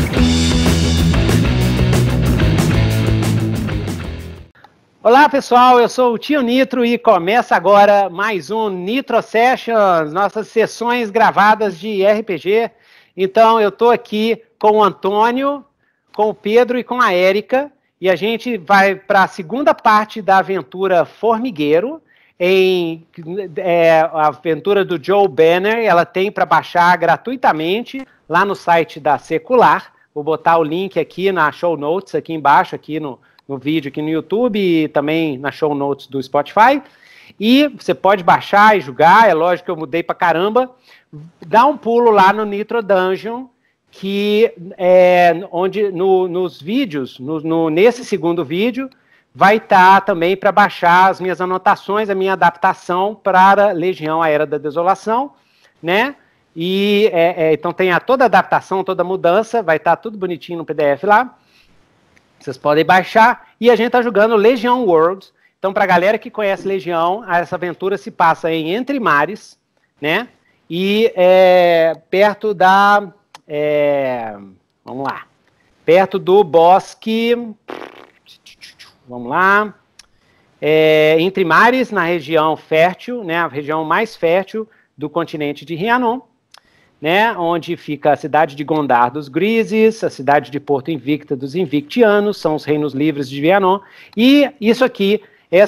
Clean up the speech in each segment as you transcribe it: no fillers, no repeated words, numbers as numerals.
Olá pessoal, eu sou o Tio Nitro e começa agora mais um Nitro Sessions, nossas sessões gravadas de RPG. Então eu estou aqui com o Antônio, com o Pedro e com a Érica, e a gente vai para a segunda parte da aventura Formigueiro, a aventura do Joe Banner. Ela tem para baixar gratuitamente lá no site da Secular. Vou botar o link aqui na show notes, aqui embaixo, aqui no vídeo aqui no YouTube e também na show notes do Spotify. E você pode baixar e jogar, é lógico que eu mudei pra caramba. Dá um pulo lá no Nitro Dungeon, que é onde nos vídeos, nesse segundo vídeo, vai estar também para baixar as minhas anotações, a minha adaptação para Legião, a Era da Desolação, né? E então tem toda a adaptação, toda a mudança, vai estar tudo bonitinho no PDF lá. Vocês podem baixar, e a gente está jogando Legião Worlds. Então, para a galera que conhece Legião, essa aventura se passa em Entre Mares, né? E perto da... vamos lá. Perto do bosque... Vamos lá. Entre Mares, na região fértil, né? A região mais fértil do continente de Rhiannon, né, onde fica a cidade de Gondar dos Grises, a cidade de Porto Invicta dos Invictianos, são os reinos livres de Rhiannon, e isso aqui,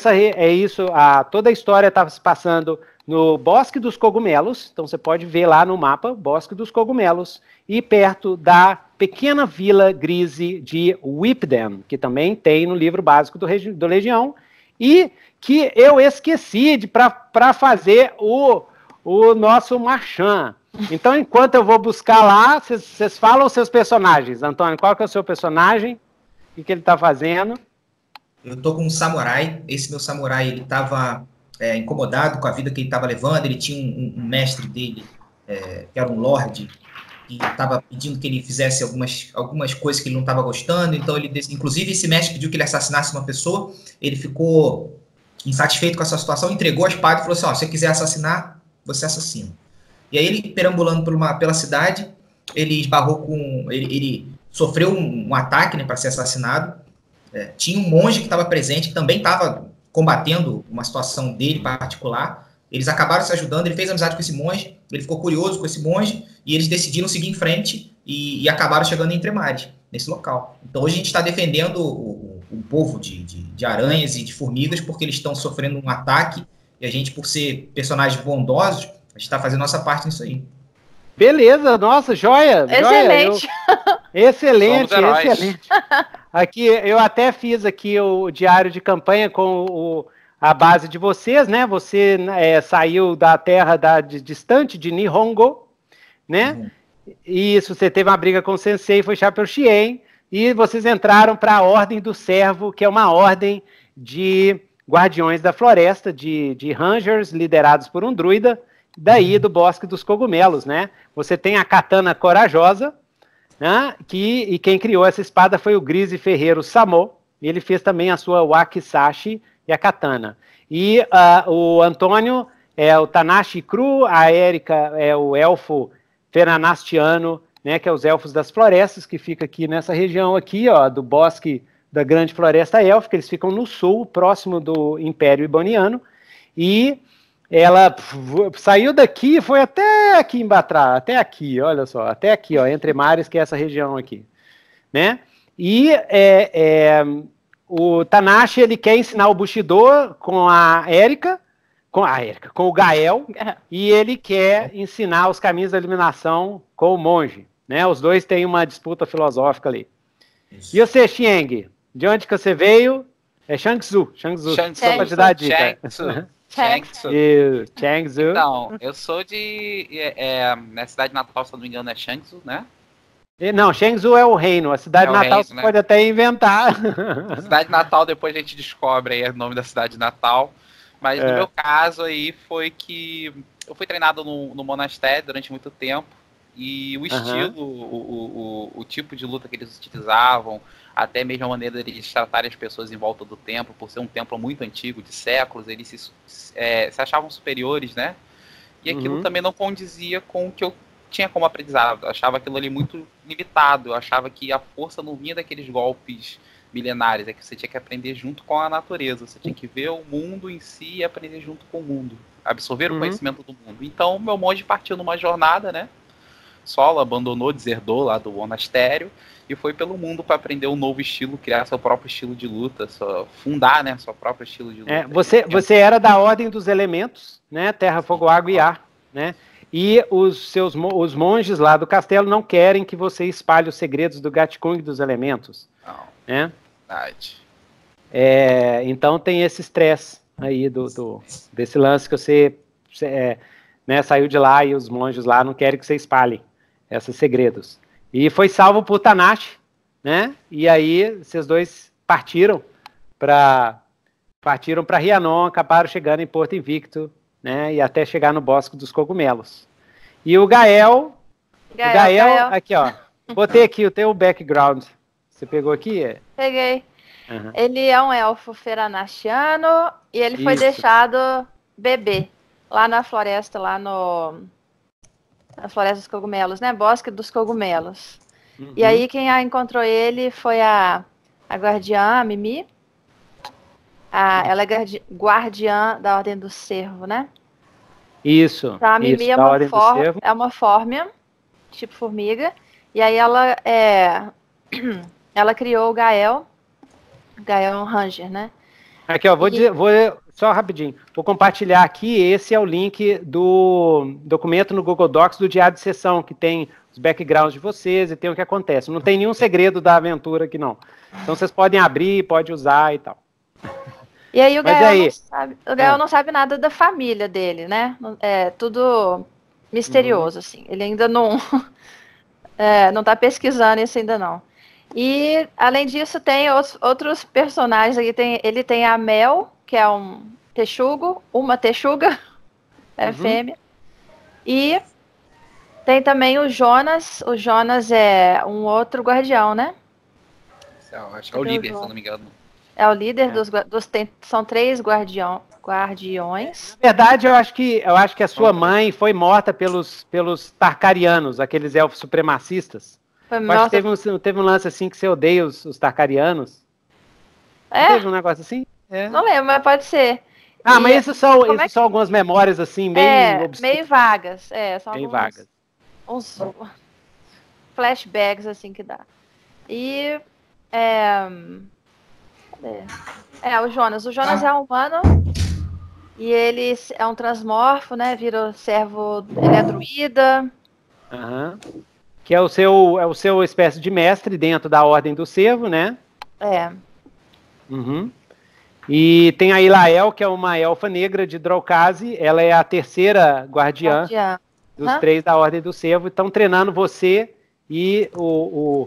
toda a história estava se passando no Bosque dos Cogumelos, então você pode ver lá no mapa, Bosque dos Cogumelos, e perto da pequena vila grise de Whipden, que também tem no livro básico do Legião, e que eu esqueci para fazer o nosso marchand. Então, enquanto eu vou buscar lá, vocês falam os seus personagens. Antônio, qual que é o seu personagem? O que ele está fazendo? Eu tô com um samurai. Esse meu samurai, ele estava incomodado com a vida que ele estava levando. Ele tinha um mestre dele, que era um lorde, que estava pedindo que ele fizesse algumas coisas que ele não estava gostando. Então, inclusive, esse mestre pediu que ele assassinasse uma pessoa. Ele ficou insatisfeito com essa situação, entregou a espada e falou assim, se você quiser assassinar, você assassina. E aí ele, perambulando pela cidade, ele esbarrou ele sofreu um ataque, né, para ser assassinado. Tinha um monge que estava presente, que também estava combatendo uma situação dele particular. Eles acabaram se ajudando, ele fez amizade com esse monge, ele ficou curioso com esse monge, e eles decidiram seguir em frente e acabaram chegando em Entre Mares, nesse local. Então hoje a gente está defendendo o povo de aranhas e de formigas, porque eles estão sofrendo um ataque, e a gente, por ser personagens bondosos, a gente está fazendo nossa parte nisso aí. Beleza, nossa, joia. Excelente. Excelente. Aqui, eu até fiz aqui o diário de campanha com a base de vocês, né? Você saiu da terra distante de Nihongo, né? Uhum. Isso, você teve uma briga com o Sensei, foi Chapéu Shien, e vocês entraram para a Ordem do Servo, que é uma ordem de guardiões da floresta, de Rangers, liderados por um druida, daí do Bosque dos Cogumelos, né? Você tem a Katana Corajosa, né? E quem criou essa espada foi o Grise Ferreiro Samo, e ele fez também a sua Wakizashi e a Katana. E o Antônio é o Tanashi Cru, a Érica é o elfo Fenanastiano, né? Que é os elfos das florestas, que fica aqui nessa região aqui, ó, do Bosque da Grande Floresta Élfica. Eles ficam no sul, próximo do Império Iboniano, e ela saiu daqui e foi até aqui embaixo, até aqui, olha só, até aqui, ó, Entre Mares, que é essa região aqui, né? E o Tanashi, ele quer ensinar o Bushido com a Érica, com o Gael, e ele quer ensinar os caminhos da eliminação com o monge, né? Os dois têm uma disputa filosófica ali. Isso. E você, Xieng, de onde que você veio? É Shangzu, só pra te dar a dica. Changzhou. Então, eu sou na cidade natal, se não me engano, é Shangzhou, né? Não, Shangzhou é o reino. A cidade natal reino, você pode até inventar. A cidade natal, depois a gente descobre aí o nome da cidade natal. Mas no meu caso aí foi que eu fui treinado no monastério durante muito tempo. E o estilo, o tipo de luta que eles utilizavam, até mesmo a maneira deles tratarem as pessoas em volta do templo, por ser um templo muito antigo, de séculos, eles se achavam superiores, né? E aquilo também não condizia com o que eu tinha como aprendizado. Eu achava aquilo ali muito limitado. Eu achava que a força não vinha daqueles golpes milenares. É que você tinha que aprender junto com a natureza. Você tinha que ver o mundo em si e aprender junto com o mundo. Absorver o conhecimento do mundo. Então, meu monge partiu numa jornada, né? Solo, abandonou, deserdou lá do monastério e foi pelo mundo para aprender um novo estilo, criar seu próprio estilo de luta, fundar, né, seu próprio estilo de luta. Você era da Ordem dos Elementos, né, Terra, Fogo, Água e Ar, né, e os monges lá do castelo não querem que você espalhe os segredos do Gatkung dos Elementos. Não, né? Verdade. Então tem esse estresse aí desse lance que você né, saiu de lá e os monges lá não querem que você espalhe esses segredos. E foi salvo por Tanashi, né? E aí esses dois partiram para Rhiannon, acabaram chegando em Porto Invicto, né? E até chegar no Bosque dos Cogumelos. E o Gael, aqui ó, botei aqui o teu background. Você pegou aqui? Peguei. Uhum. Ele é um elfo feranashiano e ele foi deixado bebê lá na floresta, na Floresta dos Cogumelos, né? Bosque dos Cogumelos. Uhum. E aí quem encontrou ele foi a guardiã, a Mimi. Ela é guardiã da Ordem do Cervo, né? Isso. Então, a Mimi é uma fórmia, tipo formiga. E aí ela criou o Gael. Gael é um ranger, né? Aqui, ó, vou só rapidinho. Vou compartilhar aqui, esse é o link do documento no Google Docs do diário de sessão, que tem os backgrounds de vocês e tem o que acontece. Não tem nenhum segredo da aventura aqui, não. Então vocês podem abrir, pode usar e tal. E aí o Gael não sabe nada da família dele, né? É tudo misterioso, assim. Ele ainda não tá pesquisando isso ainda não. E, além disso, tem outros personagens. Ele tem a Mel, que é uma texuga, fêmea. E tem também o Jonas. O Jonas é um outro guardião, né? Acho que é o líder, se eu não me engano. É o líder são 3 guardiões. Na verdade, eu acho que a sua mãe foi morta pelos Tarkarianos, aqueles elfos supremacistas. Acho que teve um lance assim que você odeia os Tarkarianos. Teve um negócio assim? Não lembro, mas pode ser. Mas isso são algumas memórias assim, meio vagas. São meio vagas. Uns flashbacks assim que dá. E o Jonas. O Jonas é um humano e ele é um transmorfo, né? Vira servo, ele é druida. Aham. Que é o seu espécie de mestre dentro da Ordem do Cervo, né? Uhum. E tem a Ilael, que é uma elfa negra de Draucasi. Ela é a terceira guardiã dos 3 da Ordem do Cervo. Estão treinando você e o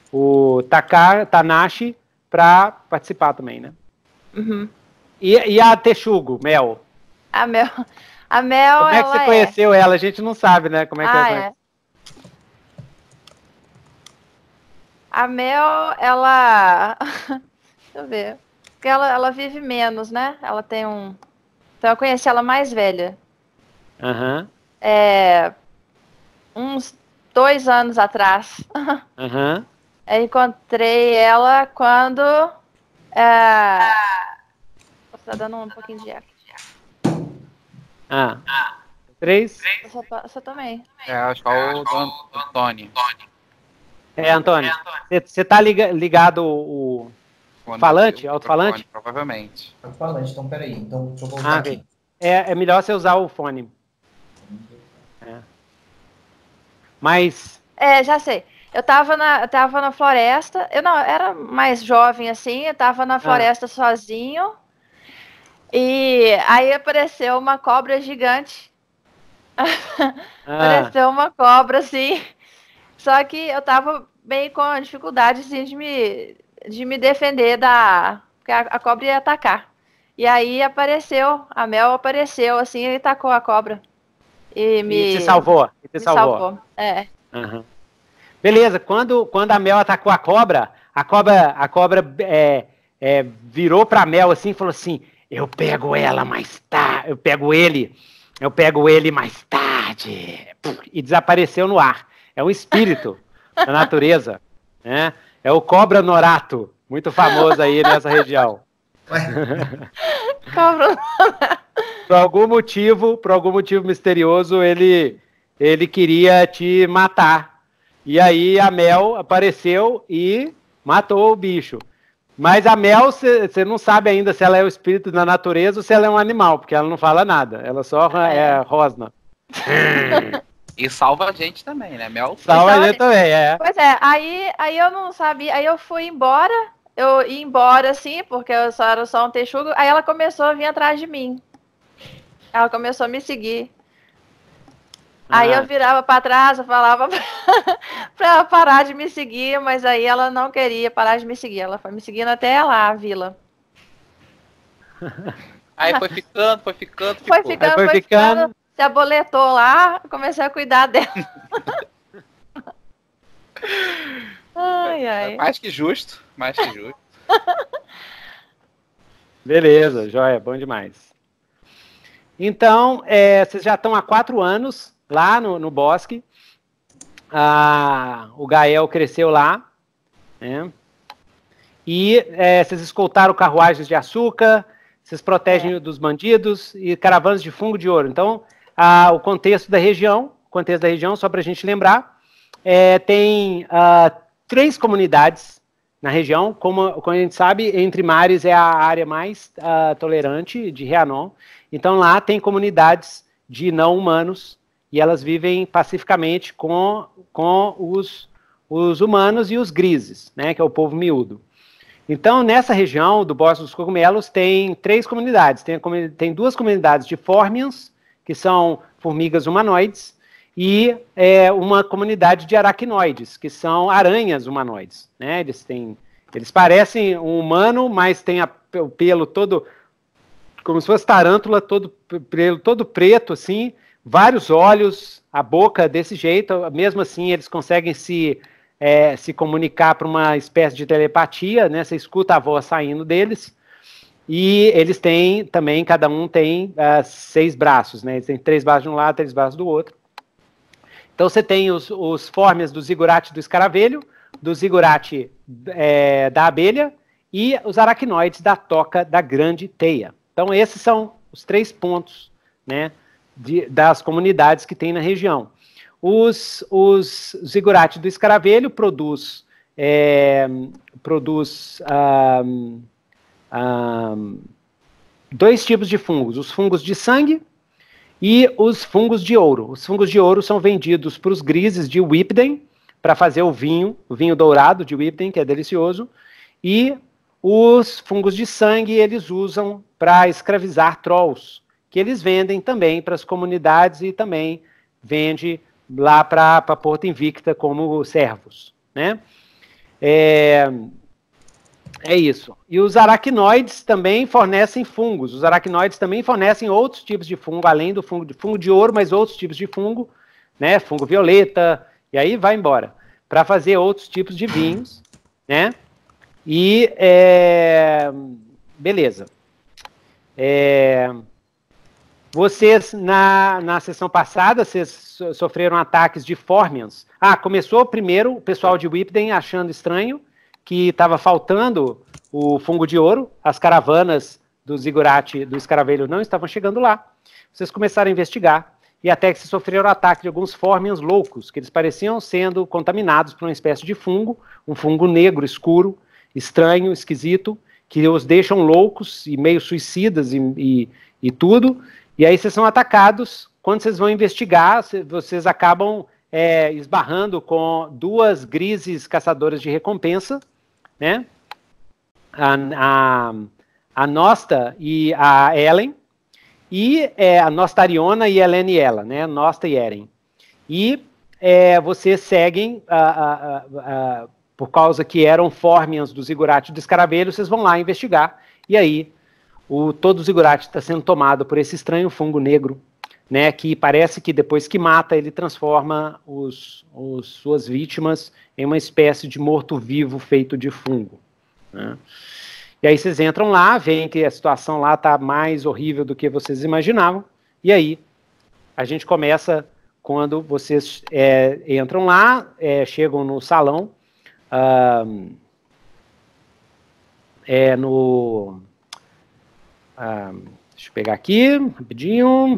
Tanashi para participar também, né? Uhum. E a Texugo, Mel? A Mel, como é que você conheceu ela? A gente não sabe, né? Como é que é. A Mel, ela... Deixa eu ver. Porque ela vive menos, né? Ela tem Então eu conheci ela mais velha. Aham. Uns 2 anos atrás. Aham. Eu encontrei ela quando... Você tá dando um pouquinho de eco. 3? Você também. Acho que é o Antônio. Antônio, você tá ligado o falante, alto-falante? Provavelmente. Alto-falante, então peraí. Então deixa eu voltar aqui. É melhor você usar o fone. Mas... já sei. Eu tava na floresta, eu era mais jovem assim, eu tava na floresta sozinho, e aí apareceu uma cobra gigante. Apareceu uma cobra assim, só que eu tava bem com dificuldade assim, de me defender porque a cobra ia atacar. E aí a Mel apareceu assim e tacou a cobra. E te salvou. Me salvou. Uhum. Beleza, quando a Mel atacou a cobra virou pra Mel assim e falou assim: eu pego ela, mas eu pego ele, Eu pego ele mais tarde. E desapareceu no ar. É um espírito da natureza, né? É o cobra norato, muito famoso aí nessa região. Cobra. Por algum motivo misterioso, ele queria te matar. E aí a Mel apareceu e matou o bicho. Mas a Mel, você não sabe ainda se ela é o espírito da natureza ou se ela é um animal, porque ela não fala nada. Ela só é rosna. E salva a gente também, né, Mel? Salva a gente também, é. Pois é, aí eu não sabia, aí eu fui embora, eu ia embora assim, porque eu era só um texugo, aí ela começou a vir atrás de mim. Ela começou a me seguir. Aí eu virava para trás, eu falava para ela parar de me seguir, mas aí ela não queria parar de me seguir. Ela foi me seguindo até lá, a vila. Aí foi ficando. Foi ficando. Se aboletou lá, comecei a cuidar dela. Ai. Mais que justo. Beleza, joia, bom demais. Então, vocês já estão há 4 anos lá no bosque. O Gael cresceu lá, né? E vocês escoltaram carruagens de açúcar, vocês protegem dos bandidos e caravanas de fungo de ouro. Então, o contexto da região, só para a gente lembrar, tem 3 comunidades na região. Como a gente sabe, Entre Mares é a área mais tolerante de Rhiannon. Então, lá tem comunidades de não-humanos e elas vivem pacificamente com os humanos e os grises, né, que é o povo miúdo. Então, nessa região do Bosque dos Cogumelos, tem 3 comunidades. Tem 2 comunidades de Formians, que são formigas humanoides, e uma comunidade de aracnoides, que são aranhas humanoides, né? Eles parecem um humano, mas tem o pelo todo, como se fosse tarântula, todo preto, assim, vários olhos, a boca desse jeito. Mesmo assim, eles conseguem se comunicar por uma espécie de telepatia, né? Você escuta a voz saindo deles. E eles têm também, cada um tem 6 braços, né? Eles têm 3 braços de um lado, 3 braços do outro. Então você tem os fórmias do zigurate do escaravelho, do zigurate da abelha e os aracnoides da toca da grande teia. Então esses são os 3 pontos, né, das comunidades que tem na região. Os zigurate do escaravelho produz 2 tipos de fungos, os fungos de sangue e os fungos de ouro. Os fungos de ouro são vendidos para os grises de Whipden, para fazer o vinho dourado de Whipden, que é delicioso, e os fungos de sangue eles usam para escravizar trolls, que eles vendem também para as comunidades e também vende lá para Porto Invicta como servos, né? É isso. E os aracnoides também fornecem fungos. Os aracnoides também fornecem outros tipos de fungo, além do fungo de ouro, mas outros tipos de fungo, né? Fungo violeta, e aí vai embora. Para fazer outros tipos de vinhos, né? E, beleza. Vocês, na sessão passada, vocês sofreram ataques de Formians. Começou primeiro o pessoal de Whipden achando estranho que estava faltando o fungo de ouro, as caravanas do zigurate do escaravelho não estavam chegando lá. Vocês começaram a investigar, e até que se sofreram o ataque de alguns Formians loucos, que eles pareciam sendo contaminados por uma espécie de fungo, um fungo negro, escuro, estranho, esquisito, que os deixam loucos e meio suicidas e tudo, e aí vocês são atacados. Quando vocês vão investigar, vocês acabam esbarrando com 2 grises caçadoras de recompensa, né? A Nosta e a Ellen, e a Nostariona e Eleniela, né? Nosta e Eren. E vocês seguem, por causa que eram Formians do zigurate do escaravelho, vocês vão lá investigar, e aí todo o zigurate está sendo tomado por esse estranho fungo negro, né, que parece que depois que mata, ele transforma suas vítimas em uma espécie de morto-vivo feito de fungo, né? E aí vocês entram lá, veem que a situação lá está mais horrível do que vocês imaginavam, e aí a gente começa quando vocês entram lá, chegam no salão, deixa eu pegar aqui, rapidinho,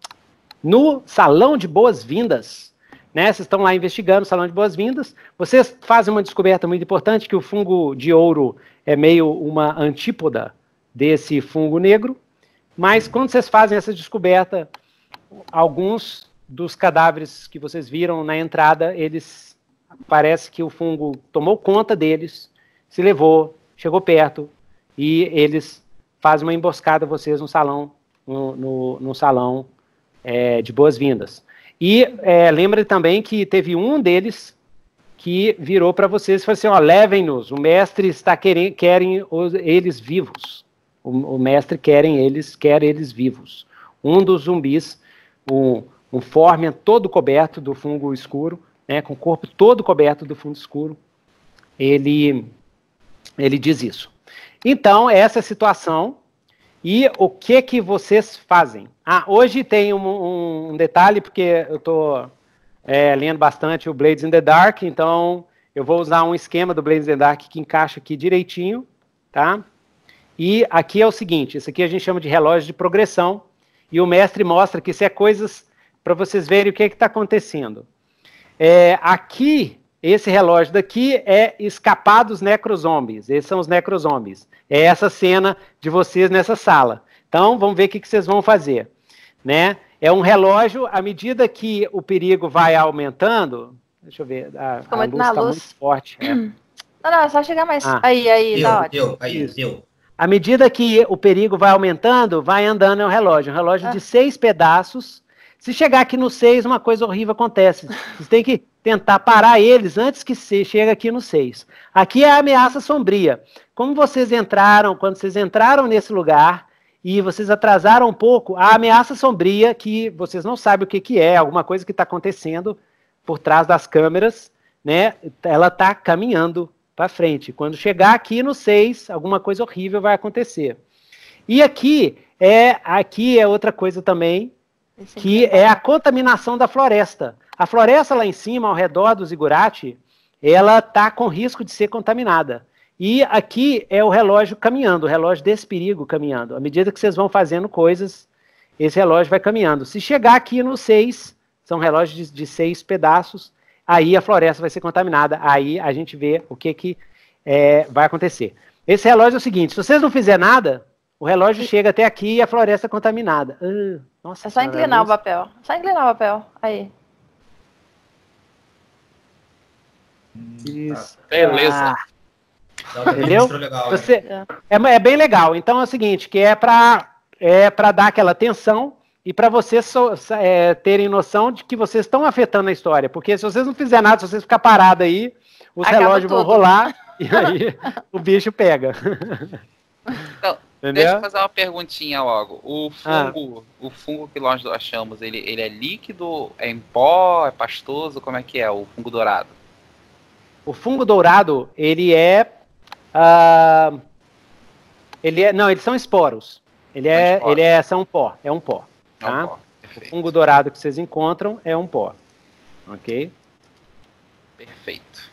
no salão de boas-vindas, né? Vocês estão lá investigando o salão de boas-vindas, vocês fazem uma descoberta muito importante, que o fungo de ouro é meio uma antípoda desse fungo negro, mas quando vocês fazem essa descoberta, alguns dos cadáveres que vocês viram na entrada, parece que o fungo tomou conta deles, se levou, chegou perto, e eles fazem uma emboscada a vocês no salão, no salão de boas-vindas. E lembre também que teve um deles que virou para vocês e falou assim, ó, levem-nos, o mestre querem eles vivos. O mestre quer eles vivos. Um dos zumbis, um Formian todo coberto do fungo escuro, né, com o corpo todo coberto do fungo escuro, ele diz isso. Então, essa é a situação. E o que vocês fazem? Hoje tem um detalhe, porque eu estou lendo bastante o Blades in the Dark, então eu vou usar um esquema do Blades in the Dark que encaixa aqui direitinho, tá? E aqui é o seguinte, isso aqui a gente chama de relógio de progressão, e o mestre mostra que isso é coisas para vocês verem o que está acontecendo. Aqui, esse relógio daqui é escapar dos necrozombies, esses são os necrozombies. É essa cena de vocês nessa sala. Então, vamos ver o que vocês vão fazer. Né? É um relógio, à medida que o perigo vai aumentando, deixa eu ver, a luz está muito forte. Não, é só chegar mais. Aí, tá ótimo. Deu. À medida que o perigo vai aumentando, vai andando o relógio. Um relógio de 6 pedaços. Se chegar aqui no 6, uma coisa horrível acontece. Vocês têm que tentar parar eles antes que chegue aqui no 6. Aqui é a ameaça sombria. Como quando vocês entraram nesse lugar e vocês atrasaram um pouco, a ameaça sombria, que vocês não sabem o que é, alguma coisa que está acontecendo por trás das câmeras, né? Ela está caminhando para frente. Quando chegar aqui no 6, alguma coisa horrível vai acontecer. E aqui é outra coisa também, que é a contaminação da floresta. A floresta lá em cima, ao redor do Zigurate, ela está com risco de ser contaminada. E aqui é o relógio caminhando, o relógio desse perigo caminhando. À medida que vocês vão fazendo coisas, esse relógio vai caminhando. Se chegar aqui no 6, são relógios de 6 pedaços, aí a floresta vai ser contaminada. Aí a gente vê o que vai acontecer. Esse relógio é o seguinte, se vocês não fizerem nada, o relógio chega até aqui e a floresta é contaminada. Nossa, é só inclinar o papel. Só inclinar o papel. Aí. Isso. Beleza. Entendeu? Legal, é bem legal. Então é o seguinte, que é para dar aquela tensão e para vocês terem noção de que vocês estão afetando a história. Porque se vocês não fizerem nada, se vocês ficarem parados aí, os relógios vão rolar e aí o bicho pega. Então, deixa eu fazer uma perguntinha logo. O fungo que nós achamos, ele é líquido, é em pó, é pastoso? Como é que é o fungo dourado? O fungo dourado, não, eles são esporos. São pó, é um pó. Tá? O fungo dourado que vocês encontram é um pó. Ok? Perfeito.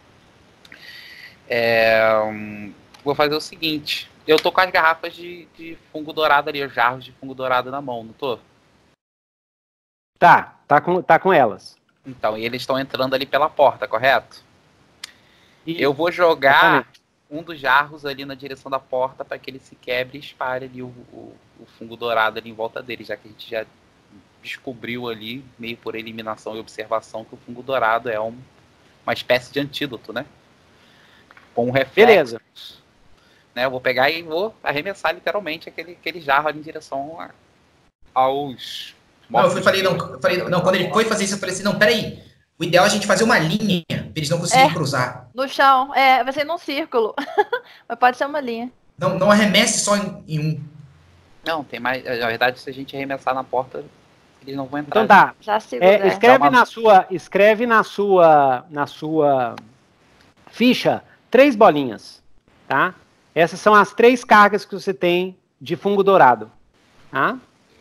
Vou fazer o seguinte. Eu tô com as garrafas de fungo dourado ali, os jarros de fungo dourado na mão, não tô? Tá com elas. Então, e eles estão entrando ali pela porta, correto? Eu vou jogar um dos jarros ali na direção da porta para que ele se quebre e espalhe ali o fungo dourado ali em volta dele, já que a gente já descobriu ali, meio por eliminação e observação, que o fungo dourado é uma espécie de antídoto, né? Com um reflexo. Beleza. Né, eu vou pegar e vou arremessar literalmente aquele jarro ali em direção aos... Quando ele foi fazer isso, eu falei assim, não, peraí, o ideal é a gente fazer uma linha, pra eles não conseguirem cruzar. No chão, vai ser num círculo, mas pode ser uma linha. Não arremesse só em um. Não, tem mais, na verdade, se a gente arremessar na porta, eles não vão entrar. Então tá, já segura, escreve na sua ficha 3 bolinhas, tá? Essas são as 3 cargas que você tem de fungo dourado, tá?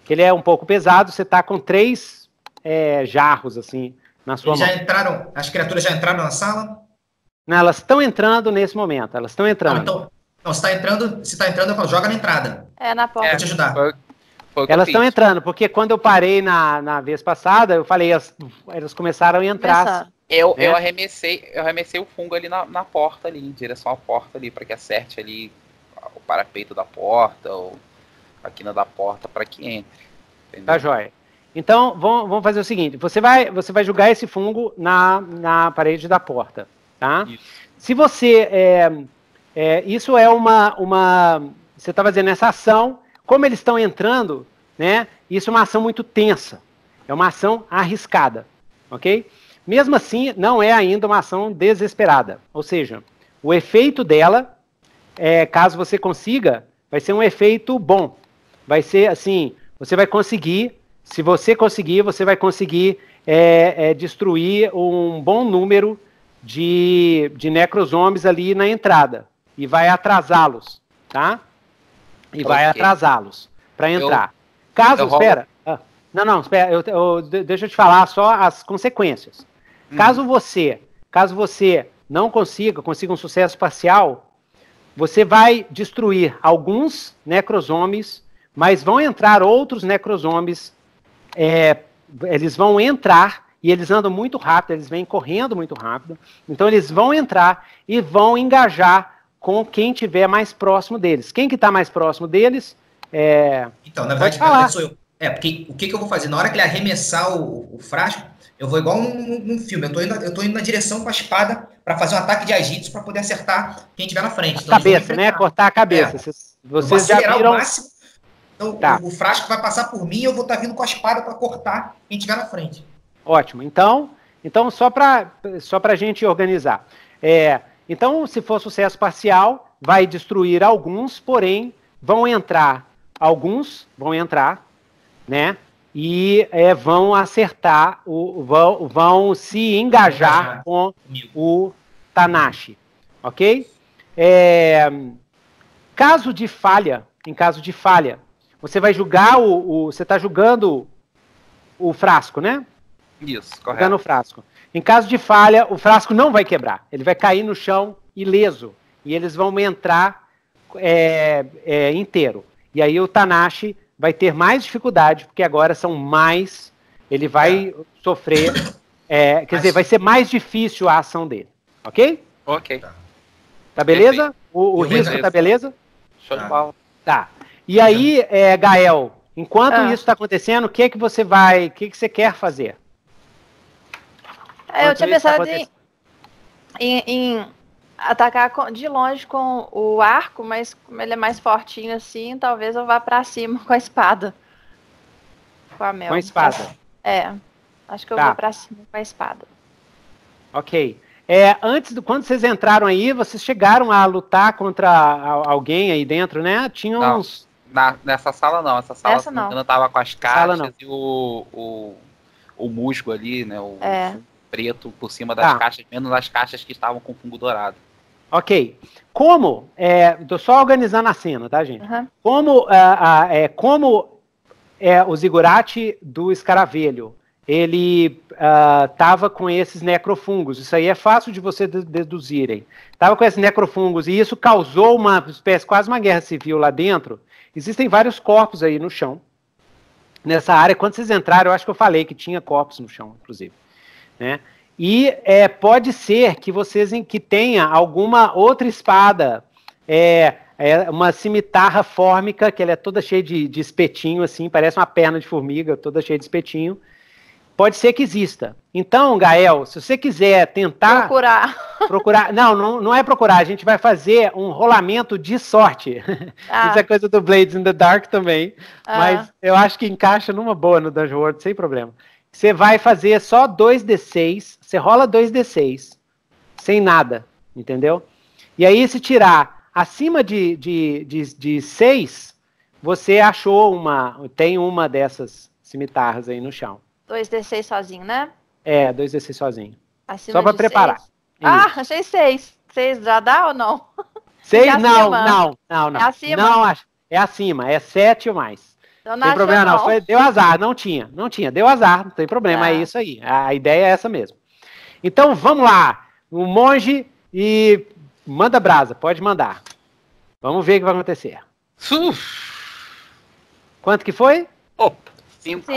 que ele é um pouco pesado, você tá com 3 jarros, assim, na sua mão. Já entraram, as criaturas já entraram na sala? Não, elas estão entrando nesse momento, elas estão entrando. Não, então, não, se tá entrando, eu falo, joga na entrada. Na porta. Vou te ajudar. Elas estão entrando, porque quando eu parei na vez passada, eu falei, elas começaram a entrar. Eu arremessei o fungo ali na porta ali, em direção à porta ali, para que acerte ali o parapeito da porta, ou a quina da porta, para que entre. Entendeu? Tá joia. Então, vamos fazer o seguinte, você vai jogar esse fungo na parede da porta, tá? Isso. Se você... isso é você está fazendo essa ação, como eles estão entrando, né? Isso é uma ação muito tensa, é uma ação arriscada, ok? Mesmo assim, não é ainda uma ação desesperada, ou seja, o efeito dela, caso você consiga, vai ser um efeito bom, vai ser assim, você vai conseguir, se você conseguir, você vai conseguir destruir um bom número de necrozombies ali na entrada, e vai atrasá-los, tá? E vai atrasá-los para entrar. Caso, espera. Não, espera, deixa eu te falar só as consequências. Caso você não consiga um sucesso parcial, você vai destruir alguns necrozombies, mas vão entrar outros necrozombies, eles vão entrar, e eles andam muito rápido, eles vêm correndo muito rápido, então eles vão entrar e vão engajar com quem estiver mais próximo deles. Quem que está mais próximo deles? Então, na verdade, sou eu. Porque o que eu vou fazer? Na hora que ele arremessar o frasco, eu vou igual num filme. Eu tô indo na direção com a espada para fazer um ataque de agito para poder acertar quem estiver na frente. Então, cabeça, né? Cortar a cabeça. Vocês já viram... o máximo. Então, o frasco vai passar por mim e eu vou estar vindo com a espada para cortar quem estiver na frente. Ótimo. Então só para a gente organizar. Então, se for sucesso parcial, vai destruir alguns, porém, alguns vão entrar, né? E vão acertar, vão se engajar com o Tanashi, ok? Em caso de falha, você vai julgar você está julgando o frasco, né? Isso, correto. Julgando o frasco. Em caso de falha, o frasco não vai quebrar. Ele vai cair no chão ileso. E eles vão entrar inteiro. E aí o Tanashi vai ter mais dificuldade, porque agora são mais... Ele vai sofrer... quer dizer, vai ser mais difícil a ação dele. Ok? Ok. Tá beleza? O risco tá beleza? Show de bola. Tá. E aí, Gael, enquanto isso está acontecendo, o que você quer fazer? Eu tinha pensado em atacar de longe com o arco, mas como ele é mais fortinho assim, talvez eu vá pra cima com a espada. Com a Mel. Com a espada? Acho que eu vou pra cima com a espada. Ok. Quando vocês entraram aí, vocês chegaram a lutar contra alguém aí dentro, né? Tinha uns... Nessa sala não. Essa sala não tava com as caixas e o musgo ali, né? O preto por cima das caixas, menos as caixas que estavam com fungo dourado. Ok. Tô só organizando a cena, tá, gente? Uhum. Como o Zigurate do Escaravelho, ele estava com esses necrofungos, isso aí é fácil de vocês deduzirem. Estava com esses necrofungos e isso causou uma espécie, quase uma guerra civil lá dentro. Existem vários corpos aí no chão. Nessa área, quando vocês entraram, eu acho que eu falei que tinha corpos no chão, inclusive. Né? E pode ser que vocês que tenha alguma outra espada, uma cimitarra fórmica, que ela é toda cheia de espetinho, assim, parece uma perna de formiga, toda cheia de espetinho. Pode ser que exista. Então, Gael, se você quiser tentar... Procurar. Não é procurar, a gente vai fazer um rolamento de sorte. Isso é coisa do Blades in the Dark também, mas eu acho que encaixa numa boa no Dungeon World, sem problema. Você vai fazer só 2d6, você rola 2d6, sem nada, entendeu? E aí, se tirar acima de 6, você achou tem uma dessas cimitarras aí no chão. 2d6 sozinho, né? 2d6 sozinho. Acima só para preparar. 6. Achei 6. 6 já dá ou não? 6? Não. É acima? Não, é acima, é 7 ou mais. Então, não tem problema não, deu azar, não tinha, deu azar, não tem problema, é isso aí, a ideia é essa mesmo. Então, vamos lá, o monge e manda brasa, pode mandar. Vamos ver o que vai acontecer. Quanto que foi? 5.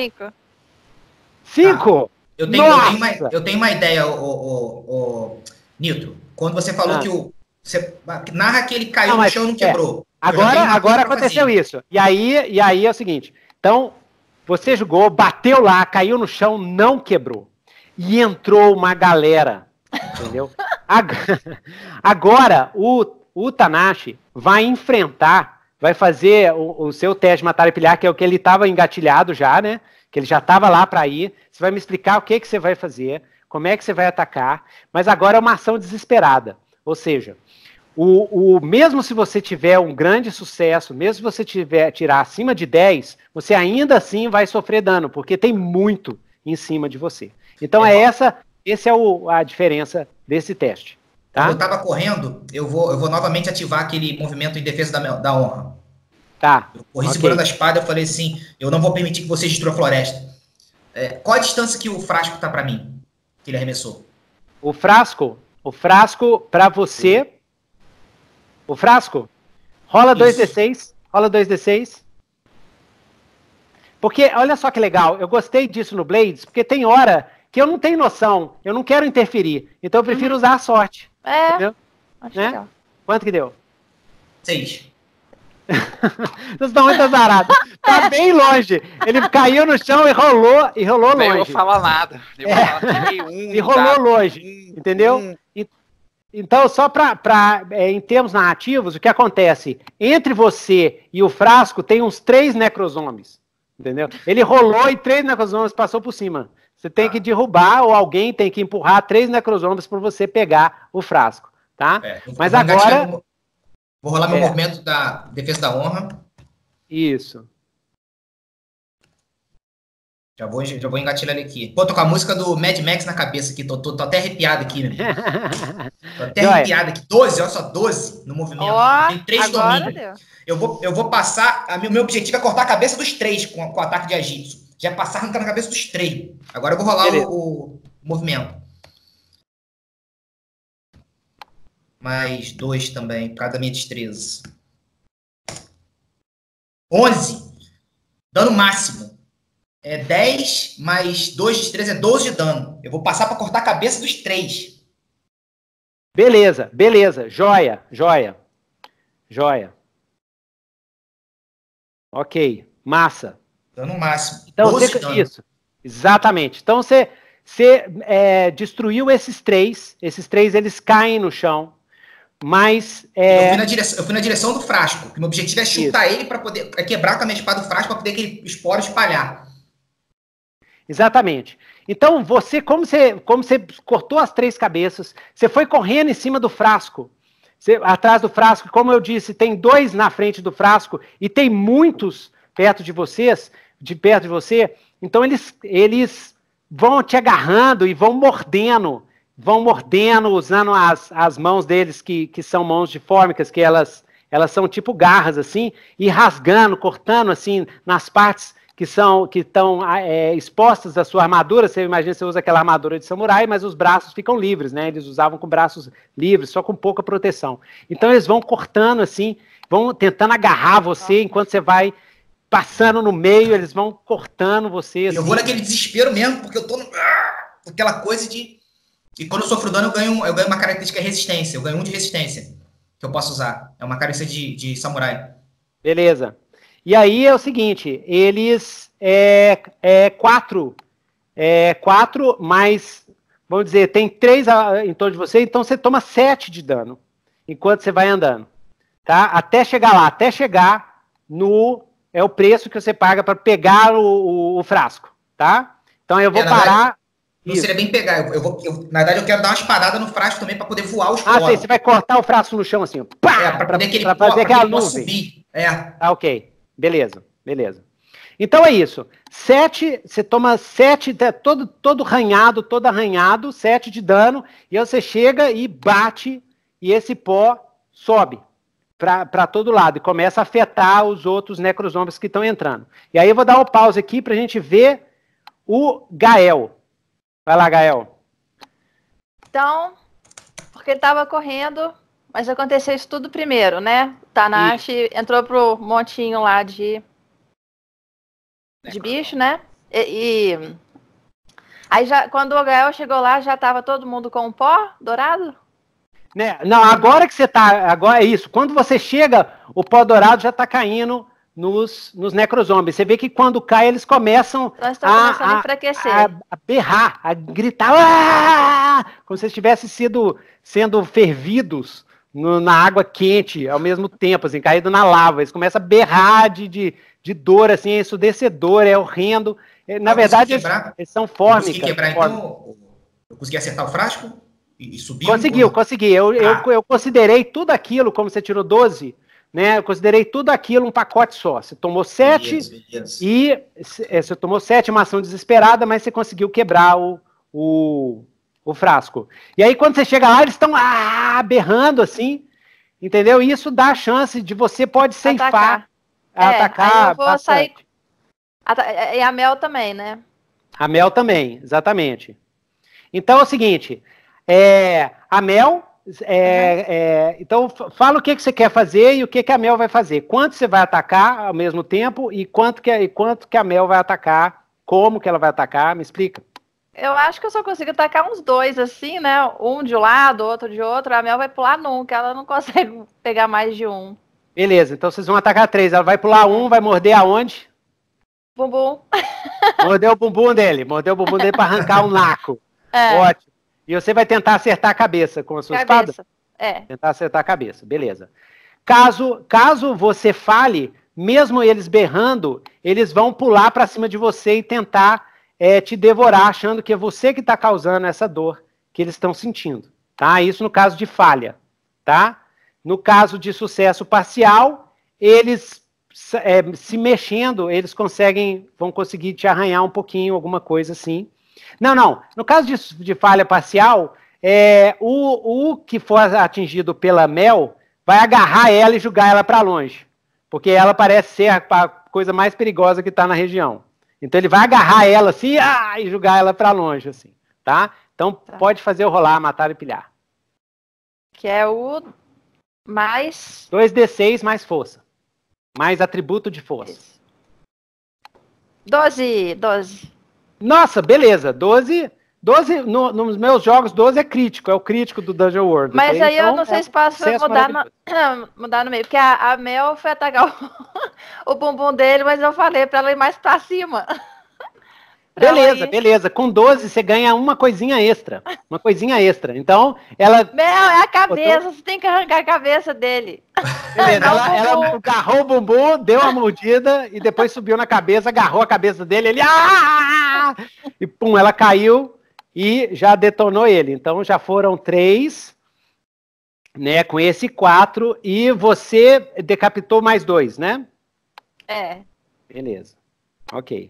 5? Eu tenho uma ideia, Nitro. Quando você falou que você narra que ele caiu no chão e não quebrou. Agora aconteceu isso. E aí é o seguinte. Então, você jogou, bateu lá, caiu no chão, não quebrou. E entrou uma galera. Entendeu? Agora, o Tanashi vai enfrentar, vai fazer o seu teste de matar e pilhar, que é o que ele estava engatilhado já, né? Que ele já estava lá para ir. Você vai me explicar o que você vai fazer, como é que você vai atacar, mas agora é uma ação desesperada. Ou seja, mesmo se você tiver um grande sucesso, mesmo se você tirar acima de 10, você ainda assim vai sofrer dano, porque tem muito em cima de você. Então essa é a diferença desse teste. Tá? Quando eu estava correndo, eu vou novamente ativar aquele movimento em defesa da honra. Tá. Eu corri segurando a espada, eu falei assim, eu não vou permitir que você destrua a floresta. Qual a distância que o frasco tá para mim? Que ele arremessou? O frasco para você... O frasco? Rola 2d6. Rola 2d6. Porque, olha só que legal, eu gostei disso no Blades, porque tem hora que eu não tenho noção, eu não quero interferir, então eu prefiro usar a sorte. Entendeu? Acho legal. Quanto que deu? 6. Vocês estão muito azarados. Tá bem longe. Ele caiu no chão e rolou longe. Nem vou falar nada. E rolou longe. Entendeu? Então, só em termos narrativos, o que acontece? Entre você e o frasco tem uns 3 necrozombies. Entendeu? Ele rolou e 3 necrozombies passou por cima. Você tem que derrubar ou alguém tem que empurrar 3 necrozombies para você pegar o frasco. Tá? Mas agora... Vou rolar meu movimento da defesa da honra. Isso. Já vou engatilhar ele aqui. Pô, tô com a música do Mad Max na cabeça aqui. Tô até arrepiado aqui, meu. Tô até arrepiado aqui. 12, olha só, 12 no movimento. Tem 3 domínios. Eu vou passar... Meu objetivo é cortar a cabeça dos 3 com o ataque de Agitsu. Já é passar arrancando a cabeça dos 3. Agora eu vou rolar o movimento. Mais 2 também, por causa da minha destreza. 11. Dano máximo. 10 mais 2 de destreza é 12 de dano. Eu vou passar para cortar a cabeça dos 3. Beleza. Joia. Ok. Massa. Dano máximo. Então, 12 de dano. Isso. Exatamente. Então, você destruiu esses 3. Esses 3, eles caem no chão. Mas... Eu fui na direção do frasco. Que meu objetivo é chutar ele para poder... quebrar com a minha espada do frasco para poder aquele esporo espalhar. Exatamente. Então, como você cortou as 3 cabeças, você foi correndo em cima do frasco. Atrás do frasco, como eu disse, tem 2 na frente do frasco e tem muitos perto de você. Então, eles vão te agarrando e vão mordendo, usando as mãos deles, que são mãos difórmicas, que elas são tipo garras, assim, e rasgando, cortando, assim, nas partes que estão expostas da sua armadura. Você imagina, você usa aquela armadura de samurai, mas os braços ficam livres, né? Eles usavam com braços livres, só com pouca proteção. Então, eles vão cortando, assim, vão tentando agarrar você, enquanto você vai passando no meio, eles vão cortando você. Assim. Eu vou naquele desespero mesmo, porque eu tô aquela coisa de... E quando eu sofro dano, eu ganho uma característica de resistência. Eu ganho 1 de resistência, que eu posso usar. É uma característica de samurai. Beleza. E aí é o seguinte, eles... 4, mas, vamos dizer, tem 3 em torno de você, então você toma 7 de dano, enquanto você vai andando. Tá? Até chegar lá, no... É o preço que você paga para pegar o frasco. Tá? Então eu vou parar... Não seria bem pegar. Na verdade, eu quero dar uma espadada no frasco também para poder voar os poros. Você vai cortar o frasco no chão assim. Para fazer aquela nuvem. Subir. Ok. Beleza. Então é isso. 7, você toma 7, todo arranhado, 7 de dano, e aí você chega e bate, e esse pó sobe. para todo lado e começa a afetar os outros necrozombies que estão entrando. E aí eu vou dar um pause aqui para a gente ver o Gael. Vai lá, Gael. Então, porque ele estava correndo, mas aconteceu isso tudo primeiro, né? O Tanashi entrou pro montinho lá de bicho, né? E aí, quando o Gael chegou lá, já estava todo mundo com um pó dourado? Né? Não, agora que você tá. Agora é isso. Quando você chega, o pó dourado já tá caindo nos necrozombies. Você vê que quando cai, eles começam começando a enfraquecer. A berrar, a gritar, Aaah! Como se estivessem sendo fervidos na água quente ao mesmo tempo, assim, caído na lava. Eles começam a berrar de dor, assim, é ensurdecedor, é horrendo. Na verdade, eles são fórmicas. Eu consegui quebrar, então? Eu consegui acertar o frasco? E subir? Consegui. Eu considerei tudo aquilo, como você tirou 12, né? Eu considerei tudo aquilo um pacote só. Você tomou 7 e você tomou 7, uma ação desesperada, mas você conseguiu quebrar o frasco. E aí, quando você chega lá, eles estão berrando assim, entendeu? E isso dá a chance de você pode ceifar, atacar. Aí eu vou sair. E a Mel também, né? A Mel também, exatamente. Então é o seguinte. A Mel, então fala o que você quer fazer e o que a Mel vai fazer. Quanto você vai atacar ao mesmo tempo e quanto que a Mel vai atacar, como que ela vai atacar, me explica. Eu acho que eu só consigo atacar uns 2 assim, né? Um de um lado, outro de outro. A Mel vai pular nunca, ela não consegue pegar mais de um. Beleza, então vocês vão atacar 3. Ela vai pular vai morder aonde? Bumbum. Mordeu o bumbum dele para arrancar um naco. Ótimo. E você vai tentar acertar a cabeça com a sua espada? Tentar acertar a cabeça, beleza. Caso você fale, mesmo eles berrando, eles vão pular para cima de você e tentar te devorar, achando que é você que está causando essa dor que eles estão sentindo. Tá? Isso no caso de falha. Tá? No caso de sucesso parcial, eles se mexendo, eles vão conseguir te arranhar um pouquinho, alguma coisa assim. Não. No caso de falha parcial, o que for atingido pela Mel vai agarrar ela e jogar ela para longe. Porque ela parece ser a coisa mais perigosa que está na região. Então ele vai agarrar ela assim e jogar ela para longe, assim. Tá? Então pode fazer o rolar, matar e pilhar. Que é o mais... 2d6 mais força. Mais atributo de força. 12. Nossa, beleza. 12 nos meus jogos, 12 é crítico. É o crítico do Dungeon World. Mas aí então, eu não sei se posso mudar no meio. Porque a Mel foi atacar o bumbum dele, mas eu falei pra ela ir mais pra cima. Beleza. Com 12 você ganha uma coisinha extra. Então, ela... Mel, é a cabeça. Você tem que arrancar a cabeça dele. Beleza, ela agarrou o bumbum, deu uma mordida e depois subiu na cabeça, agarrou a cabeça dele, ele... E pum, ela caiu e já detonou ele. Então já foram 3, né, com esse 4, e você decapitou mais 2, né? Beleza. Ok.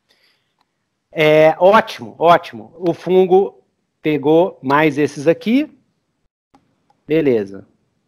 Ótimo. O fungo pegou mais esses aqui. Beleza.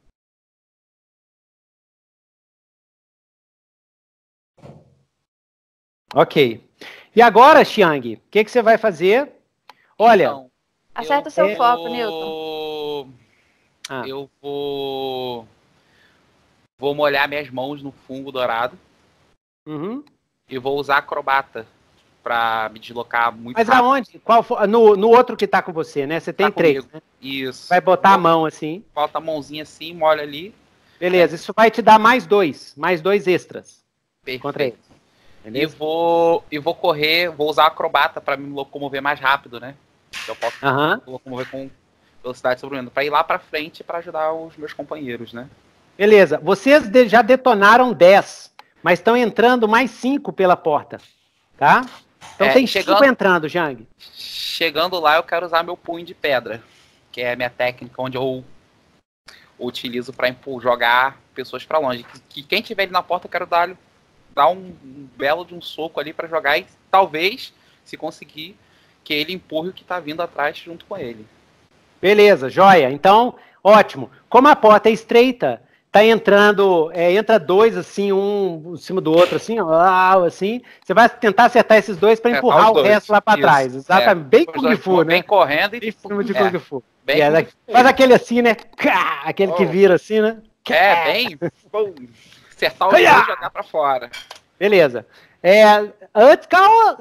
Ok. E agora, Xiang, o que você vai fazer? Olha... Então, acerta o seu foco, Newton. Eu vou molhar minhas mãos no fungo dourado. E vou usar acrobata pra me deslocar muito rápido. Mas aonde? No outro que tá com você, né? Você tem 3, né? Isso. Vai botar a mão assim. Bota a mãozinha assim, molha ali. Beleza, isso vai te dar mais 2 extras. Perfeito. Contra ele. Beleza? E vou correr, vou usar acrobata pra me locomover mais rápido, né? Eu posso locomover com velocidade sobre-humana, pra ir lá pra frente pra ajudar os meus companheiros, né? Beleza, vocês já detonaram 10, mas estão entrando mais 5 pela porta, tá? Então tem 5 entrando, Jang. Chegando lá, eu quero usar meu punho de pedra, que é a minha técnica, onde eu utilizo pra jogar pessoas pra longe. Que quem tiver ali na porta, eu quero dar um belo de um soco ali pra jogar e talvez, se conseguir, que ele empurre o que tá vindo atrás junto com ele. Beleza, joia. Então, ótimo. Como a porta é estreita, tá entrando, entra dois, assim, um em cima do outro, assim, ó, assim. Você vai tentar acertar esses dois para empurrar o resto lá para trás. Exatamente. Bem Kung Fu, né? Bem correndo e bem filme de Kung Fu. Bem faz aquele assim, né? Aquele que vira assim, né? Bem. Acertar os dois e jogar para fora. Beleza. Antes, calma.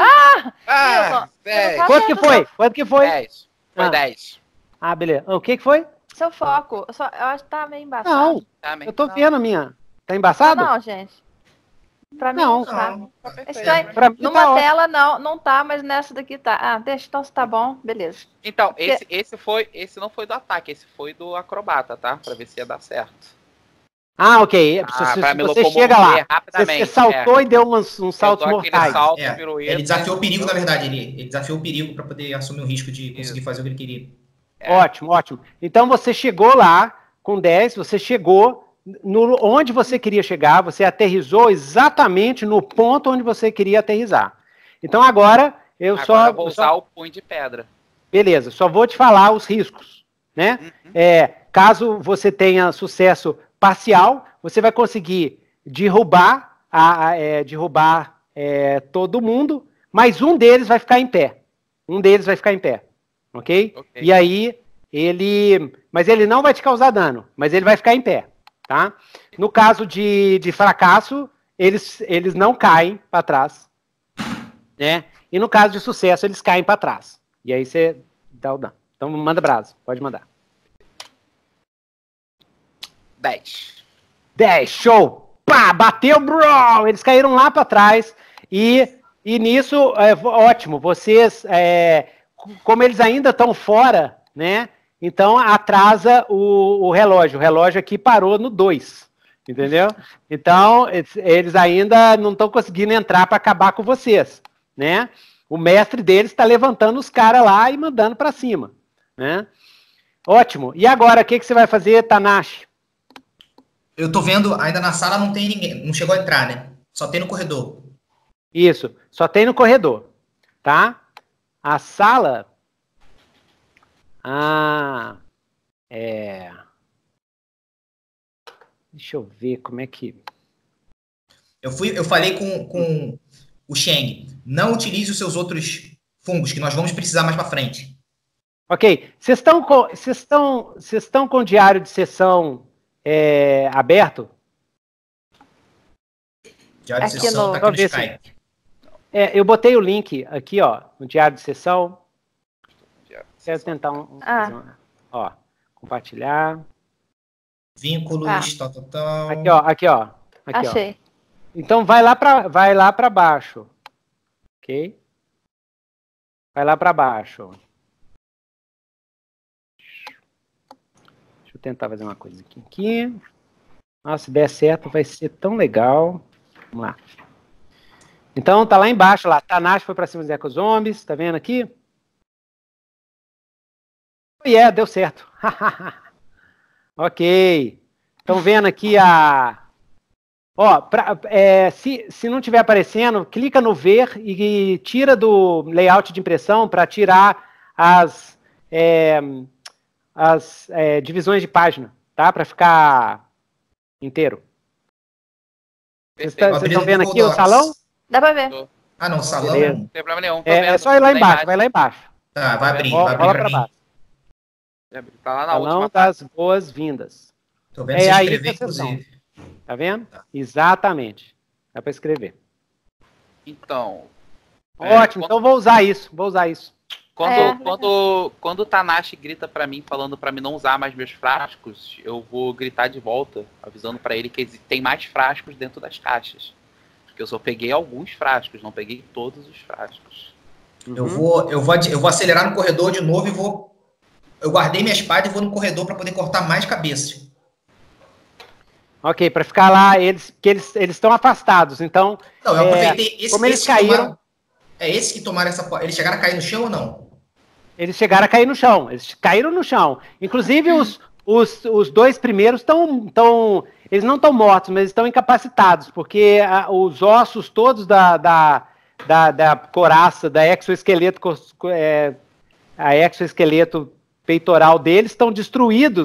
Quanto que foi? 10. Foi 10. Beleza. O que foi? Seu foco. Eu acho que tá meio embaçado. Não, eu tô vendo a minha. Tá embaçado? Não, gente. Pra mim não tá. Pra mim numa tá tela não tá, mas nessa daqui tá. Deixa, então se tá bom, beleza. Então, esse não foi do ataque, esse foi do acrobata, tá? Pra ver se ia dar certo. Ok. Você chega lá, você saltou e deu uns saltos mortais. Ele desafiou o perigo, na verdade. Ele desafiou o perigo para poder assumir o risco de conseguir fazer o que ele queria. Ótimo. Então você chegou lá com 10, você chegou onde você queria chegar, você aterrissou exatamente no ponto onde você queria aterrissar. Então agora vou usar o punho de pedra. Beleza, só vou te falar os riscos, né? Caso você tenha sucesso parcial, você vai conseguir derrubar todo mundo, mas um deles vai ficar em pé. Ok? E aí, mas ele não vai te causar dano, mas ele vai ficar em pé, tá? No caso de fracasso, eles não caem para trás, né? E no caso de sucesso, eles caem para trás. E aí você dá o dano. Então manda brasa, pode mandar. 10, show! Pá, bateu, bro! Eles caíram lá para trás e nisso, ótimo, vocês, como eles ainda estão fora, né? Então atrasa o relógio. O relógio aqui parou no 2, entendeu? Então eles ainda não estão conseguindo entrar para acabar com vocês, né? O mestre deles está levantando os caras lá e mandando para cima, né? Ótimo. E agora, o que você vai fazer, Tanashi? Eu tô vendo, ainda na sala não tem ninguém, não chegou a entrar, né? Só tem no corredor. Isso, só tem no corredor, tá? A sala... Deixa eu ver como é que... Eu falei com o Sheng, não utilize os seus outros fungos, que nós vamos precisar mais para frente. Ok, vocês estão com o diário de sessão aberto? Diário de sessão tá aqui no Skype. Eu botei o link aqui, ó, no diário de sessão. Quero tentar compartilhar. Vínculos, tal. Aqui, ó. Achei. Ó. Então vai lá para baixo. Ok? Vai lá para baixo. Deixa eu tentar fazer uma coisa aqui. Nossa, se der certo vai ser tão legal. Vamos lá. Então tá lá embaixo, lá. Tanashi foi para cima dos ecozombies, tá vendo aqui? Deu certo. Ok. Estão vendo aqui se não estiver aparecendo, clica no ver e tira do layout de impressão para tirar as divisões de página, tá? Para ficar inteiro. Vocês estão vendo aqui o salão? Dá para ver. Não, salão. Beleza. Não tem problema nenhum. É só ir lá embaixo, vai lá embaixo. Tá, vai abrir para baixo. Tá lá na Salão última das boas-vindas. Tô vendo você aí escrever, inclusive. Tá vendo? Tá. Exatamente. Dá para escrever. Então. Ótimo, então vou usar isso. Quando o Tanashi grita pra mim, falando pra mim não usar mais meus frascos, eu vou gritar de volta, avisando pra ele que tem mais frascos dentro das caixas. Porque eu só peguei alguns frascos, não peguei todos os frascos. Eu vou acelerar no corredor de novo e eu guardei minha espada e vou no corredor para poder cortar mais cabeças. Ok, para ficar lá, porque eles estão afastados, então... Não, eu aproveitei como eles caíram... Esse que tomaram essa... Eles chegaram a cair no chão ou não? Eles chegaram a cair no chão, eles caíram no chão. Inclusive, os dois primeiros eles não estão mortos, mas estão incapacitados, porque os ossos todos da coraça, da exoesqueleto, a exoesqueleto peitoral deles estão destruídos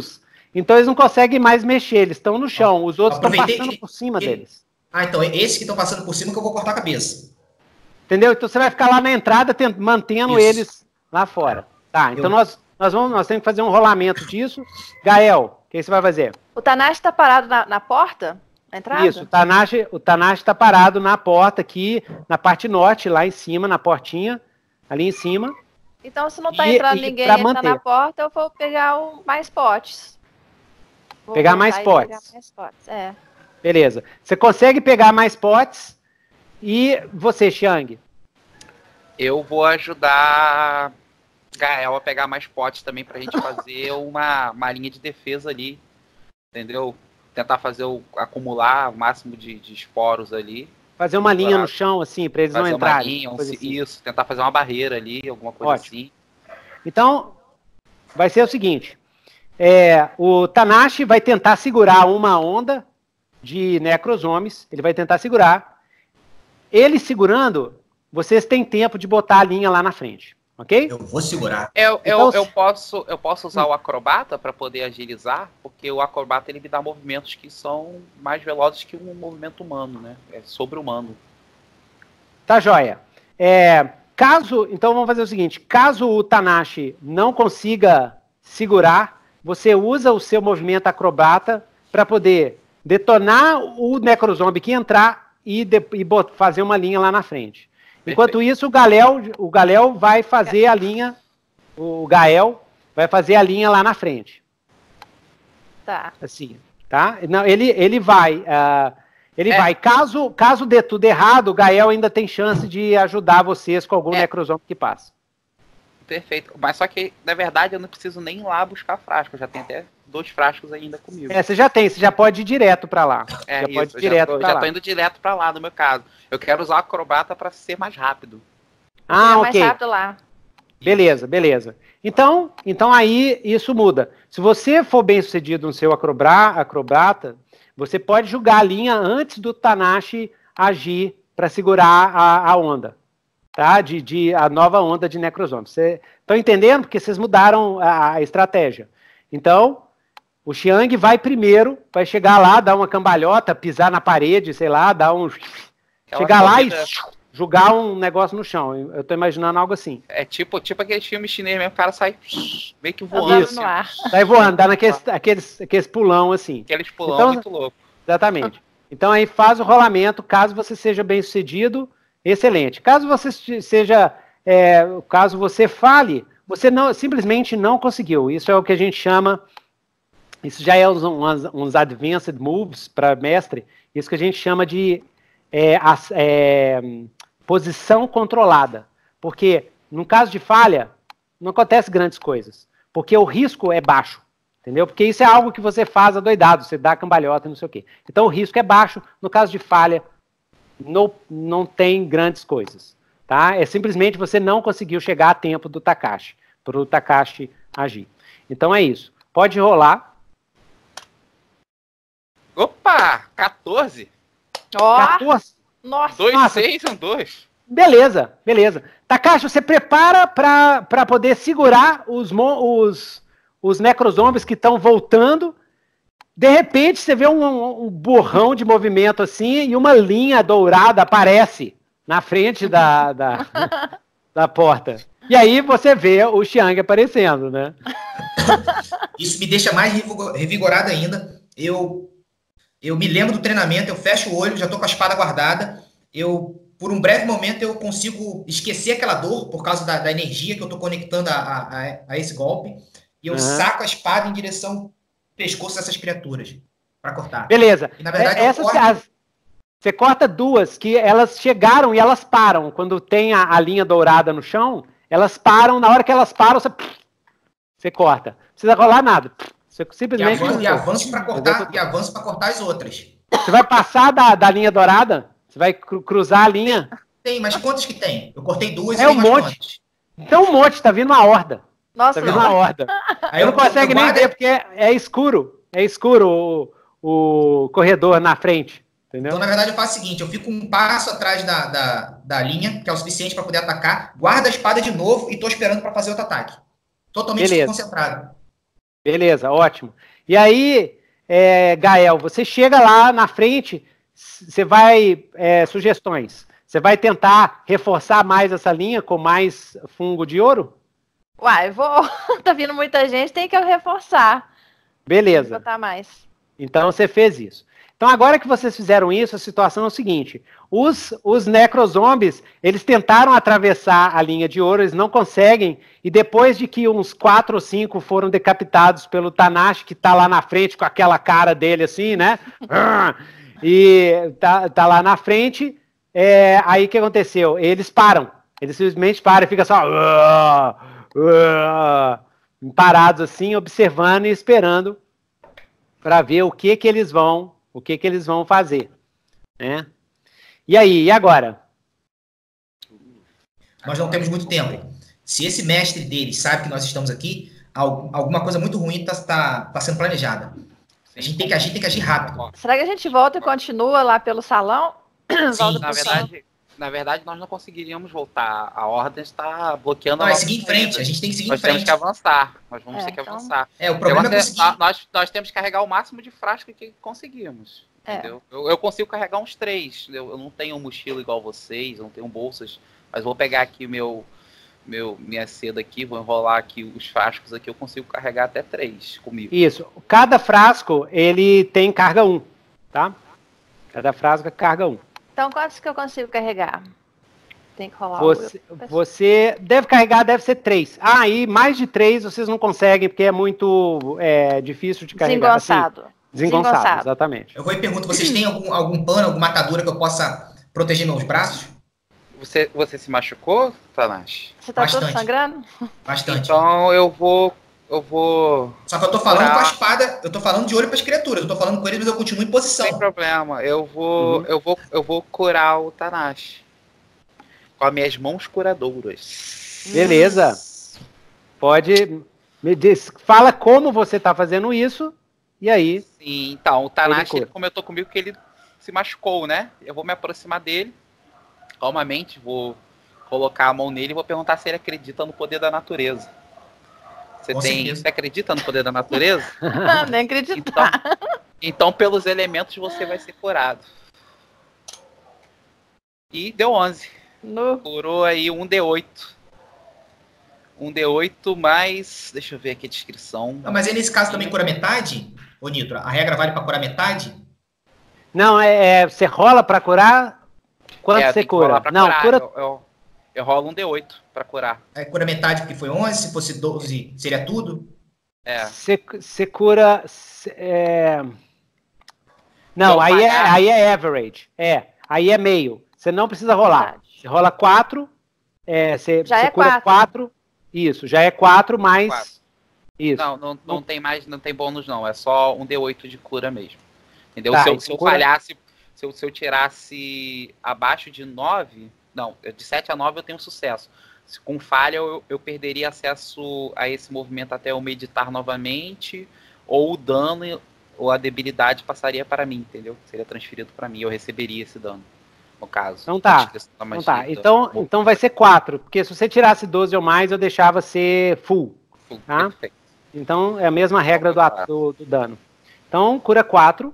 Então eles não conseguem mais mexer, eles estão no chão. Os outros estão passando por cima deles. Ah, então esses que estão passando por cima que eu vou cortar a cabeça. Entendeu? Então você vai ficar lá na entrada mantendo eles lá fora. Tá, então nós temos que fazer um rolamento disso. Gael, o que você vai fazer? O Tanashi tá parado na porta? Na entrada? Isso, o Tanashi tá parado na porta aqui, na parte norte, lá em cima, na portinha, ali em cima. Então, se não tá entrando ninguém e tá na porta, eu vou pegar mais potes. Pegar mais potes. É. Beleza. Você consegue pegar mais potes. E você, Xiang? Eu vou ajudar Gael a pegar mais potes também pra gente fazer uma linha de defesa ali. Entendeu? Tentar acumular o máximo de esporos ali. Fazer uma linha no chão, assim, pra eles não entrarem. Isso, tentar fazer uma barreira ali, alguma coisa assim. Então, vai ser o seguinte. O Tanashi vai tentar segurar uma onda de necrosomes. Ele vai tentar segurar. Ele segurando, vocês têm tempo de botar a linha lá na frente. Ok? Eu vou segurar. Eu posso usar o acrobata para poder agilizar, porque o acrobata ele me dá movimentos que são mais velozes que um movimento humano, né? É sobre-humano. Tá joia. Então vamos fazer o seguinte, caso o Tanashi não consiga segurar, você usa o seu movimento acrobata para poder detonar o necrozombie que entrar e fazer uma linha lá na frente. Enquanto isso, o Gael vai fazer a linha, o Gael vai fazer a linha lá na frente. Tá. Assim, tá? Não, ele vai, caso dê tudo errado, o Gael ainda tem chance de ajudar vocês com algum necrozombie que passa. Perfeito. Mas só que, na verdade, eu não preciso nem ir lá buscar frasco. Eu já tenho até 2 frascos ainda comigo. Você já pode ir direto pra lá. Já tô indo direto pra lá, no meu caso. Eu quero usar o acrobata pra ser mais rápido. Ok. Mais rápido lá. Beleza. Então aí isso muda. Se você for bem sucedido no seu acrobata, você pode jogar a linha antes do Tanashi agir pra segurar a onda. Tá? A nova onda de necrozombies. Vocês estão entendendo? Porque vocês mudaram a estratégia. Então, o Xiang vai primeiro, vai chegar lá, dar uma cambalhota, pisar na parede, sei lá, chegar lá e jogar um negócio no chão. Eu tô imaginando algo assim. É tipo aquele filme chinês mesmo, o cara sai meio que voando. Isso, no ar. Sai voando, dá aqueles pulão assim. Aqueles pulão muito louco. Exatamente. Então aí faz o rolamento, caso você seja bem sucedido, excelente. Caso você fale, você simplesmente não conseguiu. Isso é o que a gente chama, isso já é uns advanced moves para mestre, isso que a gente chama de posição controlada. Porque no caso de falha, não acontece grandes coisas, porque o risco é baixo. Entendeu? Porque isso é algo que você faz adoidado, você dá cambalhota, não sei o quê. Então o risco é baixo, no caso de falha, não tem grandes coisas, tá? É simplesmente você não conseguiu chegar a tempo do Takashi, para o Takashi agir. Então é isso. Pode rolar. Opa! 14? Ó! 14? Nossa! 2, 6, 1, 2. Beleza. Takashi, você prepara para poder segurar os necrozombies que estão voltando. De repente, você vê um borrão de movimento assim e uma linha dourada aparece na frente da porta. E aí você vê o Xiang aparecendo, né? Isso me deixa mais revigorado ainda. Eu me lembro do treinamento, eu fecho o olho, já tô com a espada guardada. Por um breve momento, eu consigo esquecer aquela dor por causa da energia que eu tô conectando a esse golpe. E eu saco a espada em direção ao pescoço dessas criaturas para cortar. Beleza. E, na verdade, você corta 2 que elas chegaram e elas param. Quando tem a linha dourada no chão, elas param. Na hora que elas param, você corta. Não precisa rolar nada. Você simplesmente... E avanço para cortar as outras. Você vai passar da linha dourada? Você vai cruzar a linha? Tem, mas quantas que tem? Eu cortei 2 e tem mais quantas? Então um monte, tá vindo uma horda. Nossa, tá vendo uma horda. Aí não consegue nem ver, porque é escuro. É escuro o corredor na frente. Entendeu? Então, na verdade, eu faço o seguinte: eu fico um passo atrás da linha, que é o suficiente para poder atacar, guardo a espada de novo e tô esperando para fazer outro ataque. Totalmente concentrado. Beleza, ótimo. E aí, Gael, você chega lá na frente, você vai... sugestões. Você vai tentar reforçar mais essa linha com mais fungo de ouro? Uai, tá vindo muita gente, tem que reforçar. Beleza. Vou botar mais. Então você fez isso. Então agora que vocês fizeram isso, a situação é o seguinte. Os necrozombies, eles tentaram atravessar a linha de ouro, eles não conseguem, e depois de que uns 4 ou 5 foram decapitados pelo Tanashi, que tá lá na frente com aquela cara dele assim, né? E tá lá na frente, aí o que aconteceu? Eles param. Eles simplesmente param e ficam só... parados assim, observando e esperando para ver o que eles vão fazer, né? E aí, e agora? Nós não temos muito tempo. Se esse mestre deles sabe que nós estamos aqui, alguma coisa muito ruim tá sendo planejada. A gente tem que agir rápido. Será que a gente volta e continua lá pelo salão? Sim, na verdade, nós não conseguiríamos voltar. A ordem está bloqueando a seguir em frente. A gente tem que seguir em frente. Nós temos que avançar. Nós vamos ter que avançar. O problema é conseguir... nós temos que carregar o máximo de frasco que conseguimos. Entendeu? Eu consigo carregar uns 3. Eu não tenho mochila igual vocês, eu não tenho bolsas. Mas vou pegar aqui minha seda aqui, vou enrolar aqui os frascos aqui, eu consigo carregar até 3 comigo. Isso. Cada frasco, ele tem carga 1, tá? Cada frasco é carga 1. Então, quantos que eu consigo carregar? Tem que rolar você deve carregar, deve ser 3. E mais de 3 vocês não conseguem, porque é muito difícil de carregar. Desengonçado. Assim, desengonçado, exatamente. Eu vou e pergunto, vocês têm algum pano, alguma atadura que eu possa proteger meus braços? Você se machucou, Tanashi? Você tá todo sangrando? Bastante. Então eu vou... Só que eu tô falando com a espada, eu tô falando de olho para as criaturas, eu tô falando com eles, mas eu continuo em posição. Sem problema, eu vou curar o Tanashi. Com as minhas mãos curadoras. Beleza. Pode... Fala como você tá fazendo isso, e aí... Sim, então, o Tanashi, ele comentou comigo que ele se machucou, né? Eu vou me aproximar dele, calmamente, vou colocar a mão nele e vou perguntar se ele acredita no poder da natureza. Você acredita no poder da natureza? Nem acreditar. Então, pelos elementos, você vai ser curado. E deu 11. Curou aí 1d8. 1d8 mais... Deixa eu ver aqui a descrição. Não, mas aí nesse caso também cura metade? Ô, Nitro, a regra vale para curar metade? Não, você rola para curar? Quanto você cura? Não, cura... Eu rolo 1d8 pra curar. Cura metade porque foi 11, se fosse 12 seria tudo? Você cura... Não, aí é average. Aí é meio. Você não precisa rolar. Você rola 4, você cura 4. Isso, já é 4 mais... 4. Isso. Não tem mais, não tem bônus não. É só 1d8 de cura mesmo. Entendeu? Tá, se eu falhasse, se eu tirasse abaixo de 9... Não, de 7 a 9 eu tenho sucesso. Com falha eu perderia acesso a esse movimento até eu meditar novamente, ou o dano ou a debilidade passaria para mim, entendeu? Seria transferido para mim, eu receberia esse dano, no caso. Então tá. Então vai ser 4, porque se você tirasse 12 ou mais, eu deixava ser full. Tá? Perfeito. Então é a mesma regra do dano. Então cura 4.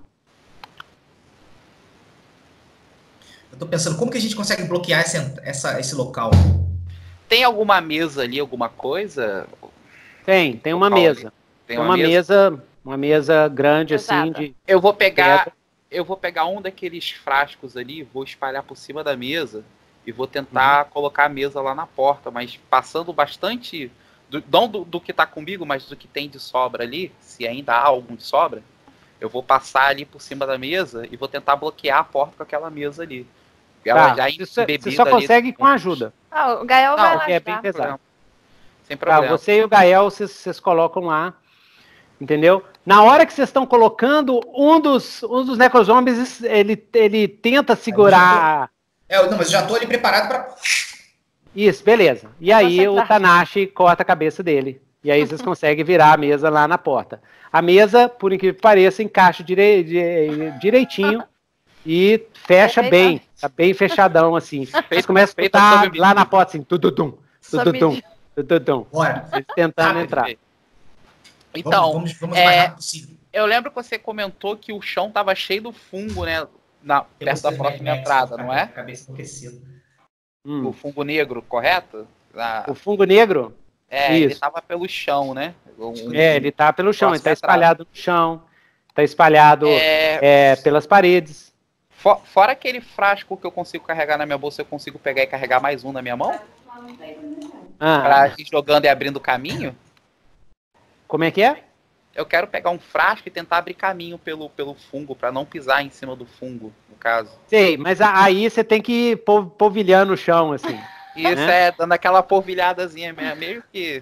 Eu tô pensando, como que a gente consegue bloquear esse local? Tem alguma mesa ali, alguma coisa? Tem uma mesa. Tem uma mesa grande. Exato. Assim de... Eu vou pegar um daqueles frascos ali, vou espalhar por cima da mesa e vou tentar colocar a mesa lá na porta, mas passando bastante, não do que tá comigo, mas do que tem de sobra ali, se ainda há algum de sobra, eu vou passar ali por cima da mesa e vou tentar bloquear a porta com aquela mesa ali. Você só consegue com ajuda. O Gael vai lá. É bem pesado. Sem problema. Você e o Gael, vocês colocam lá. Entendeu? Na hora que vocês estão colocando, um dos necrozombies, ele tenta segurar... Não, mas eu já tô ali preparado para... Isso, beleza. E aí o Tanashi corta a cabeça dele. E aí vocês conseguem virar a mesa lá na porta. A mesa, por incrível que pareça, encaixa direitinho e fecha bem. Tá bem fechadão, assim. Vocês começam a escutar lá na porta, assim, tududum. Bora. Eles tentando entrar. Então, vamos mais rápido possível. Eu lembro que você comentou que o chão tava cheio do fungo, né? Perto da próxima entrada, não é? Cabeça enlouquecida. O fungo negro, correto? O fungo negro? Isso. Ele tava pelo chão, né? Ele tá pelo chão, ele tá espalhado no chão, tá espalhado pelas paredes. Fora aquele frasco que eu consigo carregar na minha bolsa, eu consigo pegar e carregar mais um na minha mão? Pra ir jogando e abrindo caminho? Como é que é? Eu quero pegar um frasco e tentar abrir caminho pelo fungo, pra não pisar em cima do fungo, no caso. Sei, mas aí você tem que ir polvilhando o chão, assim. Isso, né? Dando aquela polvilhadazinha meio que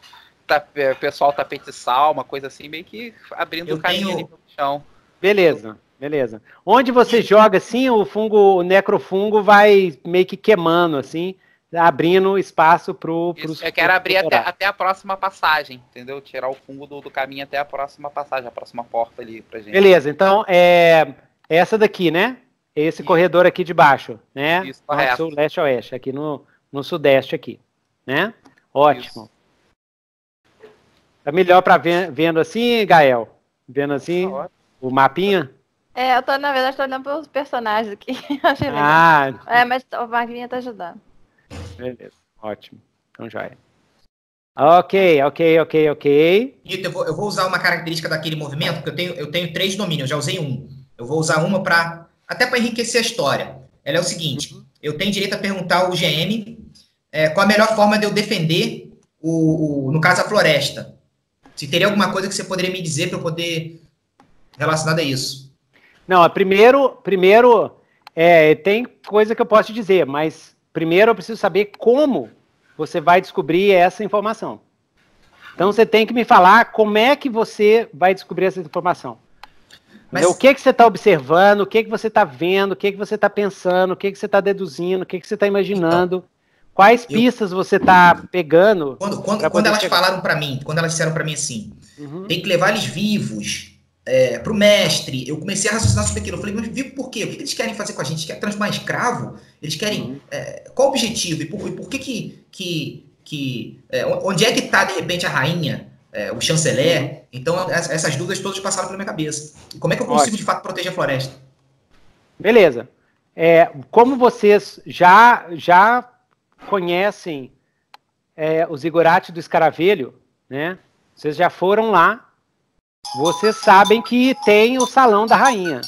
o pessoal tapete sal, uma coisa assim, meio que abrindo o caminho ali pelo chão. Beleza. Onde você joga, assim, o necrofungo vai meio que queimando, assim, abrindo espaço pros... Eu quero abrir até a próxima passagem, entendeu? Tirar o fungo do caminho até a próxima passagem, a próxima porta ali pra gente. Beleza, então essa daqui, né? Esse corredor aqui de baixo, né? Isso, correto. Sul, leste, oeste, aqui no sudeste aqui, né? Ótimo. Isso. Tá melhor pra vendo assim, Gael? Vendo assim, o mapinha? Na verdade, tô olhando pelos personagens aqui. Achei legal. Mas o Magrinha tá ajudando. Beleza, ótimo. Então já é. Ok. Eu vou usar uma característica daquele movimento, porque eu tenho 3 domínios, eu já usei um. Eu vou usar uma até para enriquecer a história. Ela é o seguinte, eu tenho direito a perguntar ao GM qual a melhor forma de eu defender, no caso, a floresta. Se teria alguma coisa que você poderia me dizer para eu poder relacionada a isso. Não, primeiro tem coisa que eu posso te dizer, mas primeiro eu preciso saber como você vai descobrir essa informação. Então você tem que me falar como é que você vai descobrir essa informação. Mas... O que você está observando, o que você está vendo, o que você está pensando, o que você está deduzindo, o que você está imaginando, então, quais pistas você está pegando. Quando elas falaram para mim, quando elas disseram para mim assim, tem que levar eles vivos para o mestre, eu comecei a raciocinar sobre aquilo. Eu falei, mas vivo por quê? O que eles querem fazer com a gente? Eles querem transformar em escravo? Eles querem... qual o objetivo? E por que onde é que está, de repente, a rainha, o chanceler? Então, essas dúvidas todas passaram pela minha cabeça. E como é que eu consigo, de fato, proteger a floresta? Beleza. Como vocês já conhecem os Zigurates do Escaravelho, né? Vocês já foram lá. Vocês sabem que tem o Salão da Rainha.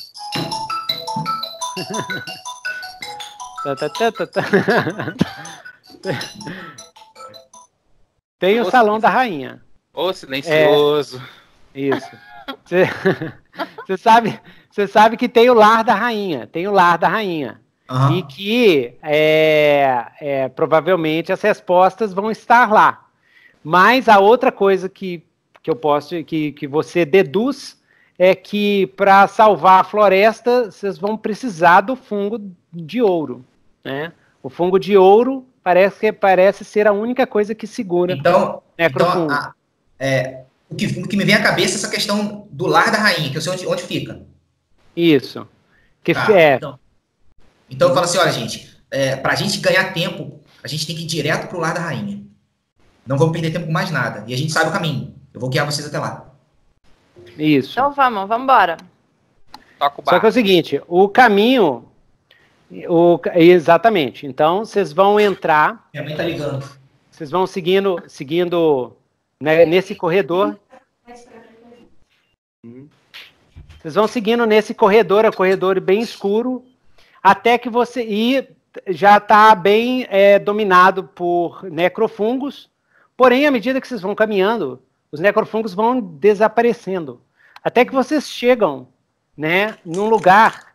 Tem o Salão da Rainha. Silencioso. Isso. Você sabe que tem o Lar da Rainha. Tem o Lar da Rainha. E que provavelmente as respostas vão estar lá. Mas a outra coisa que eu posso, que você deduz, é que para salvar a floresta, vocês vão precisar do fungo de ouro, né? O fungo de ouro parece ser a única coisa que segura o que me vem à cabeça é essa questão do Lar da Rainha, que eu sei onde fica. Isso. Então eu falo assim, olha, gente, para a gente ganhar tempo, a gente tem que ir direto para o Lar da Rainha. Não vamos perder tempo com mais nada. E a gente sabe o caminho. Eu vou guiar vocês até lá. Isso. Então vamos embora. Só que é o seguinte, o caminho... Exatamente. Então, vocês vão entrar... Minha mãe tá ligando. Vocês vão seguindo né, nesse corredor. Vocês vão seguindo nesse corredor, é um corredor bem escuro, até que você... E já está bem dominado por necrofungos, porém, à medida que vocês vão caminhando, os necrofungos vão desaparecendo. Até que vocês chegam, né, num lugar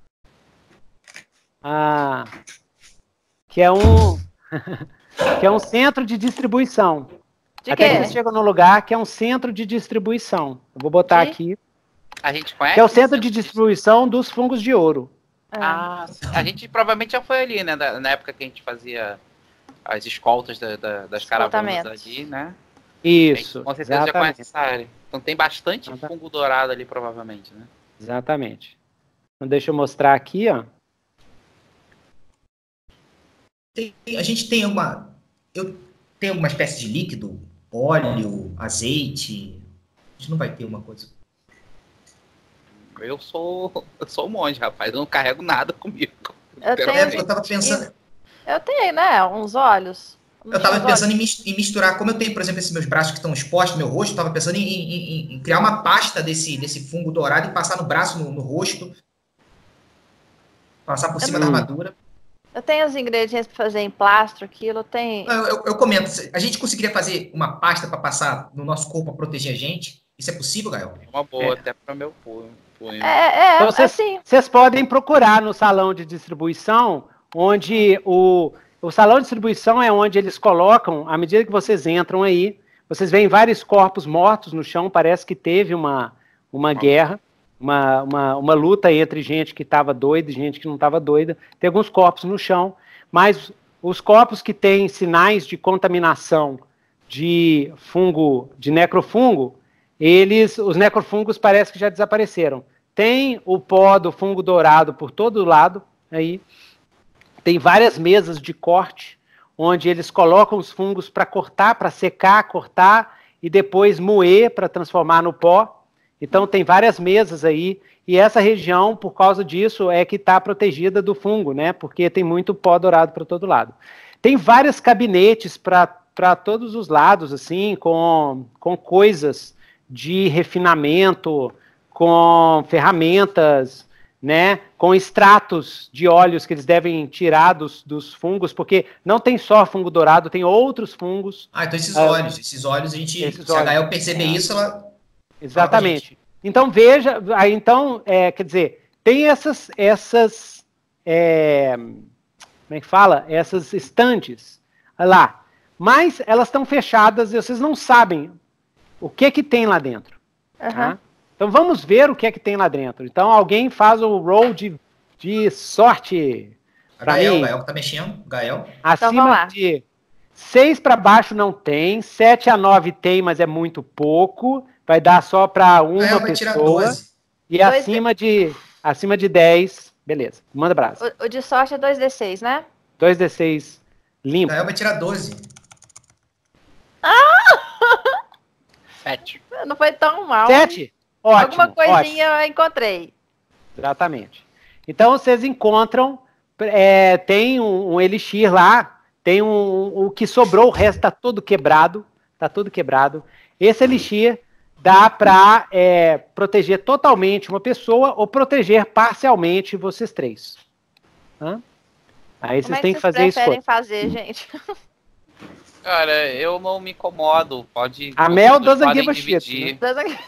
que é um centro de distribuição. Até que vocês chegam num lugar que é um centro de distribuição. Eu vou botar aqui. A gente conhece? Que é o centro de distribuição dos fungos de ouro. A gente provavelmente já foi ali, né? Na época que a gente fazia as escoltas das caravanas ali, né? Isso. Com certeza já conhece essa área. Então tem bastante fungo dourado ali, provavelmente, né? Exatamente. Então deixa eu mostrar aqui, ó. A gente tem eu tenho uma espécie de líquido, óleo, azeite. A gente não vai ter uma coisa. Eu sou um monge, rapaz. Eu não carrego nada comigo. Eu tava pensando... Eu tenho, né? Uns olhos. Eu tava pensando em misturar, como eu tenho, por exemplo, esses meus braços que estão expostos, meu rosto, eu tava pensando em criar uma pasta desse fungo dourado e passar no braço, no rosto, passar por cima da armadura. Eu tenho os ingredientes para fazer em plastro, aquilo tem... Eu comento, a gente conseguiria fazer uma pasta para passar no nosso corpo para proteger a gente? Isso é possível, Gael? É uma boa, até para meu punho. Então, vocês podem procurar no salão de distribuição, onde o salão de distribuição é onde eles colocam, à medida que vocês entram aí, vocês veem vários corpos mortos no chão, parece que teve uma guerra, uma luta entre gente que estava doida e gente que não estava doida. Tem alguns corpos no chão, mas os corpos que têm sinais de contaminação de fungo, de necrofungo, os necrofungos parece que já desapareceram. Tem o pó do fungo dourado por todo lado, aí. Tem várias mesas de corte, onde eles colocam os fungos para cortar, para secar, cortar, e depois moer para transformar no pó. Então tem várias mesas aí, e essa região, por causa disso, é que está protegida do fungo, né? Porque tem muito pó dourado para todo lado. Tem vários gabinetes para todos os lados, assim, com coisas de refinamento, com ferramentas, né, com extratos de óleos que eles devem tirar dos fungos, porque não tem só fungo dourado, tem outros fungos. Então esses óleos, a gente, se a Gael perceber isso, ela... Exatamente. Então veja, quer dizer, tem essas como é que fala? Essas estantes lá, mas elas estão fechadas e vocês não sabem o que tem lá dentro. Tá? Então vamos ver o que tem lá dentro. Então alguém faz o roll de sorte para mim. Gael tá mexendo, Gael. Acima de 6 para baixo não tem, 7 a 9 tem, mas é muito pouco. Vai dar só para uma pessoa. E acima de 10, beleza. Manda abraço. O de sorte é 2d6, né? 2d6 limpo. Gael vai tirar 12. 7. Não foi tão mal. 7? Ótimo. Alguma coisinha eu encontrei. Exatamente. Então vocês encontram, tem um elixir lá, tem o que sobrou, o resto está todo quebrado. Está todo quebrado. Esse elixir dá para proteger totalmente uma pessoa ou proteger parcialmente vocês três. Aí vocês têm que fazer isso. Como é que vocês preferem fazer, gente? Cara, eu não me incomodo. A Mel doesn't give a shit.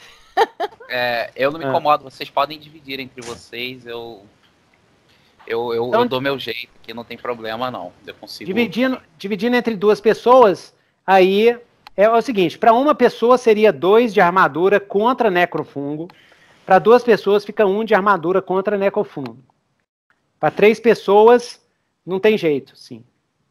Eu não me incomodo. Vocês podem dividir entre vocês. Eu dou meu jeito aqui, não tem problema não. Eu consigo. Dividindo entre duas pessoas, aí é o seguinte: para uma pessoa seria 2 de armadura contra necrofungo. Para 2 pessoas fica 1 de armadura contra necrofungo. Para 3 pessoas não tem jeito, sim.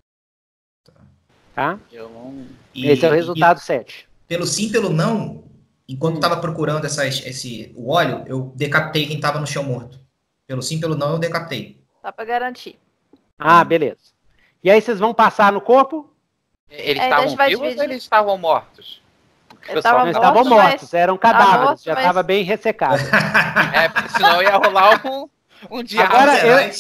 Tá? Esse é o resultado 7. Pelo sim, pelo não, enquanto estava procurando o óleo, eu decapitei quem estava no chão morto. Pelo sim, pelo não, eu decapitei. Só para garantir. Beleza. E aí vocês vão passar no corpo? Eles estavam vivos ou eles estavam mortos? Eles estavam mortos, eram cadáveres, já estava bem ressecado. Porque senão ia rolar um dia. Agora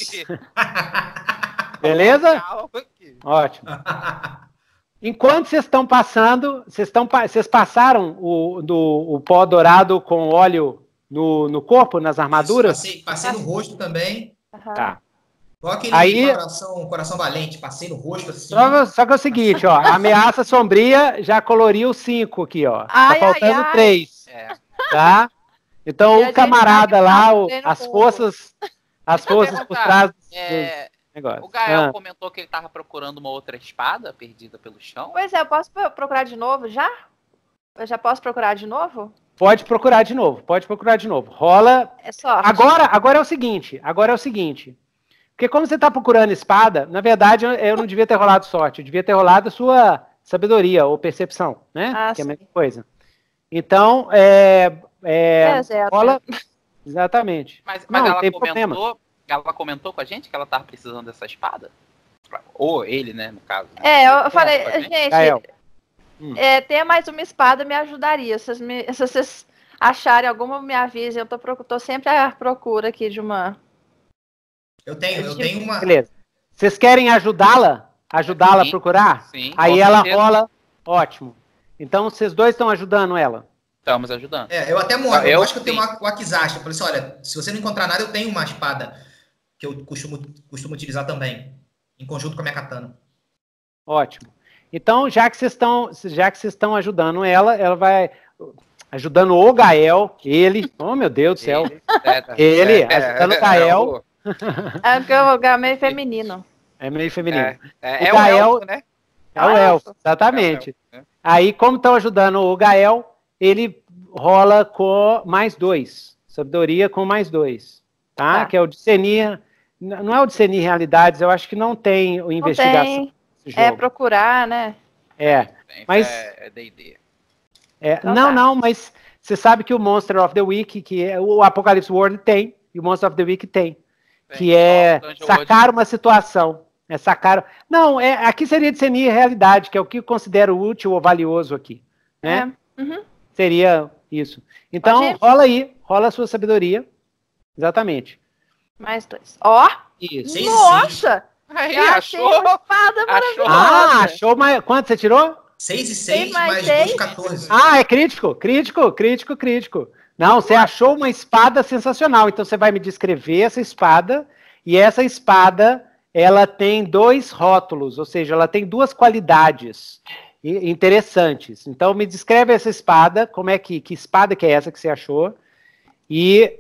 Beleza? Ótimo. Enquanto vocês estão passando, vocês passaram o pó dourado com óleo no corpo, nas armaduras? Passei no rosto também. Tá. Igual aquele coração valente, passei no rosto assim. Só que é o seguinte, ó, a ameaça sombria já coloriu 5 aqui, ó. Tá faltando 3. Tá? Então o camarada lá, as forças por trás negócio. O Gael comentou que ele estava procurando uma outra espada perdida pelo chão. Pois é, eu posso procurar de novo já? Eu já posso procurar de novo? Pode procurar de novo. Rola. É sorte. Agora é o seguinte. Porque como você está procurando espada, na verdade eu não devia ter rolado sorte. Eu devia ter rolado sua sabedoria ou percepção, né? Que é a mesma coisa. Então, rola. Exatamente. Mas ela comentou. Ela comentou com a gente que ela tava precisando dessa espada? Ou ele, né, no caso. Né? Eu falei, gente, ter mais uma espada me ajudaria. Se vocês acharem alguma, me avisem. Eu tô sempre à procura aqui de uma... Eu tenho uma... Beleza. Vocês querem ajudá-la? Ajudá-la a procurar? Sim. Aí ela rola. Ótimo. Então, vocês dois estão ajudando ela? Estamos ajudando. Eu até mostro. Eu acho que eu tenho uma Akizashi. Eu falei assim, olha, se você não encontrar nada, eu tenho uma espada que eu costumo utilizar também, em conjunto com a minha katana. Ótimo. Então, já que vocês estão ajudando ela vai ajudando o Gael, ele, oh meu Deus do céu, ajudando o Gael. É porque o Gael é meio feminino. É meio feminino. É o Gael, né? É o elfo, exatamente. Aí, como estão ajudando o Gael, ele rola com mais 2. Sabedoria com mais 2. Tá? Que é o discernir. Não é o discernir realidades, eu acho que não tem o investigação. É procurar, né? Mas... É D&D. Não, mas você sabe que o Monster of the Week, que é o Apocalypse World tem, e o Monster of the Week tem. Que é sacar uma situação. Não, aqui seria discernir realidade, que é o que eu considero útil ou valioso aqui. Né? Seria isso. Então, rola a sua sabedoria. Exatamente. Mais 2. Ó! Isso. Nossa! Aí, achei uma espada maravilhosa. Achou mais... Quanto você tirou? 6 e 6 mais 2, 14. É crítico. Não, você achou uma espada sensacional. Então, você vai me descrever essa espada. E essa espada... ela tem 2 rótulos, ou seja, ela tem 2 qualidades interessantes. Então, me descreve essa espada, como é que espada que é essa que você achou, e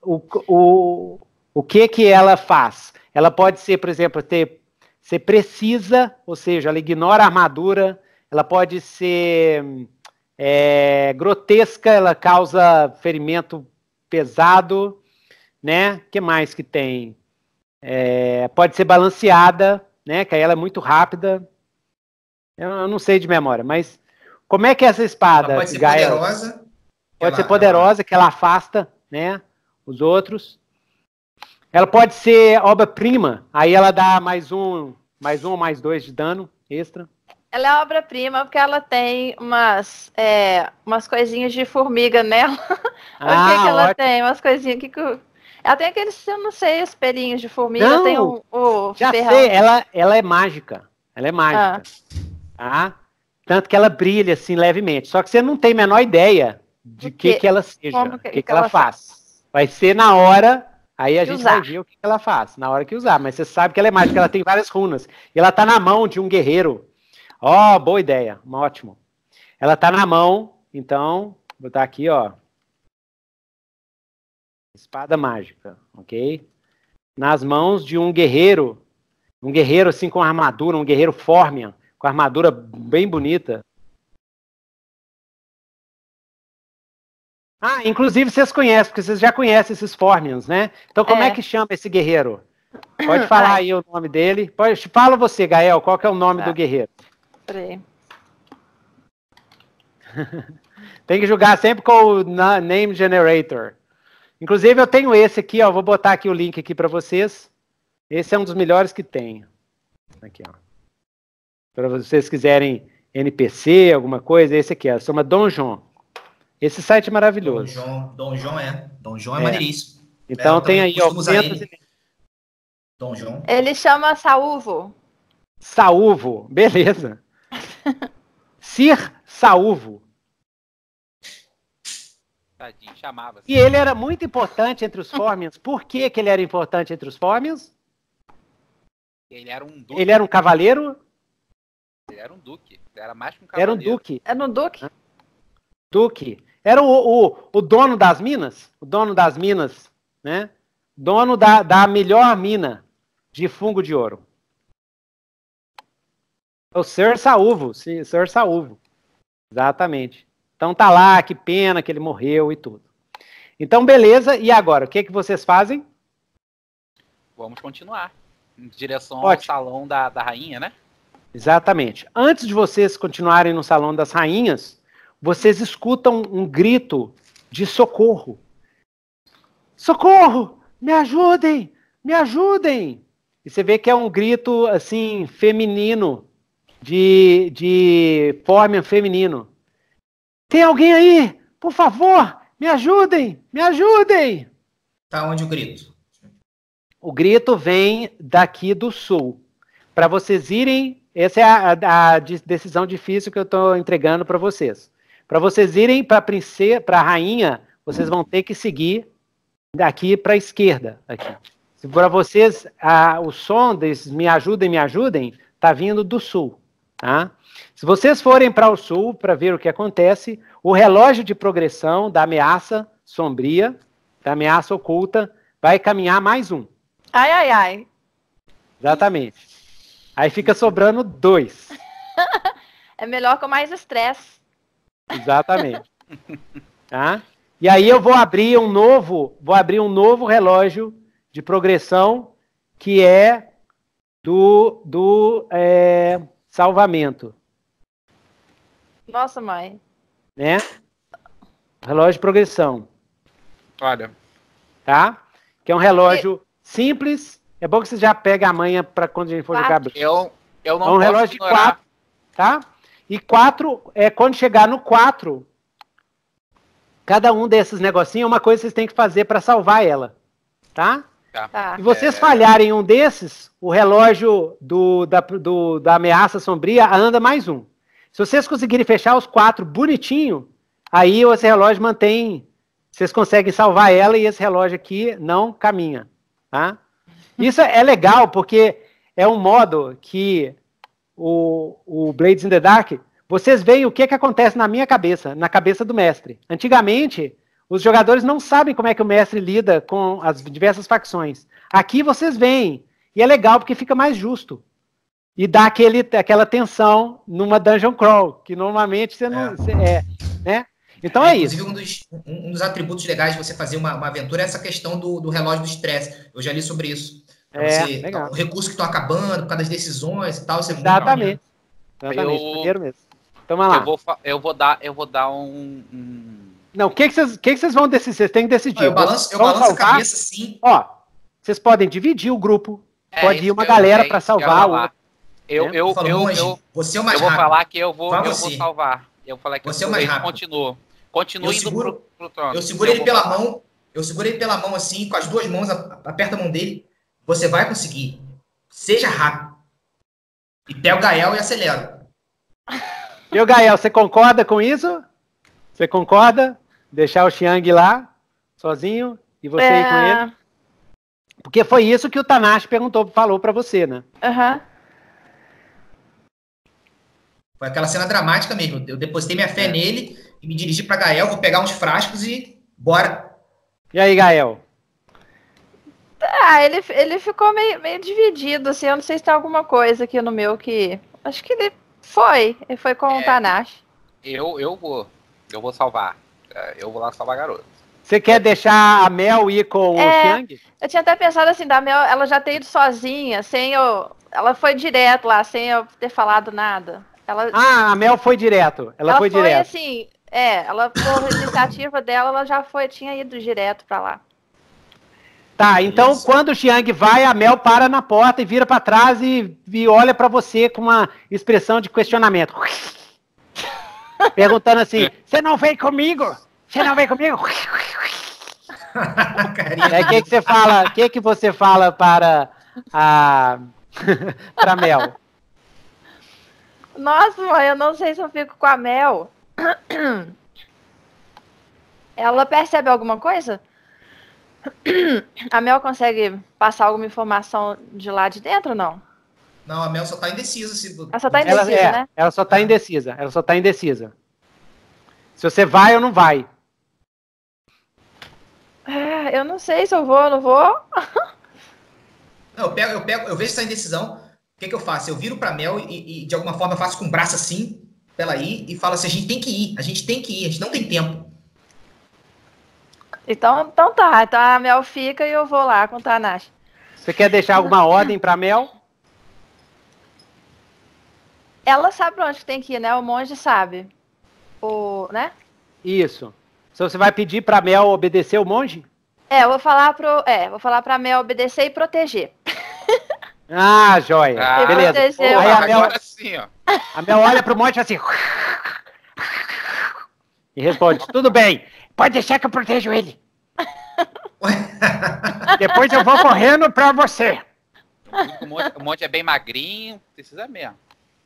o que ela faz. Ela pode ser, por exemplo, ser precisa, ou seja, ela ignora a armadura, ela pode ser grotesca, ela causa ferimento pesado, né? O que mais que tem? Pode ser balanceada, né? Que aí ela é muito rápida. Eu não sei de memória, mas como é que é essa espada? Ela pode ser poderosa. Pode ser poderosa, que ela afasta, né? Os outros. Ela pode ser obra-prima, aí ela dá mais 1 ou mais 2 de dano extra. Ela é obra-prima porque ela tem umas coisinhas de formiga nela. O que ela tem? Umas coisinhas que... Ela tem aqueles, eu não sei, espelhinhos de formiga. Não, tem o já ferrão. sei, ela é mágica. Ela é mágica. Tá? Tanto que ela brilha assim levemente. Só que você não tem a menor ideia de que ela seja, o que ela faz. Vai ser na hora, aí a gente vai ver o que ela faz, na hora que usar. Mas você sabe que ela é mágica, ela tem várias runas. E ela tá na mão de um guerreiro. Boa ideia, ótimo. Ela tá na mão, então, vou botar aqui, espada mágica, ok? Nas mãos de um guerreiro assim com armadura, um guerreiro Formian, com armadura bem bonita. Inclusive vocês conhecem, porque vocês já conhecem esses Formians, né? Então como é que chama esse guerreiro? Pode falar aí o nome dele. Fala você, Gael, qual que é o nome do guerreiro? Peraí. Tem que jogar sempre com o Name Generator. Inclusive, eu tenho esse aqui, vou botar aqui o link aqui para vocês. Esse é um dos melhores que tem. Aqui, para vocês quiserem NPC, alguma coisa, esse aqui, chama Donjon. Esse site é maravilhoso. Donjon é maneiríssimo. Então tem aí, Donjon. Ele chama Saúvo. Saúvo, beleza. Sir Saúvo. Tadinho, chamava. E ele era muito importante entre os Formians. Por que ele era importante entre os Formians? Ele era um duque. Ele era um cavaleiro? Ele era um duque. Ele era mais que um cavaleiro. Era um duque. Era um duque? Duque. Era o dono das minas? O dono das minas, né? Dono da melhor mina de fungo de ouro. O Sir Saúvo. Sir Saúvo. Exatamente. Então tá lá, que pena que ele morreu e tudo. Então, beleza. E agora, o que vocês fazem? Vamos continuar. Em direção ao salão da rainha, né? Exatamente. Antes de vocês continuarem no salão das rainhas, vocês escutam um grito de socorro. Socorro! Me ajudem! Me ajudem! E você vê que é um grito, assim, feminino, de Formian feminino. Tem alguém aí? Por favor, me ajudem, me ajudem. Tá onde o grito? O grito vem daqui do sul. Para vocês irem, essa é a decisão difícil que eu estou entregando para vocês. Para vocês irem para a rainha, vocês vão ter que seguir daqui para a esquerda. Para vocês, o som desses me ajudem, está vindo do sul. Tá? Se vocês forem para o sul para ver o que acontece, o relógio de progressão da ameaça sombria, da ameaça oculta, vai caminhar mais um. Ai, ai, ai. Exatamente. Aí fica sobrando 2. É melhor com mais estresse. Exatamente. Tá? E aí eu vou abrir um novo relógio de progressão que é do salvamento. Nossa, mãe. Né? Relógio de progressão. Olha. Tá? Que é um relógio simples. É bom que você já pega a manha para quando a gente for jogar. Eu não é um relógio de 4, tá? E 4, quando chegar no 4, cada um desses negocinhos é uma coisa que vocês têm que fazer para salvar ela. Tá? Tá. Se vocês falharem um desses, o relógio da ameaça sombria anda mais um. Se vocês conseguirem fechar os 4 bonitinho, aí esse relógio mantém... Vocês conseguem salvar ela e esse relógio aqui não caminha. Tá? Isso é legal, porque é um modo que o Blades in the Dark, vocês veem o que acontece na minha cabeça, na cabeça do mestre. Antigamente, os jogadores não sabem como é que o mestre lida com as diversas facções. Aqui vocês veem, e é legal porque fica mais justo. E dá aquela tensão numa dungeon crawl, que normalmente você não... né? Então é isso. Inclusive, um dos atributos legais de você fazer uma aventura é essa questão do relógio do estresse. Eu já li sobre isso. Legal. O recurso que estão acabando, por causa das decisões e tal. Exatamente. Primeiro mesmo. Então, vamos lá. Eu vou dar um... Não, o que vocês vão decidir? Vocês têm que decidir. Eu balanço a cabeça, sim. Ó, vocês podem dividir o grupo. Pode ir uma galera para salvar o outro. Você é o mais rápido. Eu vou falar que eu vou salvar. Eu falei que você é o mais rápido. Continua indo pro trono. Eu seguro ele pela mão assim, com as 2 mãos, aperta a mão dele. Você vai conseguir. Seja rápido. E pega o Gael e acelera. E o Gael, você concorda com isso? Você concorda? Deixar o Xiang lá, sozinho, e você ir com ele? Porque foi isso que o Tanashi falou pra você, né? Aham. Foi aquela cena dramática mesmo. Eu depositei minha fé nele e me dirigi pra Gael, vou pegar uns frascos e bora. E aí, Gael? Ele ficou meio dividido, assim. Eu não sei se tem alguma coisa aqui no meu que... Acho que ele foi com o Tanashi. Eu vou salvar. Eu vou lá salvar a garota. Você quer deixar a Mel ir com o Xiang? Eu tinha até pensado assim, da Mel, ela já ter ido sozinha, ela foi direto lá, sem eu ter falado nada. A Mel foi direto. Ela foi direto. Assim, ela, por iniciativa dela, ela já tinha ido direto pra lá. Tá, então quando o Xiang vai, a Mel para na porta e vira pra trás e olha pra você com uma expressão de questionamento. Perguntando assim, você não vem comigo? Você não vem comigo? O que você fala? O que você fala para para Mel? Nossa, mãe, eu não sei se eu fico com a Mel. Ela percebe alguma coisa? A Mel consegue passar alguma informação de lá de dentro ou não? Não, a Mel só tá indecisa. Ela só tá indecisa, né? Ela só tá indecisa. Ela só tá indecisa. Se você vai ou não vai. Eu não sei se eu vou ou não vou. Não, eu vejo essa indecisão. O que eu faço? Eu viro pra Mel e de alguma forma eu faço com o braço assim, pra ela ir, e falo assim, a gente tem que ir, a gente não tem tempo. Então tá. Então a Mel fica e eu vou lá com o Tanashi. Você quer deixar alguma ordem pra Mel? Ela sabe pra onde que tem que ir, né? O monge sabe. Né? Isso. Então você vai pedir pra Mel obedecer o monge? Eu vou falar pra Mel obedecer e proteger. Ah, joia. Beleza. Aí a Mel, agora sim, ó. A Mel olha pro monge assim. E responde, tudo bem. Pode deixar que eu protejo ele. Depois eu vou correndo pra você. O monte é bem magrinho, precisa mesmo.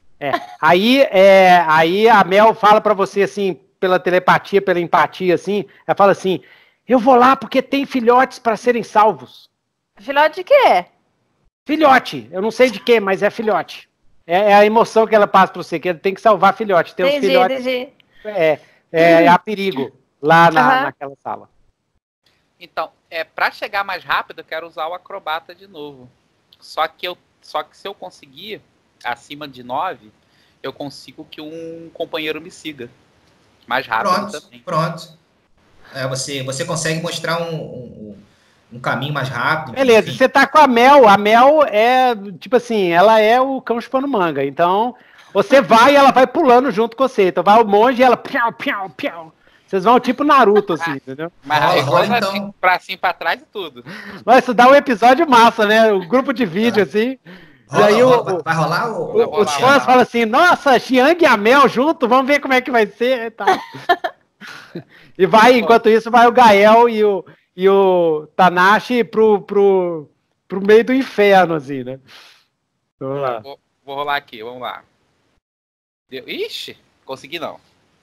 Aí a Mel fala pra você assim, pela telepatia, pela empatia, assim, ela fala assim, eu vou lá porque tem filhotes pra serem salvos. Filhote de quê? Filhote, eu não sei de quê, mas é filhote. É a emoção que ela passa pra você, que ele tem que salvar filhote. Tem os filhotes. Entendi. Há perigo lá naquela sala. Então, pra chegar mais rápido, eu quero usar o acrobata de novo. Só que se eu conseguir, acima de 9, eu consigo que um companheiro me siga. Mais rápido também. Pronto. Você consegue mostrar um caminho mais rápido. Beleza, você tá com a Mel. A Mel é, tipo assim, ela é o cão chupando manga. Então, você vai e ela vai pulando junto com você. Então vai o monge e ela... Piau, piau, piau. Vocês vão tipo Naruto, assim, entendeu? Mas rola então. Pra cima, pra trás e tudo. Vai, isso dá um episódio massa, né? O grupo de vídeo, assim. Rola, e aí vai rolar os fãs falam assim, nossa, Xiang e a Mel junto, vamos ver como é que vai ser. Tá. E vai, enquanto isso, vai o Gael e o Tanashi pro meio do inferno, assim, né? Vamos lá. Vou rolar aqui, vamos lá. Ixi, consegui não.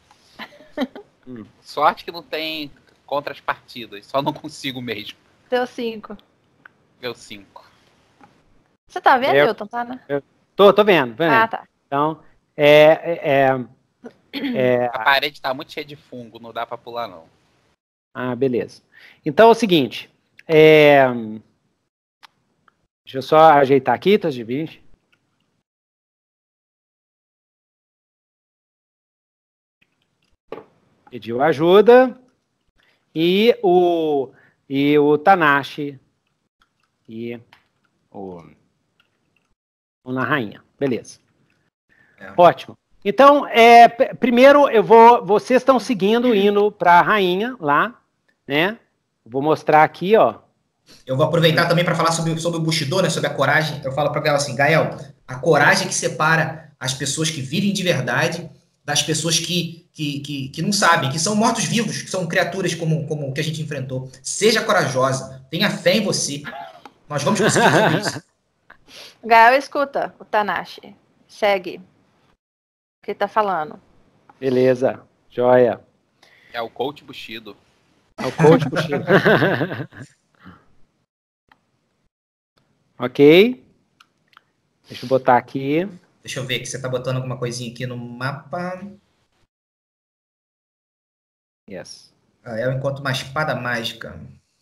Sorte que não tem contra as partidas, só não consigo mesmo. Deu 5. Deu 5. Você tá vendo, Milton? Tá, né? Tô vendo. Ah, tá. Então, a parede tá muito cheia de fungo, não dá pra pular, não. Ah, beleza. Então é o seguinte, deixa eu só ajeitar aqui, tá de 20. Pediu ajuda e o Tanashi e o na rainha, beleza? Ótimo. Então, primeiro vocês estão seguindo, indo para a rainha lá, né? Vou mostrar aqui, ó. Eu vou aproveitar também para falar sobre o Bushido, né? Sobre a coragem. Eu falo para ela assim, Gael, a coragem que separa as pessoas que vivem de verdade das pessoas que não sabem, que são mortos-vivos, que são criaturas como que a gente enfrentou. Seja corajosa, tenha fé em você. Nós vamos conseguir fazer isso. Gael, escuta o Tanashi. Segue. O que ele tá falando? Beleza, joia. É o coach Bushido. É o coach Bushido. Ok. Deixa eu botar aqui. Deixa eu ver que você tá botando alguma coisinha aqui no mapa. Yes. Eu encontro uma espada mágica.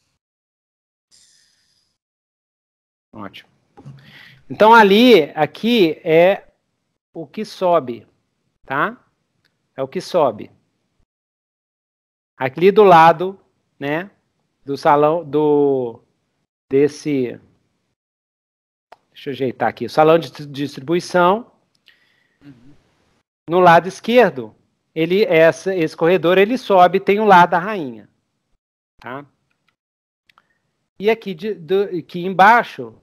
Ótimo. Então aqui é o que sobe, tá? É o que sobe. Aqui do lado, né, do salão deixa eu ajeitar aqui, o salão de distribuição. No lado esquerdo, esse corredor ele sobe, tem o lado da rainha, tá? E aqui embaixo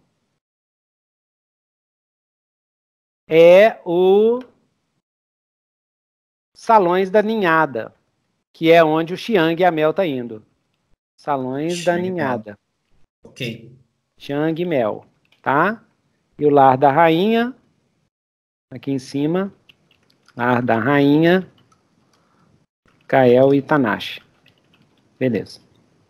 é o Salões da Ninhada, que é onde o Xiang e a Mel tá indo. Salões da Ninhada. Ok. Xiang e Mel, tá? E o lar da rainha, aqui em cima, lar da rainha, Gael e Tanashi. Beleza.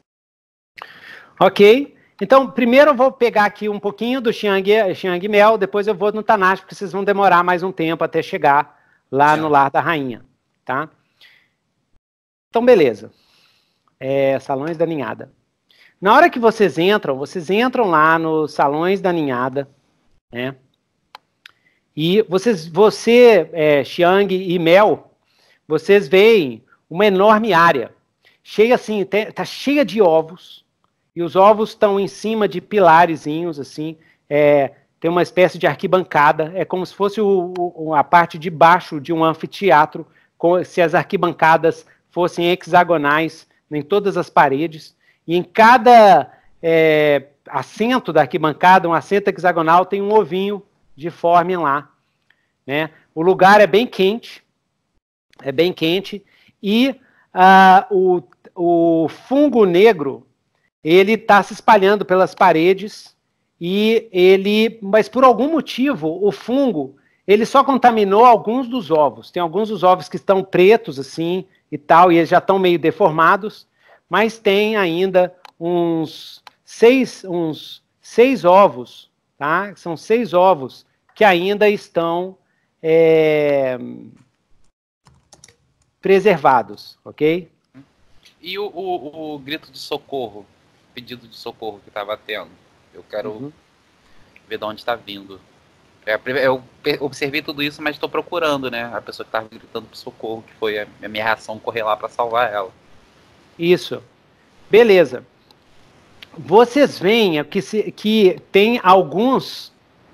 Ok. Então, primeiro eu vou pegar aqui um pouquinho do Xiang e Mel, depois eu vou no Tanashi, porque vocês vão demorar mais um tempo até chegar lá no lar da rainha, tá? Então, beleza. Salões da Ninhada. Na hora que vocês entram lá nos Salões da Ninhada, né? E Xiang e Mel, vocês veem uma enorme área, cheia assim, tá cheia de ovos, e os ovos estão em cima de pilarezinhos, assim, tem uma espécie de arquibancada, é como se fosse a parte de baixo de um anfiteatro, se as arquibancadas fossem hexagonais em todas as paredes, e em cada assento da arquibancada, um assento hexagonal, tem um ovinho de forma lá, né? O lugar é bem quente, e o fungo negro, ele está se espalhando pelas paredes mas por algum motivo, o fungo, ele só contaminou alguns dos ovos. Tem alguns dos ovos que estão pretos, assim, e tal, e eles já estão meio deformados, mas tem ainda uns seis ovos, tá? São 6 ovos que ainda estão preservados, ok? E o grito de socorro, pedido de socorro que estava tendo? Eu quero ver de onde está vindo. Eu observei tudo isso, mas estou procurando, né? A pessoa que estava gritando por socorro, que foi a minha reação, correr lá para salvar ela. Isso. Beleza. Vocês veem que tem alguns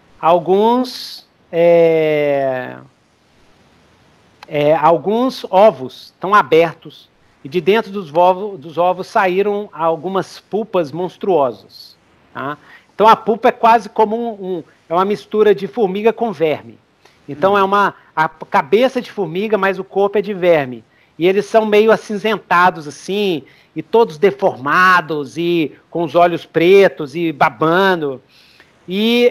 ovos estão abertos e de dentro dos ovos saíram algumas pulpas monstruosas. Tá? Então a pulpa é quase como é uma mistura de formiga com verme. Então a cabeça de formiga, mas o corpo é de verme. E eles são meio acinzentados assim, e todos deformados, e com os olhos pretos, e babando. E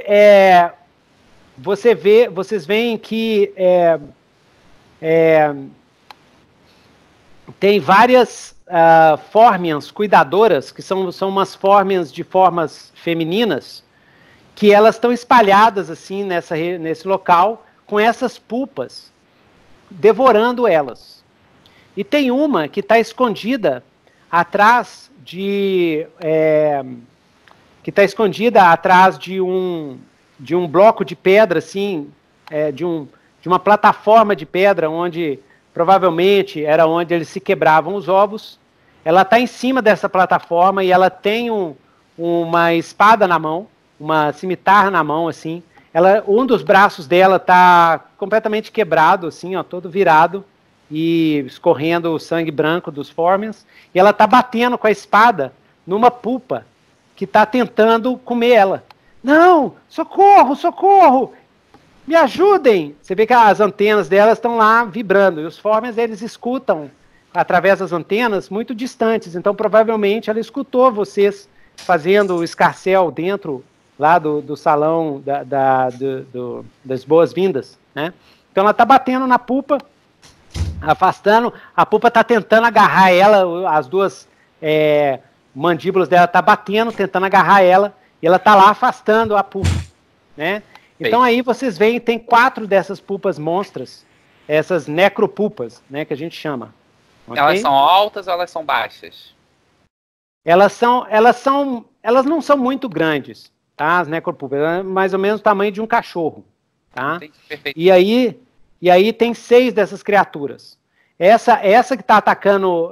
vocês veem que tem várias fórmias cuidadoras, que são umas fórmias de formas femininas, que elas estão espalhadas assim nesse local, com essas pulpas, devorando elas. E tem uma que está escondida atrás de um bloco de pedra, assim, de uma plataforma de pedra, onde provavelmente era onde eles se quebravam os ovos. Ela está em cima dessa plataforma e ela tem uma espada na mão, uma cimitarra na mão, assim. Um dos braços dela está completamente quebrado, assim, ó, todo virado, e escorrendo o sangue branco dos fórmias, e ela está batendo com a espada numa pulpa que está tentando comer ela. Não! Socorro! Socorro! Me ajudem! Você vê que as antenas delas estão lá vibrando, e os fórmias, eles escutam através das antenas muito distantes, então provavelmente ela escutou vocês fazendo o escarcéu dentro lá do salão das boas-vindas, né? Então ela está batendo na pulpa, afastando, a pulpa está tentando agarrar ela, as duas mandíbulas dela tá batendo, tentando agarrar ela, e ela tá lá afastando a pulpa, né? Então aí vocês veem, tem 4 dessas pulpas monstras, essas necropulpas, né, que a gente chama. Okay? Elas são altas ou elas são baixas? Elas não são muito grandes, tá? As necropulpas, mais ou menos o tamanho de um cachorro, tá? Perfeito. E aí tem 6 dessas criaturas. Essa que está atacando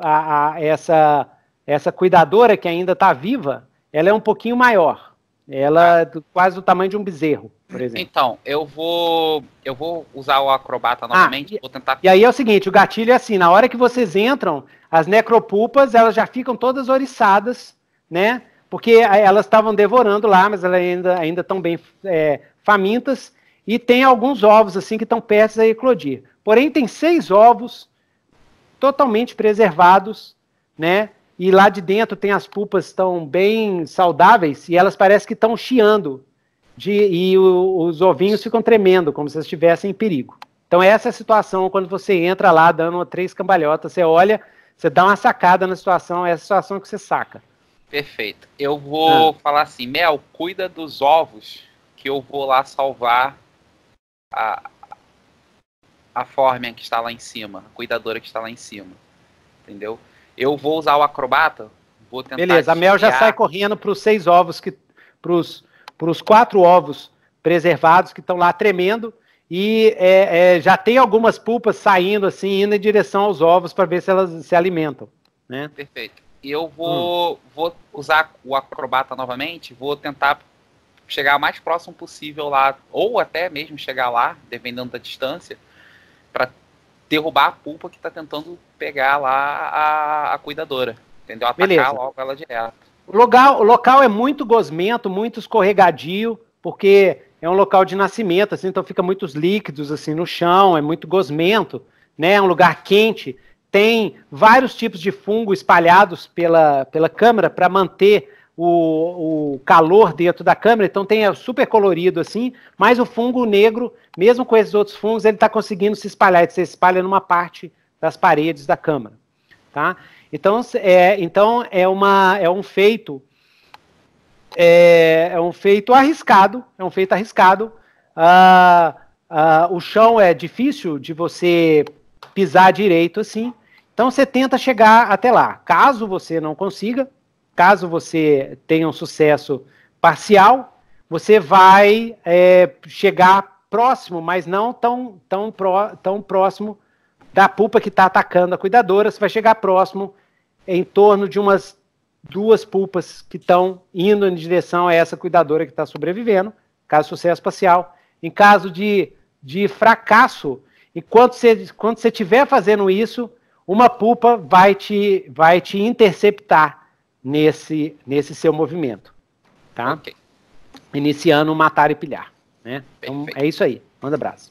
essa cuidadora que ainda está viva, ela é um pouquinho maior. Ela é quase do tamanho de um bezerro, por exemplo. Então, eu vou usar o acrobata novamente. Vou tentar... E aí é o seguinte, o gatilho é assim, na hora que vocês entram, as necropulpas, elas já ficam todas oriçadas, né? Porque elas estavam devorando lá, mas elas ainda estão bem famintas, e tem alguns ovos assim que estão prestes a eclodir. Porém, tem 6 ovos totalmente preservados, né? E lá de dentro tem as pulpas estão bem saudáveis e elas parecem que estão chiando. E os ovinhos ficam tremendo, como se eles estivessem em perigo. Então essa é a situação quando você entra lá dando 3 cambalhotas, você olha, você dá uma sacada na situação, é a situação que você saca. Perfeito. Eu vou falar assim, Mel, cuida dos ovos, que eu vou lá salvar a fórmia que está lá em cima, a cuidadora que está lá em cima. Entendeu? Eu vou usar o acrobata, vou tentar... Beleza, a Mel já sai correndo para os 6 ovos, para os 4 ovos preservados que estão lá tremendo, e já tem algumas pulpas saindo assim, indo em direção aos ovos para ver se elas se alimentam. Né? Perfeito. E eu vou usar o acrobata novamente, vou tentar chegar o mais próximo possível lá, ou até mesmo chegar lá, dependendo da distância, para derrubar a pulpa que está tentando pegar lá a cuidadora, entendeu? Atacar Beleza. Logo ela direto. O local é muito gosmento, muito escorregadio, porque é um local de nascimento, assim, então fica muitos líquidos assim no chão, é muito gosmento, né? É um lugar quente, tem vários tipos de fungo espalhados pela câmara para manter o calor dentro da câmara, então tem super colorido assim, mas o fungo negro, mesmo com esses outros fungos, ele está conseguindo se espalhar, ele se espalha numa parte das paredes da câmara, tá? Então é um feito arriscado, o chão é difícil de você pisar direito assim, então você tenta chegar até lá. Caso você não consiga, caso você tenha um sucesso parcial, você vai chegar próximo, mas não tão próximo da pupa que está atacando a cuidadora. Você vai chegar próximo em torno de umas 2 pupas que estão indo em direção a essa cuidadora que está sobrevivendo, caso sucesso parcial. Em caso de fracasso, quando você estiver fazendo isso, uma pupa vai te interceptar nesse seu movimento, tá? Okay. Iniciando o matar e pilhar, né? Então, é isso aí. Manda abraço.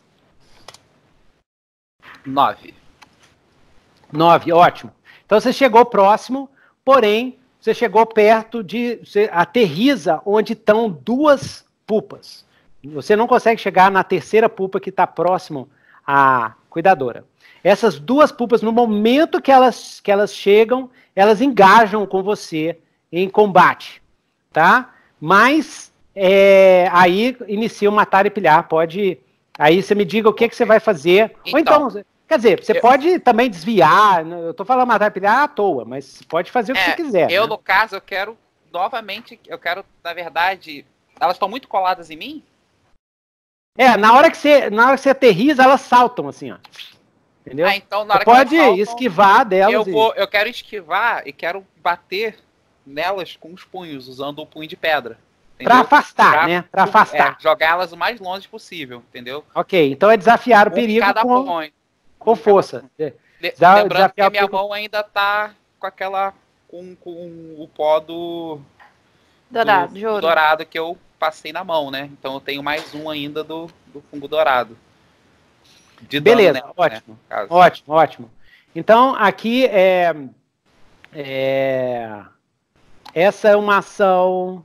9, ótimo. Então você chegou próximo, porém você chegou perto você aterriza onde estão 2 pupas. Você não consegue chegar na terceira pupa que está próximo à cuidadora. Essas 2 pupas, no momento que elas chegam, elas engajam com você em combate, tá? Mas aí inicia o matar e pilhar, aí você me diga o que você vai fazer. Ou então, quer dizer, você pode também desviar, eu tô falando matar e pilhar à toa, mas você pode fazer o que você quiser. Né? No caso, eu quero, na verdade, elas estão muito coladas em mim? Na hora que você aterriza, elas saltam assim, ó. Entendeu? Então, na hora você pode esquivar delas. Eu quero esquivar e quero bater nelas com os punhos, usando o punho de pedra. Para afastar, né? Para afastar. Jogar elas o mais longe possível, entendeu? Ok, então é desafiar o perigo com força. Lembrando que a minha mão ainda tá com o pó do dourado que eu passei na mão, né? Então eu tenho mais um ainda do fungo dourado. Beleza, nela, ótimo, né, ótimo. Então, aqui essa é uma ação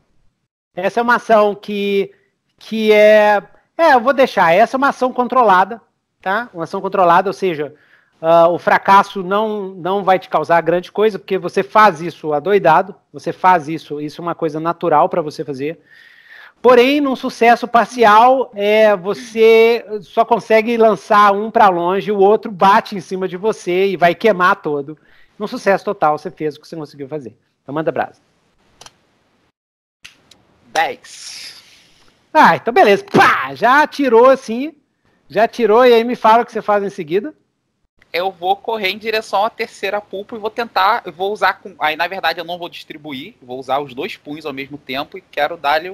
que eu vou deixar, essa é uma ação controlada, tá? Uma ação controlada, ou seja, o fracasso não vai te causar grande coisa, porque você faz isso adoidado, você faz isso é uma coisa natural para você fazer. Porém, num sucesso parcial, você só consegue lançar um para longe, o outro bate em cima de você e vai queimar todo. Num sucesso total, você fez o que você conseguiu fazer. Então, manda brasa. 10. Então beleza. Pá, já atirou assim, e aí me fala o que você faz em seguida. Eu vou correr em direção à terceira pulpa e vou usar, aí na verdade eu não vou distribuir, vou usar os 2 punhos ao mesmo tempo e quero dar-lhe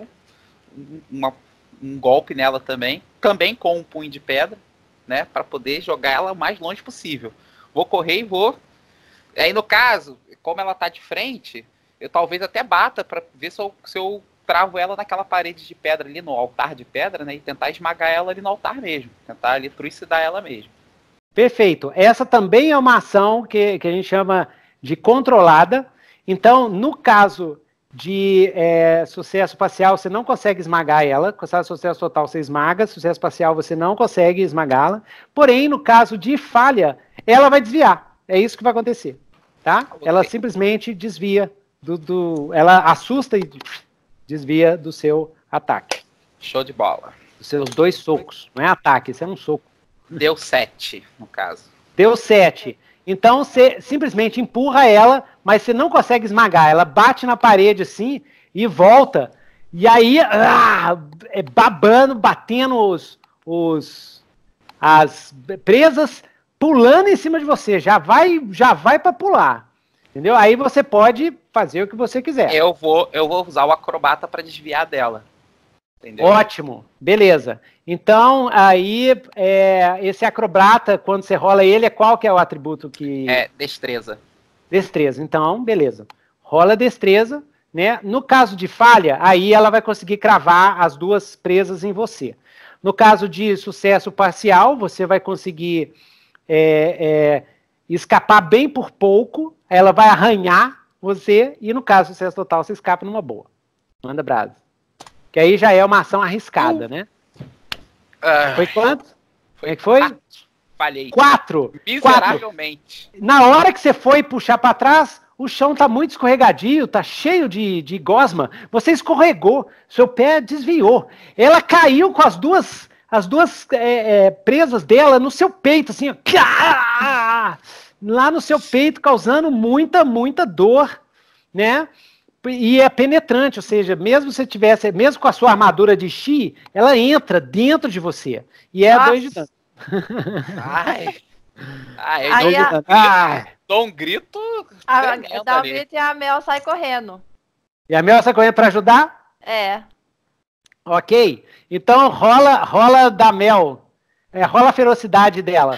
um golpe nela também com um punho de pedra, né, para poder jogar ela o mais longe possível. Vou correr e vou. Aí no caso, como ela tá de frente, eu talvez até bata para ver se eu travo ela naquela parede de pedra ali, no altar de pedra, né, e tentar esmagar ela ali no altar mesmo, tentar ali trucidar ela mesmo. Perfeito. Essa também é uma ação que a gente chama de controlada. Então, no caso de sucesso parcial, você não consegue esmagar ela. Com sucesso total, você esmaga. Sucesso parcial, você não consegue esmagá-la. Porém, no caso de falha, ela vai desviar. É isso que vai acontecer. Tá? Okay. Ela simplesmente desvia ela assusta e desvia do seu ataque. Show de bola. Dos seus 2 socos. Não é ataque, isso é um soco. Deu 7, no caso. Deu 7. Então, você simplesmente empurra ela, mas você não consegue esmagar. Ela bate na parede assim e volta. E aí, babando, batendo as presas, pulando em cima de você. Já vai para pular. Entendeu? Aí você pode fazer o que você quiser. Eu vou usar o acrobata para desviar dela. Entendeu? Ótimo, beleza. Então, aí, esse acrobata, quando você rola ele, qual que é o atributo que... Destreza. Destreza, então, beleza. Rola destreza, né? No caso de falha, aí ela vai conseguir cravar as 2 presas em você. No caso de sucesso parcial, você vai conseguir escapar bem por pouco, ela vai arranhar você, e no caso do sucesso total, você escapa numa boa. Manda brasa. Que aí já é uma ação arriscada, né? Foi quanto? Como é que foi? 4. Falhei. 4. Miseravelmente. 4. Na hora que você foi puxar para trás, o chão tá muito escorregadio, tá cheio de gosma. Você escorregou, seu pé desviou. Ela caiu com as duas presas dela no seu peito, assim, ó, lá no seu peito, causando muita dor, né? E é penetrante, ou seja, mesmo com a sua armadura de chi, ela entra dentro de você. E é 2 de dano. Dou um grito. Dá um grito e a Mel sai correndo. E a Mel sai correndo pra ajudar? É. Ok. Então rola da Mel. Rola a ferocidade dela.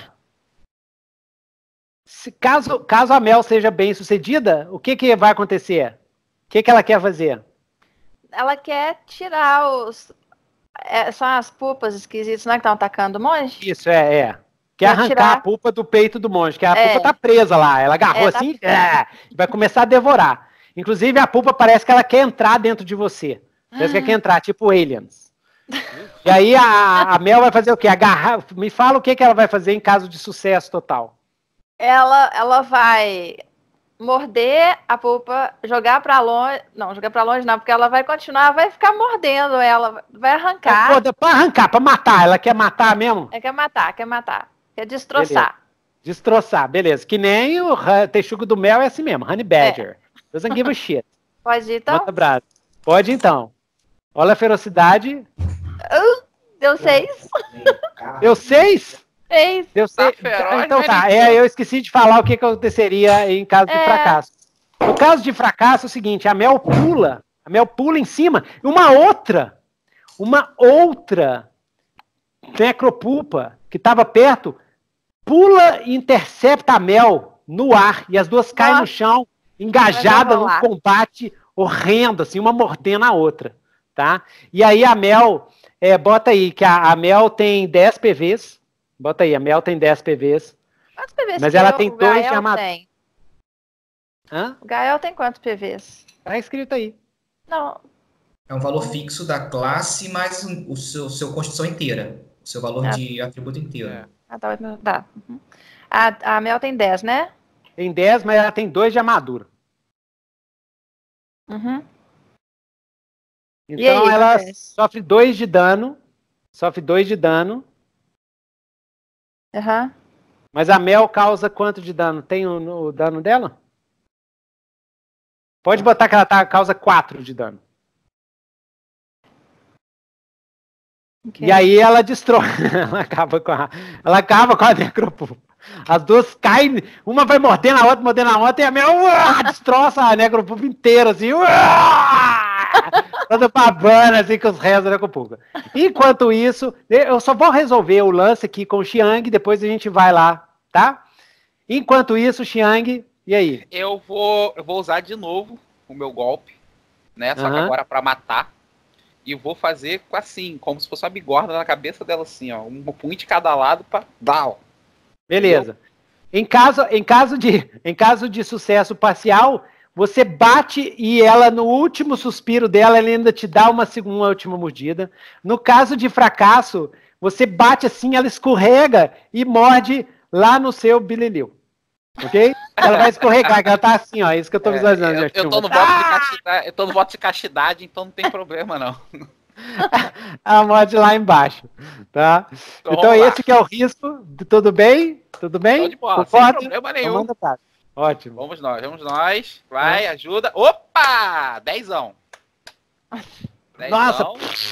Caso a Mel seja bem sucedida, o que vai acontecer? O que ela quer fazer? Ela quer tirar são as pulpas esquisitas, não é que estão atacando o monge? Isso, Quer arrancar a pulpa do peito do monge, que a pulpa tá presa lá. Ela agarrou assim, vai começar a devorar. Inclusive, a pulpa parece que ela quer entrar dentro de você. Parece que ela quer entrar, tipo aliens. E aí a Mel vai fazer o quê? Agarrar. Me fala o que ela vai fazer em caso de sucesso total. Ela vai morder a pulpa, jogar pra longe. Não, jogar pra longe não, porque ela vai continuar, vai ficar mordendo ela, vai arrancar. Pra arrancar, pra matar. Ela quer matar mesmo? Quer matar. Quer destroçar. Beleza. Destroçar, beleza. Que nem o texugo do mel é assim mesmo, Honey Badger. Doesn't give a shit. Pode ir, então? Pode, então. Olha a ferocidade. Deu 6. Deu 6? 6. Deu 6. Então tá, eu esqueci de falar o que aconteceria em caso de fracasso. No caso de fracasso é o seguinte, a Mel pula em cima, e uma outra necropulpa que estava perto, pula e intercepta a Mel no ar, e as duas caem no chão, engajadas num combate horrendo, assim, uma mordendo a outra, tá? E aí a Mel, bota aí, que a Mel tem 10 PVs, bota aí, a Mel tem 10 PVs. Quantos PVs mas ela tem 2 de armadura. O Gael tem quantos PVs? Tá escrito aí. Não. É um valor fixo da classe mais o seu construção inteira. O seu valor de atributo inteiro. Tá. Uhum. A Mel tem 10, né? Tem 10, mas ela tem 2 de armadura. Uhum. Então aí, ela sofre 2 de dano. Uhum. Mas a Mel causa quanto de dano? Tem o dano dela? Pode botar que ela causa 4 de dano. Okay. E aí ela destrói. Ela acaba com a necropulpa. As duas caem, uma vai mordendo a outra, e a Mel destroça a necropulpa inteira, assim. Toda babana, assim, com os restos da necropulpa. Enquanto isso, eu só vou resolver o lance aqui com o Xiang, depois a gente vai lá, tá? Enquanto isso, Xiang, e aí? Eu vou usar de novo o meu golpe, né? Só que agora pra matar. E vou fazer assim, como se fosse uma bigorna na cabeça dela, assim, ó. Um punho de cada lado pra dar, ó. Beleza. Em caso de sucesso parcial, você bate e ela, no último suspiro dela, ela ainda te dá uma última mordida. No caso de fracasso, você bate assim, ela escorrega e morde lá no seu bililil. Ok? Ela vai escorregar, que ela tá assim, ó. É isso que eu tô visualizando. Eu tô no voto de castidade, então não tem problema, não. A morde lá embaixo, tá? Então esse que é o risco. Tudo bem? Tudo bem? De bola, sem problema nenhum. Ótimo. Vamos nós. Vai, ajuda. Opa! 10ão. Nossa!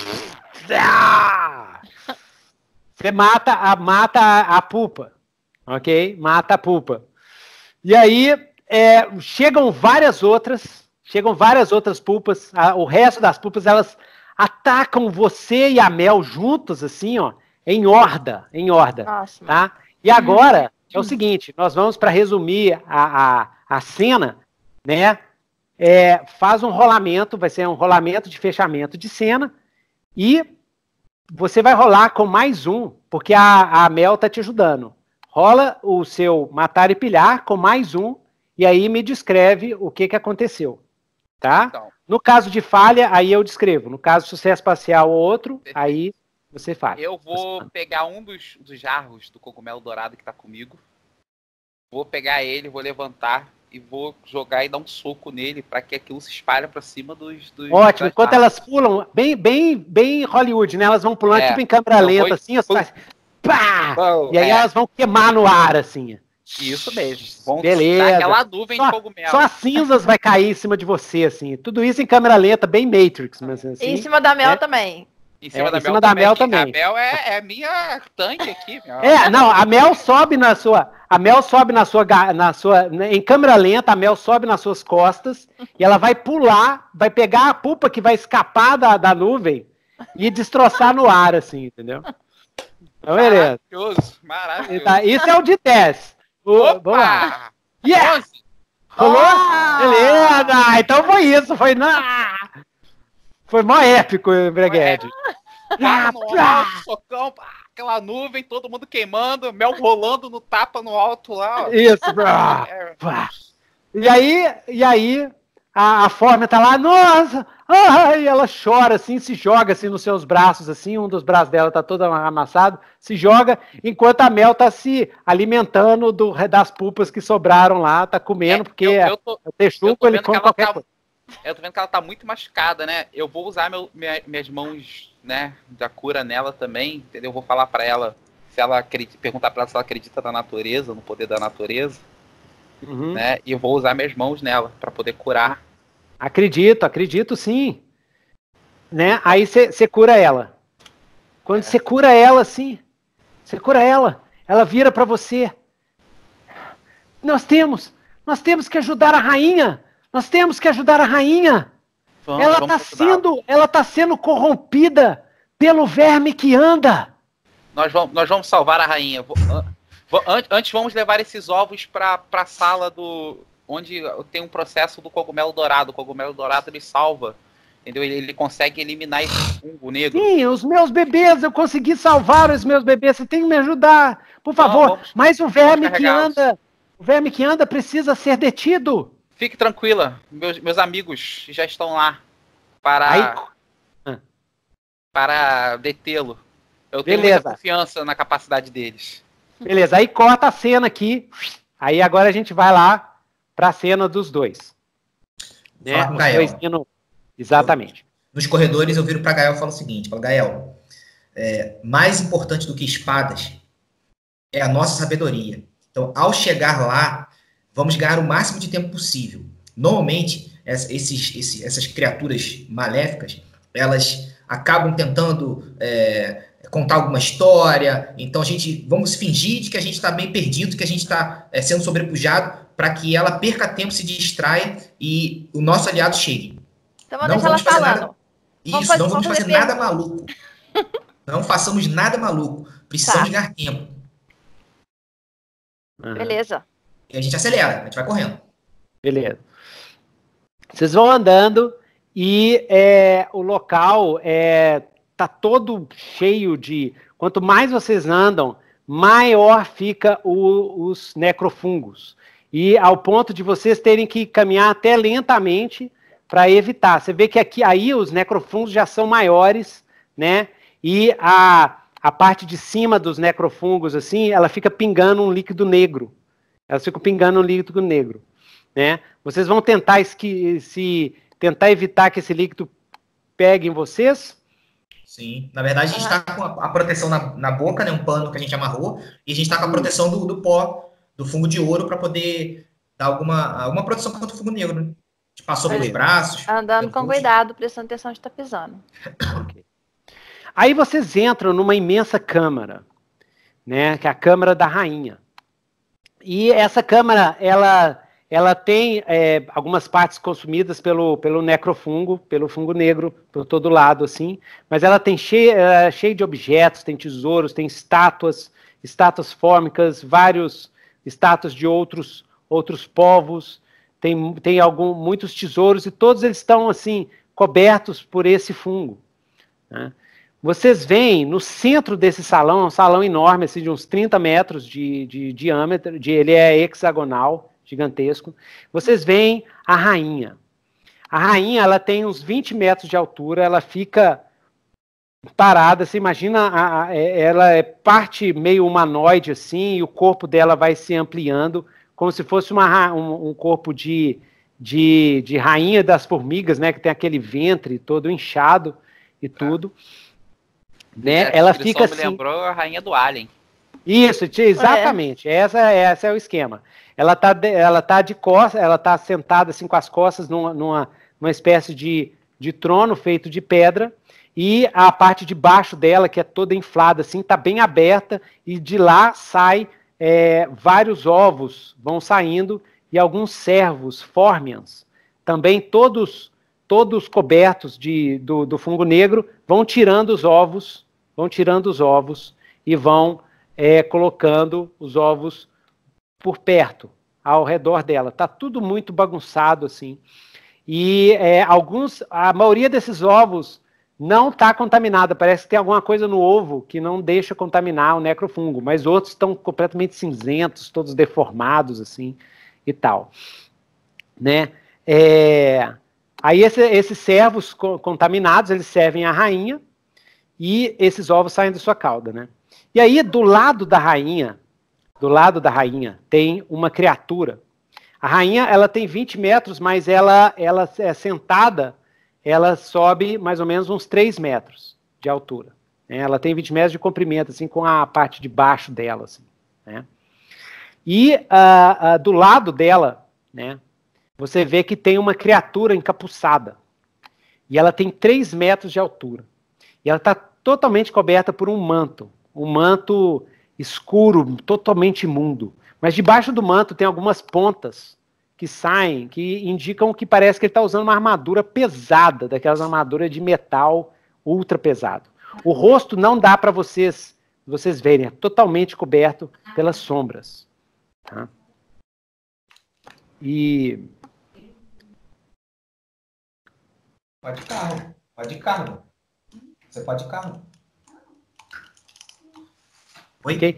Você mata a pulpa. Ok? Mata a pulpa. E aí, chegam várias outras pulpas, o resto das pulpas, elas atacam você e a Mel juntas, assim, ó, em horda, Nossa, tá? E agora, é o seguinte, nós vamos, para resumir a cena, né, faz um rolamento, vai ser um rolamento de fechamento de cena, e você vai rolar com mais um, porque a Mel tá te ajudando. rola o seu matar e pilhar com mais um, e aí me descreve o que aconteceu, tá? Então. No caso de falha, aí eu descrevo. No caso de sucesso parcial ou outro, aí você fala. Eu vou pegar um dos jarros do cogumelo dourado que tá comigo, vou pegar ele, vou levantar e vou jogar e dar um soco nele para que aquilo se espalhe para cima dos... Ótimo, enquanto elas pulam, bem Hollywood, né? Elas vão pulando tipo em câmera lenta, assim, pá! E aí elas vão queimar no ar, assim. Isso mesmo. Vão Beleza. dar aquela nuvem de cogumelo. Só as cinzas vai cair em cima de você, assim. Tudo isso em câmera lenta, bem Matrix, mas assim. E em cima da Mel também. Em cima da Mel também. A Mel é minha tanque aqui. Não, a Mel sobe na sua... em câmera lenta, a Mel sobe nas suas costas e ela vai pular, vai pegar a pupa que vai escapar da nuvem e destroçar no ar, assim, entendeu? Então, beleza. Maravilhoso. Isso é o de 10. Vamos lá. Yeah! Rolou? Beleza! Então foi isso. Foi mó épico, Breguete. Socão, aquela nuvem, todo mundo queimando, Mel rolando no tapa no alto lá. Ó. Isso. E aí a Fórmia tá lá, nossa! E ela chora assim, se joga assim nos seus braços, assim, um dos braços dela tá todo amassado, se joga, enquanto a Mel tá se alimentando das pupas que sobraram lá, tá comendo, porque o texugo ele come qualquer coisa. Eu tô vendo que ela tá muito machucada, né? Eu vou usar minhas mãos, né, da cura nela também, entendeu? Eu vou falar pra ela, perguntar pra ela se ela acredita na natureza, no poder da natureza, né? E eu vou usar minhas mãos nela pra poder curar. Acredito sim. Né? Aí você cura ela. Quando você cura ela, assim, ela vira pra você. Nós temos que ajudar a rainha. Ela tá sendo corrompida pelo verme que anda. Nós vamos salvar a rainha. Antes vamos levar esses ovos pra sala onde tem um processo do cogumelo dourado. O cogumelo dourado ele salva, entendeu? Ele consegue eliminar esse fungo negro. Sim, os meus bebês, eu consegui salvar os meus bebês. Você tem que me ajudar, por favor. Mas o verme que anda precisa ser detido. Fique tranquila, meus amigos já estão lá para detê-lo. Eu tenho muita confiança na capacidade deles. Beleza, aí corta a cena aqui. Aí agora a gente vai lá para a cena dos dois. Né? Os dois indo... Exatamente. Nos corredores eu viro para Gael e falo o seguinte, Gael, mais importante do que espadas é a nossa sabedoria. Então, ao chegar lá, vamos ganhar o máximo de tempo possível. Normalmente, essas criaturas maléficas, elas acabam tentando contar alguma história. Então, vamos fingir de que a gente está bem perdido, que a gente está sendo sobrepujado, para que ela perca tempo, se distraia e o nosso aliado chegue. Então, vamos deixar ela falando. Não vamos fazer nada maluco. Não façamos nada maluco. Precisamos ganhar tempo. Beleza. E a gente acelera, a gente vai correndo. Beleza. Vocês vão andando e o local tá todo cheio de... Quanto mais vocês andam, maior fica os necrofungos. E ao ponto de vocês terem que caminhar até lentamente para evitar. Você vê que aí os necrofungos já são maiores, né? E a parte de cima dos necrofungos, assim, ela fica pingando um líquido negro. Elas ficam pingando um líquido negro, né? Vocês vão tentar tentar evitar que esse líquido pegue em vocês? Sim. Na verdade, a gente está com a proteção na boca, né? Um pano que a gente amarrou, e a gente está com a proteção do pó, do fungo de ouro, para poder dar alguma proteção contra o fungo negro, né? A gente passou pelos braços. Andando com cuidado, prestando atenção onde está pisando. Okay. Aí vocês entram numa imensa câmara, né? Que é a Câmara da Rainha. E essa câmara, ela tem algumas partes consumidas pelo necrofungo, pelo fungo negro, por todo lado, assim. Mas ela tem cheio de objetos, tem tesouros, tem estátuas fórmicas, vários estátuas de outros povos. Tem muitos tesouros e todos eles estão, assim, cobertos por esse fungo, né? vocês veem no centro desse salão, um salão enorme, assim, de uns 30 metros de diâmetro, ele é hexagonal, gigantesco. Vocês veem a rainha. A rainha, ela tem uns 20 metros de altura, ela fica parada, você imagina, ela é parte meio humanoide, assim, e o corpo dela vai se ampliando, como se fosse um corpo de rainha das formigas, né, que tem aquele ventre todo inchado e tudo. Né? Ela fica assim... me lembrou a rainha do Alien. Isso, exatamente. Essa é o esquema. Ela tá de costas, ela tá sentada assim com as costas numa espécie de trono feito de pedra, e a parte de baixo dela, que é toda inflada assim, tá bem aberta, e de lá sai vários ovos vão saindo, e alguns servos formians, também todos cobertos do fungo negro, vão tirando os ovos e vão colocando os ovos por perto, ao redor dela. Tá tudo muito bagunçado assim. E a maioria desses ovos não está contaminada, parece que tem alguma coisa no ovo que não deixa contaminar o necrofungo, mas outros estão completamente cinzentos, todos deformados assim e tal, né? Aí esses servos contaminados, eles servem a rainha, e esses ovos saem da sua cauda, né? E aí, do lado da rainha, tem uma criatura. A rainha, ela tem 20 metros, mas ela é sentada, ela sobe mais ou menos uns 3 metros de altura. Né? Ela tem 20 metros de comprimento, assim, com a parte de baixo dela, assim, né? E do lado dela, né, você vê que tem uma criatura encapuçada. E ela tem 3 metros de altura. E ela está totalmente coberta por um manto escuro, totalmente imundo. Mas debaixo do manto tem algumas pontas que saem, que indicam que parece que ele está usando uma armadura pesada, daquelas armaduras de metal ultra pesado. O rosto não dá para vocês verem, é totalmente coberto pelas sombras. Tá? E... Pode ir carro. Você pode ir carro. Oi? Okay.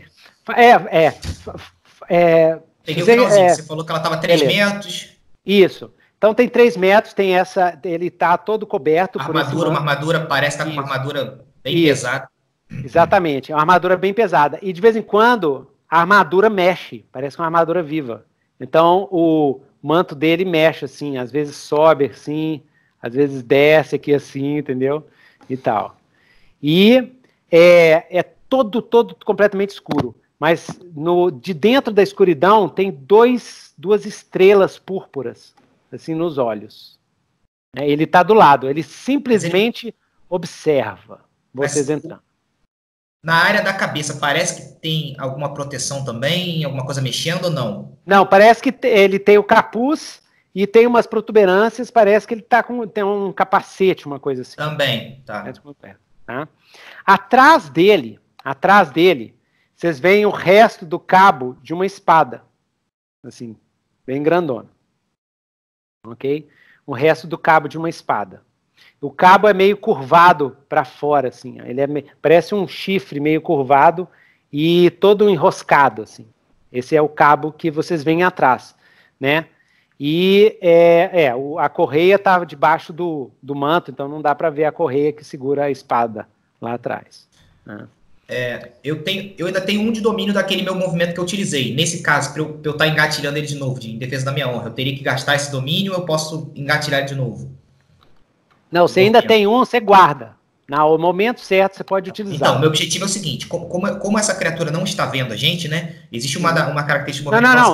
Peguei o finalzinho, você falou que ela estava 3 metros. Isso. Então tem 3 metros, tem ele está todo coberto. Uma armadura, parece estar com uma armadura bem pesada. Exatamente, é uma armadura bem pesada. E de vez em quando a armadura mexe, parece uma armadura viva. Então o manto dele mexe assim, às vezes sobe assim, às vezes desce aqui assim, entendeu? E tal. E é todo completamente escuro. Mas de dentro da escuridão tem duas estrelas púrpuras, assim, nos olhos. Ele está do lado, ele simplesmente observa vocês entrando. Na área da cabeça, parece que tem alguma proteção também, alguma coisa mexendo ou não? Não, parece que ele tem o capuz e tem umas protuberâncias, parece que ele tem um capacete, uma coisa assim. Também, tá. Tá? Atrás dele, vocês veem o resto do cabo de uma espada, assim, bem grandona. Ok? O resto do cabo de uma espada. O cabo é meio curvado para fora, assim. Ele parece um chifre meio curvado e todo enroscado, assim. Esse é o cabo que vocês veem atrás, né? E a correia estava debaixo do manto, então não dá para ver a correia que segura a espada lá atrás. Né? Eu ainda tenho um de domínio daquele meu movimento que eu utilizei. Nesse caso, para eu estar engatilhando ele de novo, em defesa da minha honra, eu teria que gastar esse domínio ou eu posso engatilhar ele de novo? Não, você ainda tem um, você guarda. No momento certo, você pode utilizar. Então, meu objetivo é o seguinte, como essa criatura não está vendo a gente, né? Existe uma característica...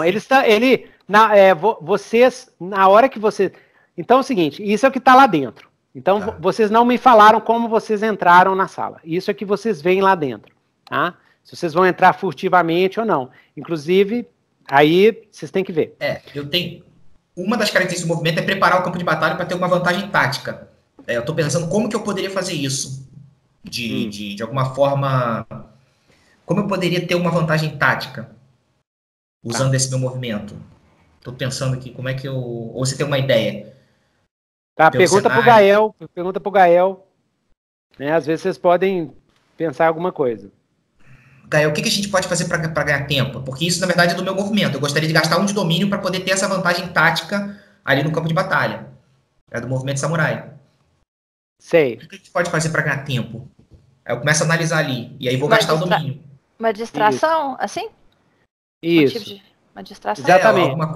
Vocês, na hora que você... Então é o seguinte, isso é o que está lá dentro. Então, vocês não me falaram como vocês entraram na sala. Isso é que vocês veem lá dentro, tá? Se vocês vão entrar furtivamente ou não. Inclusive, aí vocês têm que ver. Eu tenho... Uma das características do movimento é preparar o campo de batalha para ter uma vantagem tática. Eu estou pensando como que eu poderia fazer isso. De alguma forma... Como eu poderia ter uma vantagem tática usando esse meu movimento? Estou pensando aqui como é que eu... Ou você tem uma ideia? Tá, pergunta pro Gael. né? Às vezes vocês podem pensar em alguma coisa. Gael, o que a gente pode fazer para ganhar tempo? Porque isso, na verdade, é do meu movimento. Eu gostaria de gastar um de domínio para poder ter essa vantagem tática ali no campo de batalha. É do movimento samurai. Sei. O que a gente pode fazer para ganhar tempo? Aí eu começo a analisar ali, e aí vou gastar o domínio. Uma distração, assim? Isso. Uma distração? Exatamente.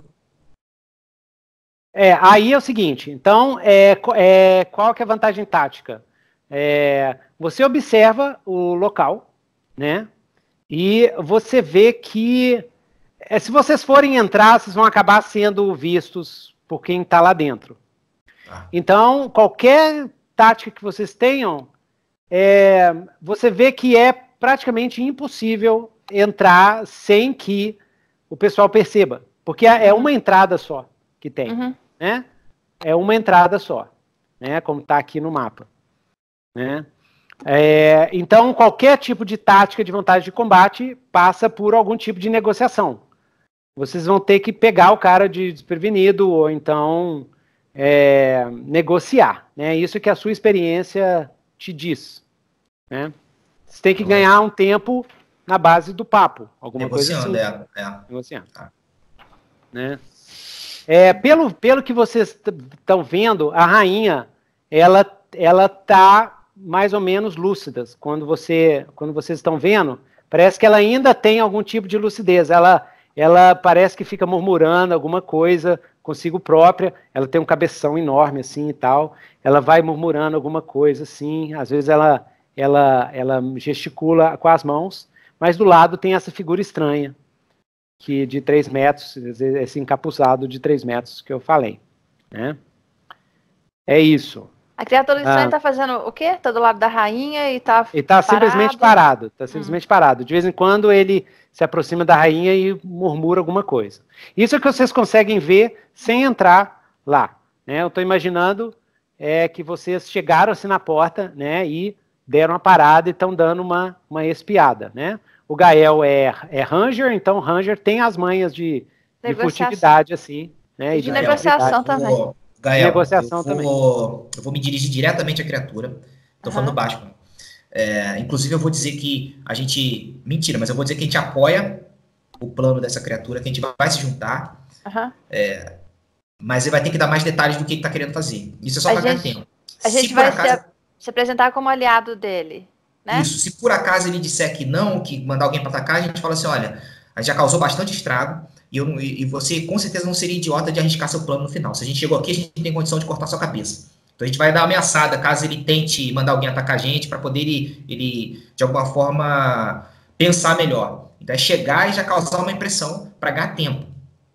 Aí é o seguinte, então, qual que é a vantagem tática? Você observa o local, né? E você vê que, se vocês forem entrar, vocês vão acabar sendo vistos por quem está lá dentro. Então, qualquer tática que vocês tenham, você vê que é praticamente impossível entrar sem que o pessoal perceba. Porque é uma entrada só que tem, né? É uma entrada só, né? Como está aqui no mapa, né? Então, qualquer tipo de tática de vantagem de combate passa por algum tipo de negociação. Vocês vão ter que pegar o cara de desprevenido ou então negociar, né? Isso que a sua experiência te diz, né? Você tem que ganhar um tempo na base do papo, alguma coisa assim. Negociando. Tá. Né? Pelo que vocês estão vendo, a rainha, ela tá mais ou menos lúcida. Quando vocês estão vendo, parece que ela ainda tem algum tipo de lucidez. Ela parece que fica murmurando alguma coisa consigo própria. Ela tem um cabeção enorme assim e tal. Ela vai murmurando alguma coisa assim. Às vezes ela gesticula com as mãos, mas do lado tem essa figura estranha, que de 3 metros, esse encapuzado de 3 metros que eu falei, né? É isso. A criatura estranha tá fazendo o quê? Tá do lado da rainha e tá simplesmente parado. Tá simplesmente parado. De vez em quando ele se aproxima da rainha e murmura alguma coisa. Isso é que vocês conseguem ver sem entrar lá, né? Eu tô imaginando que vocês chegaram assim na porta, né? E deram uma parada e estão dando uma espiada, né? O Gael é Ranger, então Ranger tem as manhas de furtividade, assim, né? E de negociação também. Gael, negociação eu vou me dirigir diretamente à criatura. Tô falando baixo. Inclusive, eu vou dizer que a gente... Mentira, mas eu vou dizer que a gente apoia o plano dessa criatura, que a gente vai se juntar. Mas ele vai ter que dar mais detalhes do que ele tá querendo fazer. Isso é só para ganhar tempo. A gente vai se apresentar como aliado dele, né? Isso. Se por acaso ele disser que não, que mandar alguém para atacar, a gente fala assim, olha, a gente já causou bastante estrago e você com certeza não seria idiota de arriscar seu plano no final. Se a gente chegou aqui, a gente tem condição de cortar sua cabeça. Então a gente vai dar uma ameaçada caso ele tente mandar alguém atacar a gente para poder ele, de alguma forma, pensar melhor. Então é chegar e já causar uma impressão para ganhar tempo.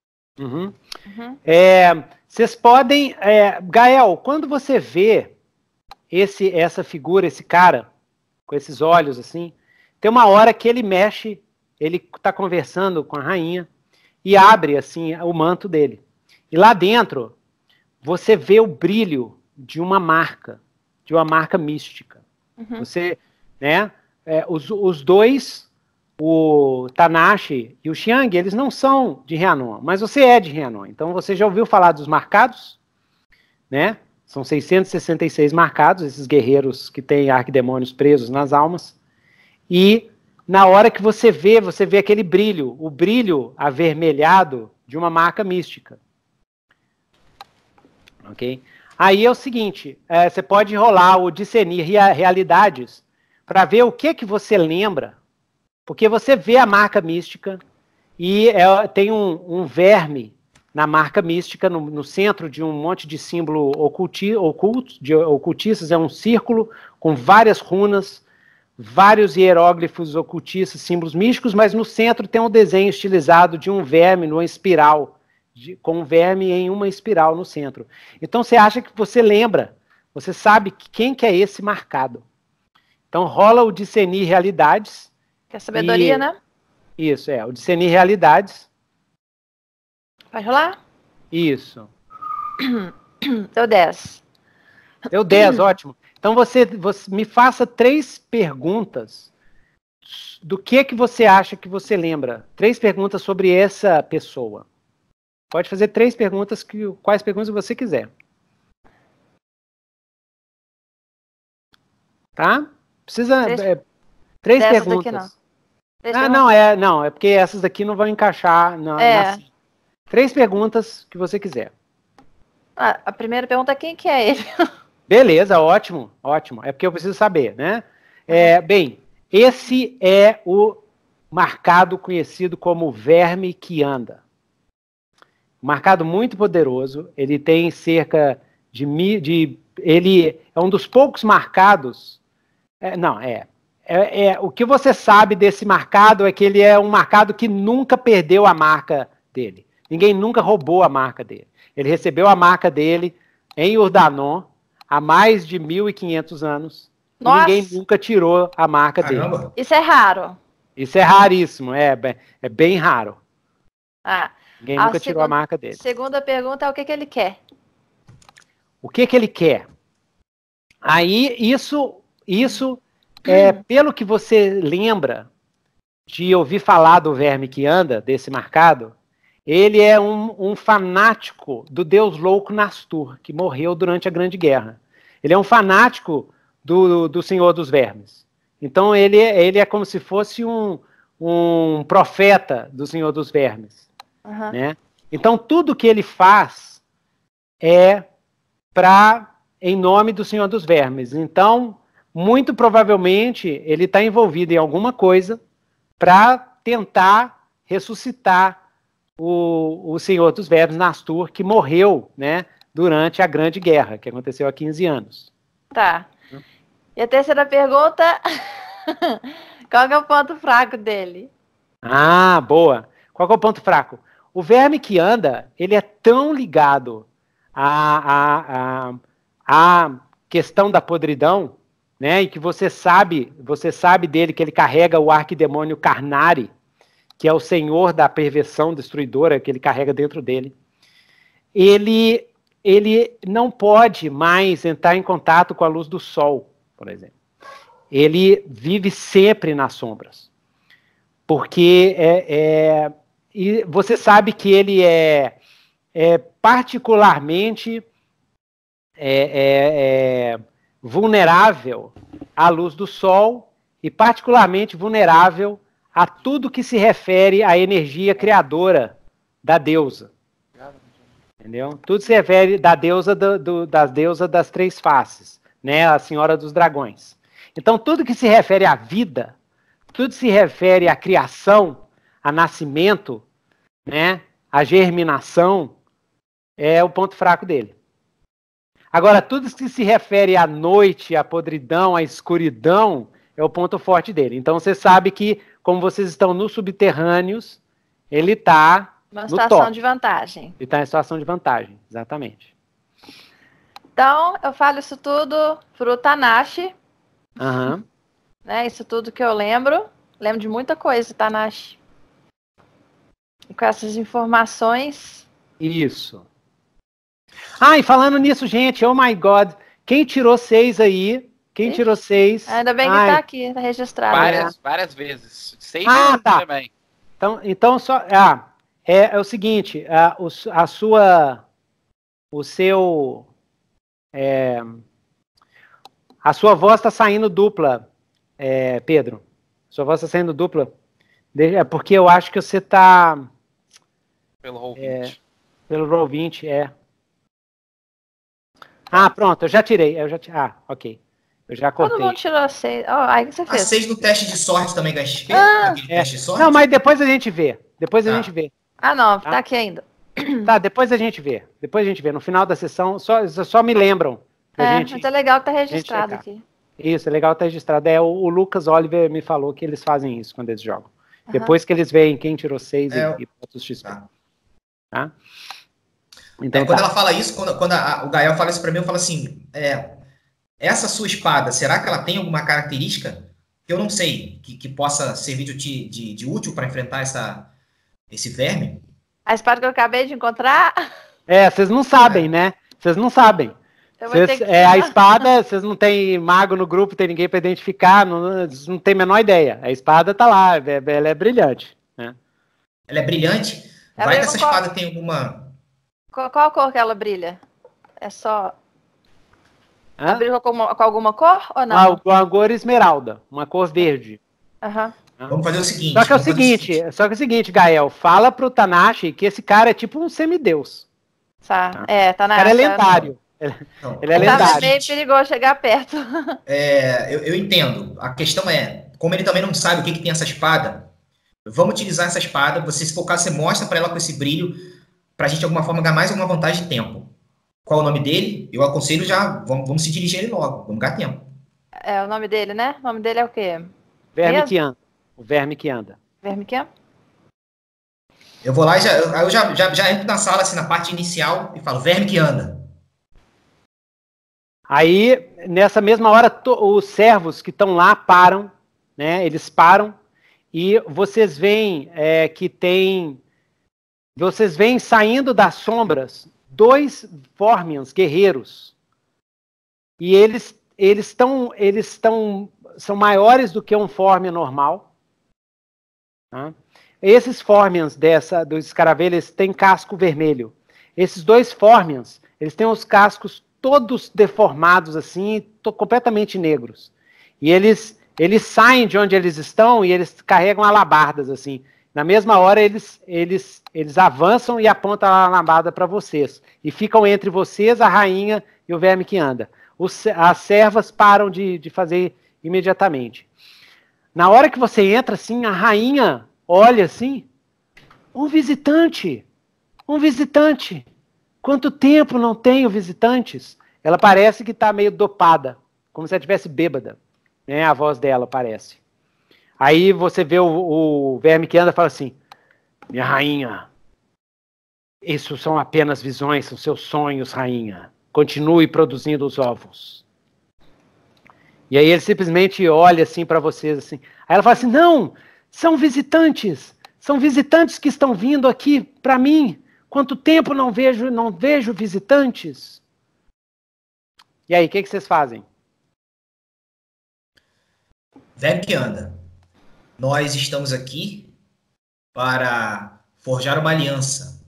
Vocês podem... Gael, quando você vê essa figura, esse cara, com esses olhos assim, tem uma hora que ele mexe, ele está conversando com a rainha e abre assim o manto dele. E lá dentro, você vê o brilho de uma marca mística. Você, né, os dois, o Tanashi e o Xiang, eles não são de Rhiannon, mas você é de Rhiannon. Então você já ouviu falar dos marcados, né? São 666 marcados, esses guerreiros que têm arquidemônios presos nas almas. E na hora que você vê aquele brilho, o brilho avermelhado de uma marca mística. Ok? Aí é o seguinte, você pode rolar o discernir realidades para ver o que você lembra, porque você vê a marca mística e tem um verme na marca mística, no centro de um monte de símbolo ocultistas, é um círculo com várias runas, vários hieróglifos ocultistas, símbolos místicos, mas no centro tem um desenho estilizado de um verme numa espiral, com um verme em uma espiral no centro. Então você acha que você lembra, você sabe quem que é esse marcado. Então rola o discernir realidades. Que é sabedoria, né? Isso, o discernir realidades. Pode rolar? Isso. Deu 10. Deu 10, ótimo. Então você me faça 3 perguntas do que você acha que você lembra. 3 perguntas sobre essa pessoa. Pode fazer 3 perguntas, quais perguntas você quiser. Tá? Precisa... três perguntas. Não, é porque essas daqui não vão encaixar na 3 perguntas que você quiser. A primeira pergunta é quem que é ele? Beleza, ótimo. É porque eu preciso saber, né? Bem, esse é o marcado conhecido como verme que anda. Marcado muito poderoso, ele tem cerca de ele é um dos poucos marcados. O que você sabe desse marcado é que ele é um marcado que nunca perdeu a marca dele. Ninguém nunca roubou a marca dele. Ele recebeu a marca dele em Urdanon há mais de 1.500 anos. E ninguém nunca tirou a marca dele. Isso é raro. Isso é raríssimo, é bem raro. Ninguém nunca tirou a marca dele. Segunda pergunta é o que ele quer. O que ele quer? Aí, isso pelo que você lembra de ouvir falar do verme que anda, desse marcado, ele é um fanático do deus louco Nastur, que morreu durante a Grande Guerra. Ele é um fanático do Senhor dos Vermes. Então, ele é como se fosse um profeta do Senhor dos Vermes. Uhum. Né? Então, tudo que ele faz é em nome do Senhor dos Vermes. Então, muito provavelmente, ele está envolvido em alguma coisa para tentar ressuscitar o Senhor dos Vermes, Nastur, que morreu, né, durante a Grande Guerra, que aconteceu há 15 anos. Tá. E a terceira pergunta, qual que é o ponto fraco dele? Boa. Qual que é o ponto fraco? O verme que anda, ele é tão ligado à questão da podridão, né, e que você sabe dele que ele carrega o arquidemônio Carnari, que é o senhor da perversão destruidora que ele carrega dentro dele. Ele não pode mais entrar em contato com a luz do sol, por exemplo. Ele vive sempre nas sombras. Porque e você sabe que ele é particularmente vulnerável à luz do sol e particularmente vulnerável a tudo que se refere à energia criadora da deusa. Entendeu? Tudo se refere da deusa das deusas das 3 faces, né? A Senhora dos Dragões. Então, tudo que se refere à vida, tudo se refere à criação, a nascimento, né? A germinação, é o ponto fraco dele. Agora, tudo que se refere à noite, à podridão, à escuridão, é o ponto forte dele. Então, você sabe que, como vocês estão nos subterrâneos, ele está uma situação de vantagem. Ele está em situação de vantagem, exatamente. Então, eu falo isso tudo pro Tanashi. Uhum. Né, isso tudo que eu lembro. Lembro de muita coisa, Tanashi. E com essas informações... Isso. E falando nisso, gente, oh my God, quem tirou 6 aí? Quem tirou 6? Ainda bem que tá aqui, tá registrado. Várias vezes. 6 tá. também. Então só... É o seguinte, a sua voz está saindo dupla, Pedro. Sua voz está saindo dupla. Porque eu acho que você está... Pelo Roll20. Pelo Roll20, pronto, eu já tirei. Ok. Eu já cortei. Todo mundo tirou 6. Aí que você fez. 6 no teste de sorte também ganha XP? Teste de sorte? Não, mas depois a gente vê. A gente vê. Não, tá aqui ainda. Tá, depois a gente vê. No final da sessão, só me lembram. Mas é legal que tá registrado aqui. Isso, é legal que tá registrado. O Lucas Oliver me falou que eles fazem isso quando eles jogam. Depois que eles veem quem tirou 6 e bota os XP. Tá? Então, quando ela fala isso, quando o Gael fala isso pra mim, eu falo assim, essa sua espada, será que ela tem alguma característica que eu não sei, que possa servir de útil para enfrentar esse verme? A espada que eu acabei de encontrar? Vocês não sabem, né? Vocês não sabem. A espada, vocês não tem mago no grupo, tem ninguém para identificar, não tem a menor ideia. A espada tá lá, ela é brilhante. Né? Ela é brilhante? Vai que essa espada tem alguma... Qual cor que ela brilha? É só... Abriu com alguma cor ou não? Com a cor esmeralda, uma cor verde. Aham. Vamos fazer o seguinte. Só que é o seguinte, Gael, fala pro Tanashi que esse cara é tipo um semideus. Tanashi. O cara é lendário. Ele é lendário. É meio perigoso chegar perto. Eu entendo. A questão é, como ele também não sabe o que tem essa espada, vamos utilizar essa espada. Se for o caso, você mostra para ela com esse brilho, pra gente de alguma forma ganhar mais alguma vantagem de tempo. Qual é o nome dele? Eu aconselho vamos se dirigir a ele logo, vamos ganhar tempo. É o nome dele, né? O nome dele é o quê? Verme que anda. O verme que anda. Verme que anda? Eu vou lá e já entro na sala, assim, na parte inicial, e falo, verme que anda. Aí, nessa mesma hora, os servos que estão lá param, né? Eles param e vocês veem vocês veem saindo das sombras 2 Formians guerreiros. E são maiores do que um Formian normal. Tá? Esses Formians dos escaravelhos têm casco vermelho. Esses 2 Formians, eles têm os cascos todos deformados assim, completamente negros. E eles saem de onde eles estão e eles carregam alabardas assim. Na mesma hora eles avançam e apontam a alabarda para vocês. E ficam entre vocês, a rainha e o verme que anda. As servas param de fazer imediatamente. Na hora que você entra assim, a rainha olha assim, um visitante. Quanto tempo não tenho visitantes? Ela parece que está meio dopada, como se ela estivesse bêbada. Né? A voz dela parece. Aí você vê o verme que anda e fala assim, minha rainha, isso são apenas visões, são seus sonhos, rainha. Continue produzindo os ovos. E aí ele simplesmente olha assim para vocês assim. Aí ela fala assim, não, são visitantes que estão vindo aqui para mim. Quanto tempo não vejo visitantes? E aí, o que vocês fazem? Verme que anda. Nós estamos aqui para forjar uma aliança.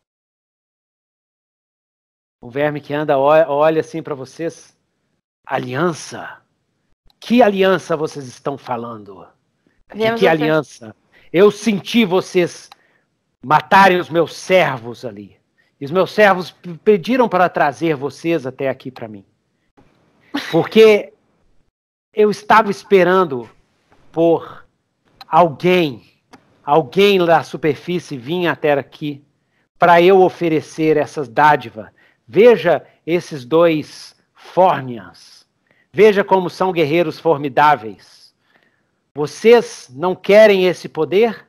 O verme que anda olha assim para vocês. Aliança? Que aliança vocês estão falando? De que aliança? Eu senti vocês matarem os meus servos ali. E os meus servos pediram para trazer vocês até aqui para mim. Porque eu estava esperando por alguém da superfície vir até aqui para eu oferecer essas dádivas. Veja esses 2 Formians. Veja como são guerreiros formidáveis. Vocês não querem esse poder?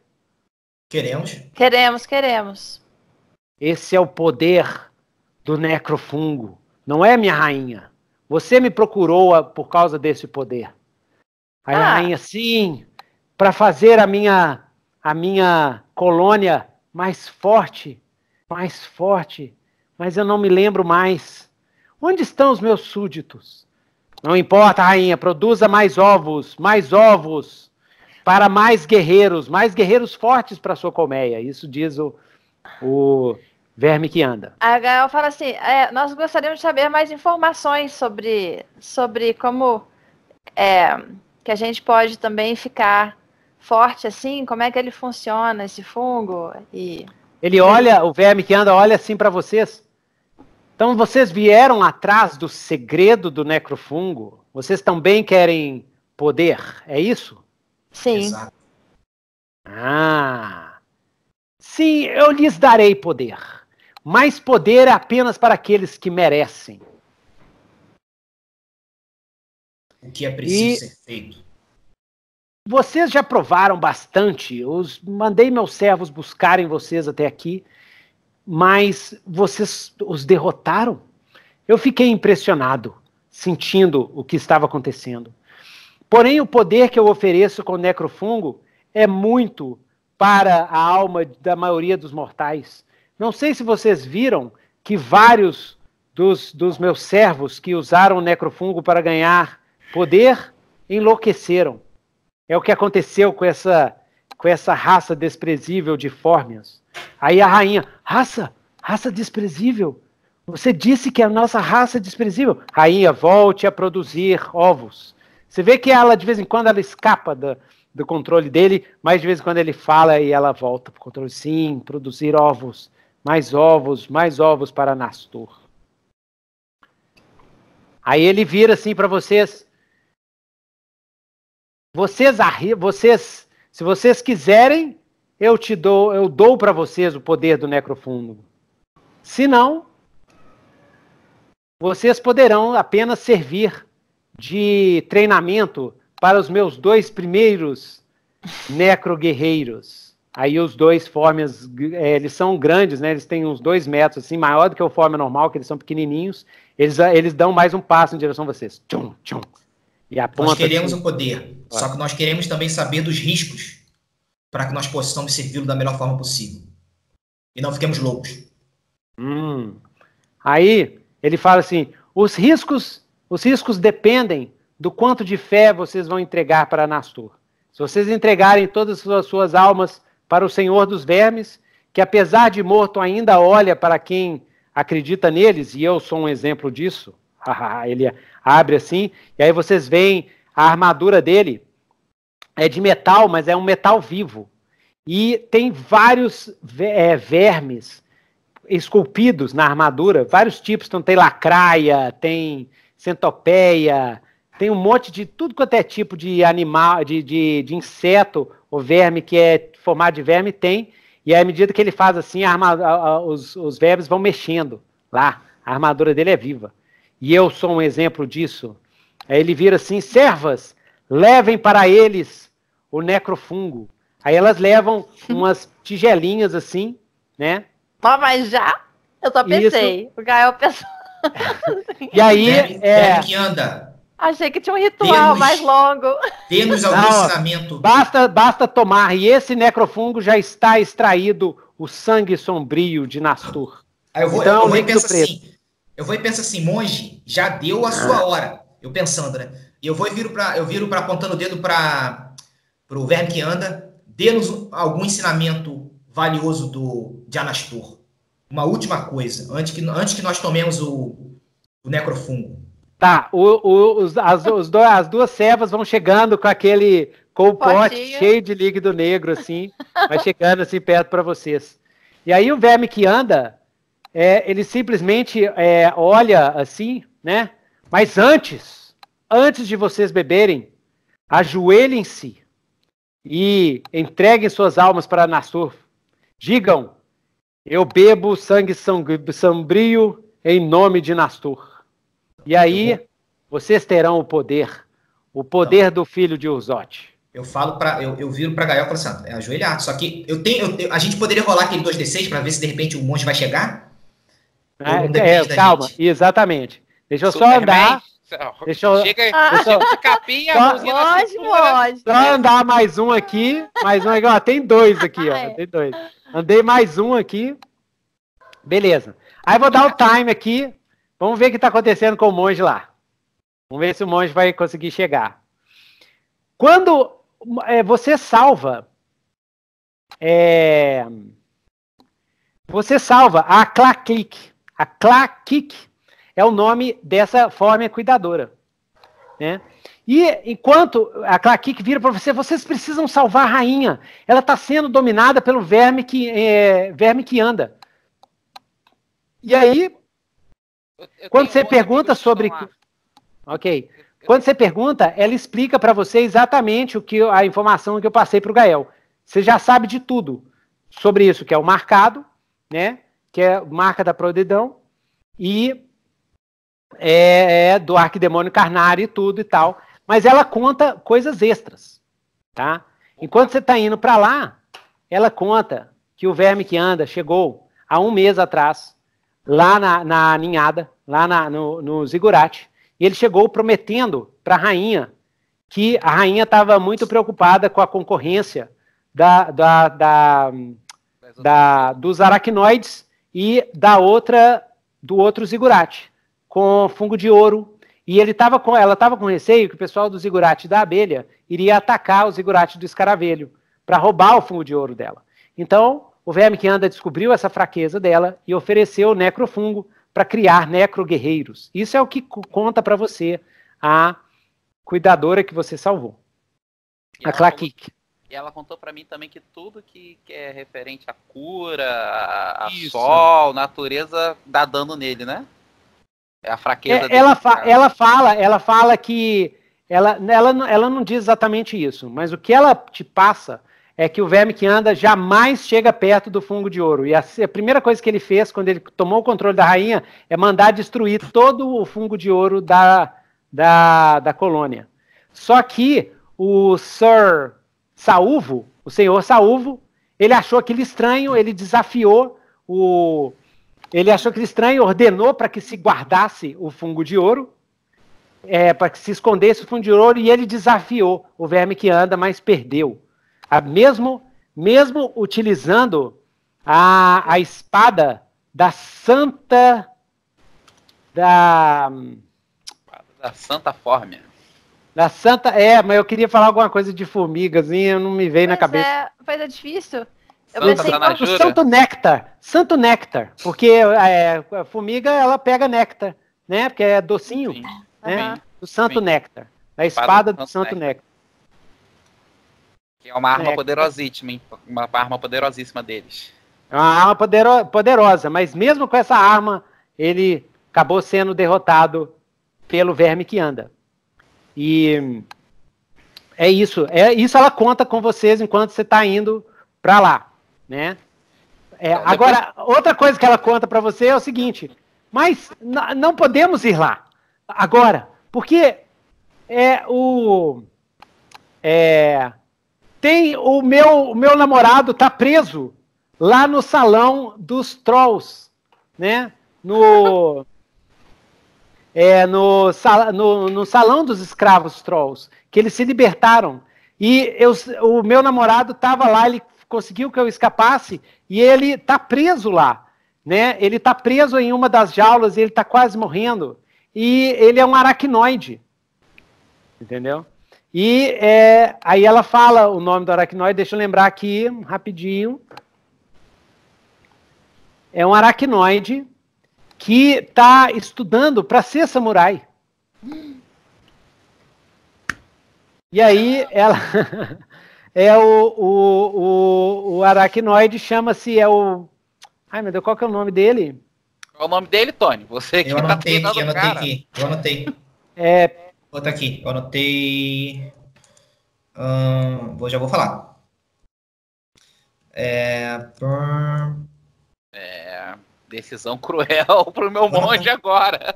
Queremos. Esse é o poder do necrofungo. Não é, minha rainha? Você me procurou por causa desse poder. Aí a rainha, sim, para fazer a minha colônia mais forte, mas eu não me lembro mais. Onde estão os meus súditos? Não importa, rainha, produza mais ovos, para mais guerreiros fortes para sua colmeia. Isso diz o verme que anda. A Gael fala assim, nós gostaríamos de saber mais informações sobre como que a gente pode também ficar forte assim, como é que ele funciona, esse fungo. O verme que anda olha assim para vocês. Então vocês vieram atrás do segredo do necrofungo? Vocês também querem poder, é isso? Sim. Exato. Sim, eu lhes darei poder. Mas poder é apenas para aqueles que merecem. O que é preciso ser feito? Vocês já provaram bastante. Mandei meus servos buscarem vocês até aqui. Mas vocês os derrotaram? Eu fiquei impressionado, sentindo o que estava acontecendo. Porém, o poder que eu ofereço com o necrofungo é muito para a alma da maioria dos mortais. Não sei se vocês viram que vários dos meus servos que usaram o necrofungo para ganhar poder enlouqueceram. É o que aconteceu com essa raça desprezível de Formians. Aí a rainha, raça desprezível? Você disse que a nossa raça é desprezível. Rainha, volte a produzir ovos. Você vê que ela, de vez em quando, ela escapa do controle dele, mas de vez em quando ele fala e ela volta para o controle. Sim, produzir ovos. Mais ovos para Nastur. Aí ele vira assim para vocês. Se vocês quiserem, eu dou para vocês o poder do necrofungo. Se não, vocês poderão apenas servir de treinamento para os meus 2 primeiros necroguerreiros. Aí os 2 fórmias, eles são grandes, né? Eles têm uns 2 metros, assim, maior do que o fórmia normal, que eles são pequenininhos. Eles dão mais um passo em direção a vocês. Tchum, tchum. E aponta, nós queremos assim, o poder, só que nós queremos também saber dos riscos para que nós possamos servi-lo da melhor forma possível. E não fiquemos loucos. Aí ele fala assim, os riscos dependem do quanto de fé vocês vão entregar para Nastur. Se vocês entregarem todas as suas almas para o Senhor dos Vermes, que apesar de morto ainda olha para quem acredita neles, e eu sou um exemplo disso, ele abre assim, e aí vocês veem a armadura dele, é de metal, mas é um metal vivo, e tem vários vermes esculpidos na armadura, vários tipos, então tem lacraia, tem centopeia, tem um monte de tudo quanto é tipo de animal, de inseto ou verme que é formado de verme, tem. E aí, à medida que ele faz assim, os vermes vão mexendo lá. A armadura dele é viva. E eu sou um exemplo disso. Aí ele vira assim, servas, levem para eles o necrofungo. Aí elas levam umas tigelinhas assim, né? Mas já? Eu só pensei. Isso. O Gael pensou. E aí... Verme que anda. Achei que tinha um ritual mais longo. Temos algum ensinamento. Basta tomar. E esse necrofungo já está extraído o sangue sombrio de Nastur. Eu vou e penso assim, monge, já deu a sua hora. Eu pensando, né? E eu viro para apontando o dedo para o verme que anda. Dê-nos algum ensinamento valioso de Anastur. Uma última coisa, antes que nós tomemos o necrofungo. Tá, as 2 servas vão chegando com o pote cheio de líquido negro, assim, vai chegando assim perto para vocês. E aí o verme que anda, ele simplesmente olha assim, né? Mas antes de vocês beberem, ajoelhem-se e entreguem suas almas para Nastur. Digam, eu bebo sangue sombrio em nome de Nastur. E aí, vocês terão o poder do filho de Urzote. Eu viro pra Gael e falo assim, ajoelhar. Só que a gente poderia rolar aquele 2d6 para ver se de repente o monge vai chegar? Calma, exatamente. Deixa eu só andar. Chega de capinha, só andar mais um aqui. Ó, tem 2 aqui, ó. Tem 2. Andei mais um aqui. Beleza. Aí vou dar o time aqui. Vamos ver o que está acontecendo com o monge lá. Vamos ver se o monge vai conseguir chegar. Quando você salva a Klakik. A Klakik é o nome dessa fórmia cuidadora, né? E enquanto a Klakik vira para vocês precisam salvar a rainha. Ela está sendo dominada pelo verme que anda. E aí... Quando você pergunta sobre... Ok. Quando você pergunta, ela explica para você exatamente a informação que eu passei para o Gael. Você já sabe de tudo sobre isso, que é o marcado, né? Que é marca da Prodidão, e do arquidemônio carnário e tudo e tal. Mas ela conta coisas extras, tá? Enquanto você está indo para lá, ela conta que o verme que anda chegou há 1 mês atrás, lá na ninhada, lá no Zigurate, e ele chegou prometendo para a rainha que a rainha estava muito preocupada com a concorrência dos aracnoides e do outro Zigurate, com fungo de ouro, e ela estava com receio que o pessoal do Zigurate da abelha iria atacar o Zigurate do escaravelho para roubar o fungo de ouro dela. Então, o verme que anda descobriu essa fraqueza dela e ofereceu o necrofungo para criar necroguerreiros. Isso é o que conta para você a cuidadora que você salvou. A Klakik. E ela contou para mim também que tudo que é referente à cura, a sol, natureza, dá dano nele, né? É a fraqueza dele. Ela fala que ela não diz exatamente isso, mas o que ela te passa é que o verme que anda jamais chega perto do fungo de ouro. E a primeira coisa que ele fez quando ele tomou o controle da rainha é mandar destruir todo o fungo de ouro da colônia. Só que o Sir Saúvo, o senhor Saúvo, ele achou aquilo estranho, ele desafiou ele achou aquilo estranho, ordenou para que se guardasse o fungo de ouro, para que se escondesse o fungo de ouro, e ele desafiou o verme que anda, mas perdeu. Mesmo utilizando a espada da Santa... Da Santa Fórmia. Da Santa... mas eu queria falar alguma coisa de formigazinha, não me veio na cabeça. Mas é difícil. O Santo Néctar, porque a formiga, ela pega néctar, né? Porque é docinho, né? Do Santo Néctar, da espada do Santo Néctar. Que é uma arma poderosíssima, hein? Uma arma poderosíssima deles. É uma arma poderosa, mas mesmo com essa arma, ele acabou sendo derrotado pelo verme que anda. E é isso ela conta com vocês enquanto você está indo para lá, né? Agora, outra coisa que ela conta para você é o seguinte, mas não podemos ir lá agora, porque tem o meu namorado tá preso lá no salão dos trolls, né? No salão dos escravos trolls, que eles se libertaram. E o meu namorado estava lá, ele conseguiu que eu escapasse, e ele está preso lá, né? Ele está preso em uma das jaulas, e ele está quase morrendo. E ele é um aracnoide, entendeu? E aí ela fala o nome do aracnoide, deixa eu lembrar aqui, rapidinho. É um aracnoide que está estudando para ser samurai. E aí ela o aracnoide chama-se ai meu Deus, qual que é o nome dele? Qual é o nome dele, Tony? Você que tá treinando o cara. Eu anotei. Bota aqui, eu anotei. Já vou falar. Decisão cruel pro meu monge agora.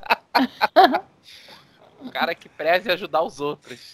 Um cara que preze ajudar os outros.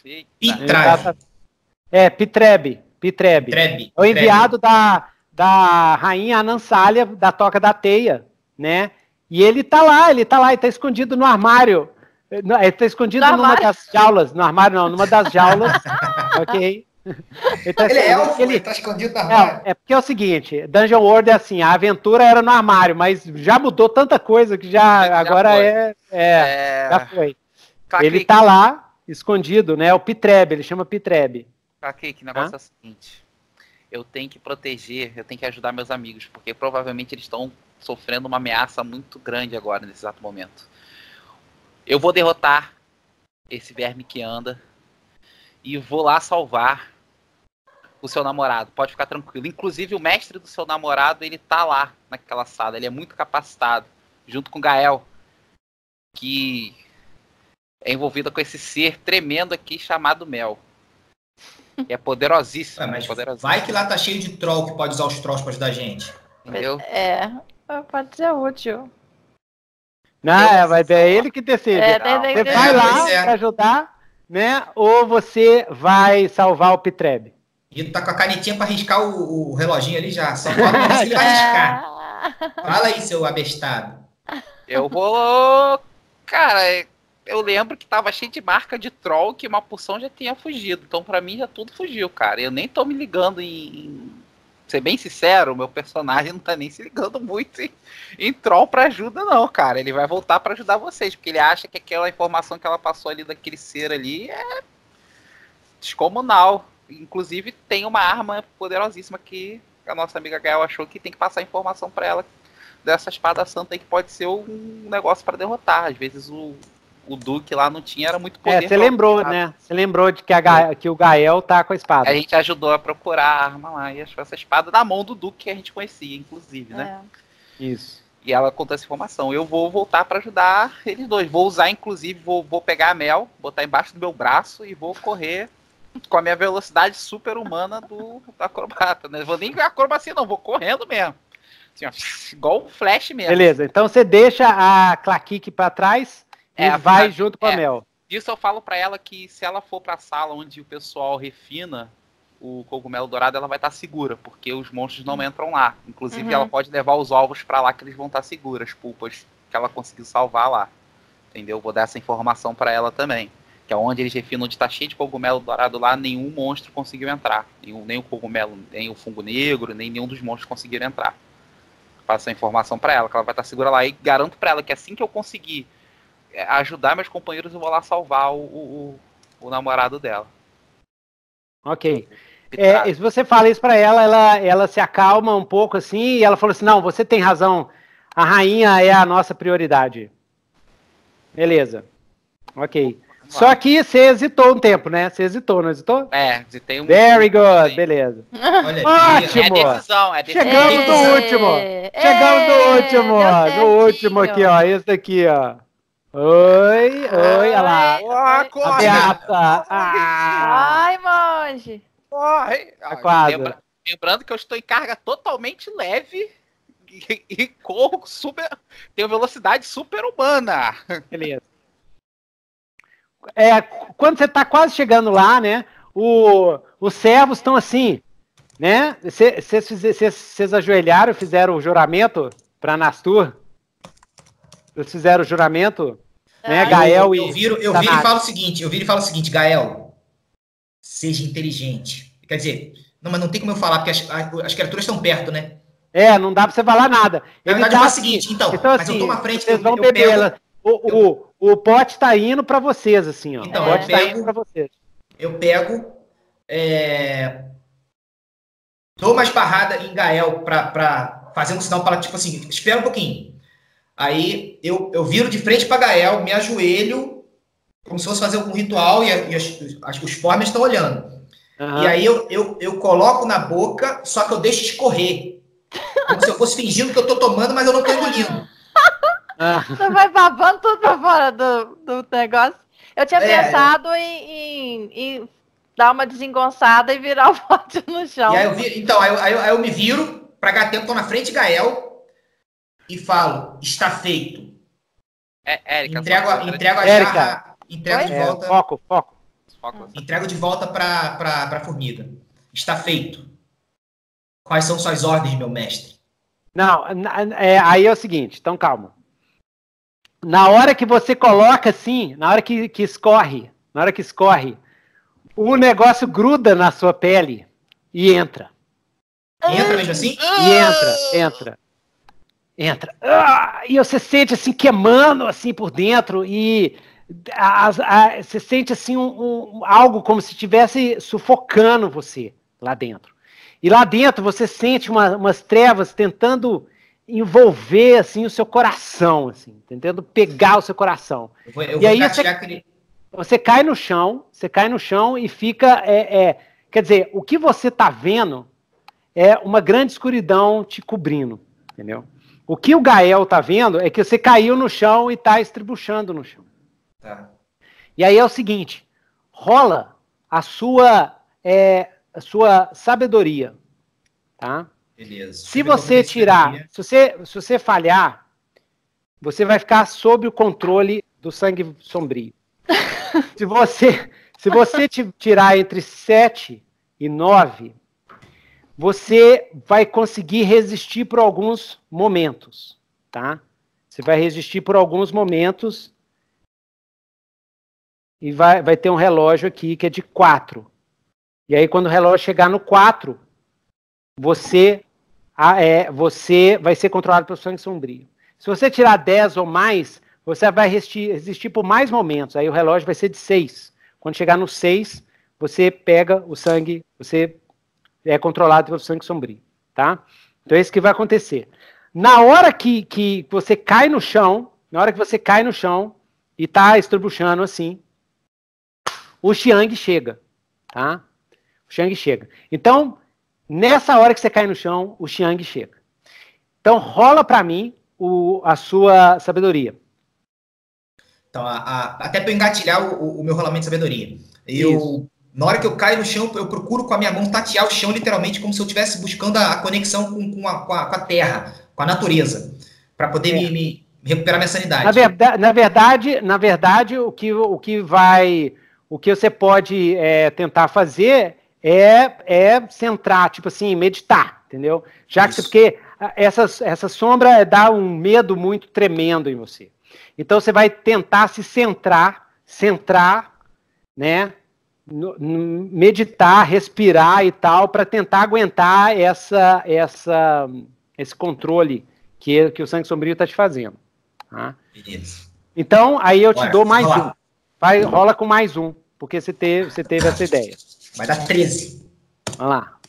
Pitrebe. É o enviado da rainha Anansália, da Toca da Teia, né? E ele tá lá, ele tá escondido no armário. Ele tá escondido numa das jaulas. No armário não, numa das jaulas. Ok? Ele tá escondido no armário. É porque é o seguinte, Dungeon World é assim, a aventura era no armário, mas já mudou tanta coisa que agora já foi. Ele tá lá, escondido, né? O Pitrebe, ele chama Pitrebe. Que negócio é o seguinte, eu tenho que proteger, eu tenho que ajudar meus amigos, porque provavelmente eles estão sofrendo uma ameaça muito grande agora, nesse exato momento. Eu vou derrotar esse verme que anda e vou lá salvar o seu namorado, pode ficar tranquilo. Inclusive o mestre do seu namorado, ele tá lá naquela sala, ele é muito capacitado, junto com o Gael, que é envolvida com esse ser tremendo aqui chamado Mel. Que é poderosíssimo. Mas vai que lá tá cheio de troll que pode usar os trolls pra ajudar a gente. Entendeu? Pode ser útil. Não, mas é ele que decide. Você vai lá pra ajudar, né? Ou você vai salvar o Pitrebe. E tá com a canetinha pra riscar o reloginho ali já. Só bota pra ver se ele vai riscar. Fala aí, seu abestado. Eu vou... Cara, eu lembro que tava cheio de marca de troll, que uma porção já tinha fugido. Então pra mim já tudo fugiu, cara. Eu nem tô me ligando em... Ser bem sincero, o meu personagem não tá nem se ligando muito em troll pra ajuda, não, cara. Ele vai voltar pra ajudar vocês, porque ele acha que aquela informação que ela passou ali daquele ser ali é descomunal. Inclusive tem uma arma poderosíssima que a nossa amiga Gael achou que tem que passar informação pra ela dessa espada santa aí que pode ser um negócio para derrotar. Às vezes o Duque lá não tinha, era muito poder. Você lembrou, né? Você lembrou de que o Gael tá com a espada. A gente ajudou a procurar a arma lá e achou essa espada na mão do Duque que a gente conhecia, inclusive, né? Isso. E ela contou essa informação. Eu vou voltar para ajudar eles dois. Vou usar, inclusive, vou pegar a Mel, botar embaixo do meu braço e vou correr com a minha velocidade super-humana do acrobata. Não vou nem acrobacia, não. Vou correndo mesmo. Assim, ó, igual um flash mesmo. Beleza. Então você deixa a Claquique para trás e vai junto com a Mel. Isso eu falo para ela que se ela for para a sala onde o pessoal refina o cogumelo dourado, ela vai estar segura, porque os monstros não entram lá. Inclusive, ela pode levar os ovos para lá, que eles vão estar seguros, as pulpas que ela conseguiu salvar lá. Entendeu? Vou dar essa informação para ela também. Que é onde eles refinam, onde está cheio de cogumelo dourado lá, nenhum monstro conseguiu entrar. Nem o cogumelo, nem o fungo negro, nem nenhum dos monstros conseguiram entrar. Passo a informação para ela, que ela vai estar segura lá. E garanto para ela que assim que eu conseguir ajudar meus companheiros, eu vou lá salvar o namorado dela. Ok. Se você fala isso pra ela se acalma um pouco assim, e ela falou assim, não, você tem razão, a rainha é a nossa prioridade. Beleza. Ok. Só que você hesitou um tempo, né? Você hesitou, não hesitou? Hesitei um Very good, beleza. Olha, ótimo! Decisão. Chegamos no último! Chegamos no último! No último aqui, ó. Esse daqui, ó. Oi, olha lá. A Beata. Ai, monge. Quase. Lembrando que eu estou em carga totalmente leve e corro tenho velocidade super-humana. Beleza. Quando você está quase chegando lá, né? Os servos estão assim, né? Vocês ajoelharam, fizeram o juramento para Nastur? Vocês fizeram o juramento, né? Gael eu viro e falo o seguinte, Gael, seja inteligente. Quer dizer, não, mas não tem como eu falar, porque as criaturas estão perto, né? Não dá pra você falar nada. Na verdade, é o seguinte, então mas assim, eu tomo a frente, vocês vão beber ela. O pote tá indo pra vocês, assim, ó. Então, o pote tá indo pra vocês. Eu pego, dou uma esbarrada em Gael pra fazer um sinal para, tipo assim, espera um pouquinho. Aí eu viro de frente pra Gael, me ajoelho, como se fosse fazer um ritual, e os formas estão olhando. E aí eu coloco na boca, só que eu deixo escorrer. Como se eu fosse fingindo que eu tô tomando, mas eu não tô engolindo. Você vai babando tudo pra fora do negócio. Eu tinha pensado em dar uma desengonçada e virar o pote no chão. E aí eu me viro pra Gatel, tô na frente de Gael e falo, está feito. Érica, entrego a jarra, entrego de volta. Foco. Entrego de volta pra formiga. Está feito. Quais são suas ordens, meu mestre? Não, aí é o seguinte, então calma. Na hora que você coloca assim, na hora que escorre, o negócio gruda na sua pele e entra. Entra mesmo assim? E entra. E você sente assim queimando assim por dentro e você sente assim algo como se estivesse sufocando você lá dentro. E lá dentro você sente umas trevas tentando envolver assim o seu coração, assim, tentando pegar o seu coração. E aí você cai no chão e fica, quer dizer, o que você está vendo é uma grande escuridão te cobrindo, entendeu? O que o Gael está vendo é que você caiu no chão e está estribuchando no chão. Tá. E aí é o seguinte, rola a sua sabedoria, tá? Beleza. Se você tirar, se você falhar, você vai ficar sob o controle do sangue sombrio. Se você tirar entre 7 e 9, você vai conseguir resistir por alguns momentos, tá? Você vai resistir por alguns momentos e vai ter um relógio aqui que é de 4. E aí quando o relógio chegar no 4, você vai ser controlado pelo sangue sombrio. Se você tirar 10 ou mais, você vai resistir por mais momentos. Aí o relógio vai ser de 6. Quando chegar no 6, você pega o sangue, você é controlado pelo sangue sombrio, tá? Então é isso que vai acontecer. na hora que você cai no chão, e tá estrubuchando assim, o Xiang chega, tá? O Xiang chega. Então, nessa hora que você cai no chão, o Xiang chega. Então, rola para mim a sua sabedoria. Então, até para engatilhar o meu rolamento de sabedoria. Na hora que eu caio no chão, eu procuro com a minha mão tatear o chão, literalmente, como se eu estivesse buscando a conexão com a terra, com a natureza, para poder me recuperar minha sanidade. Na verdade, o que você pode tentar fazer é centrar, tipo assim, meditar, entendeu? Porque essa sombra dá um medo muito tremendo em você. Então você vai tentar se centrar, né? Meditar, respirar e tal, para tentar aguentar esse controle que o Sangue Sombrio está te fazendo. Tá? Beleza. Então, aí eu te dou mais um. Rola com mais um, porque você teve essa ideia. Vai dar 13. Vamos lá.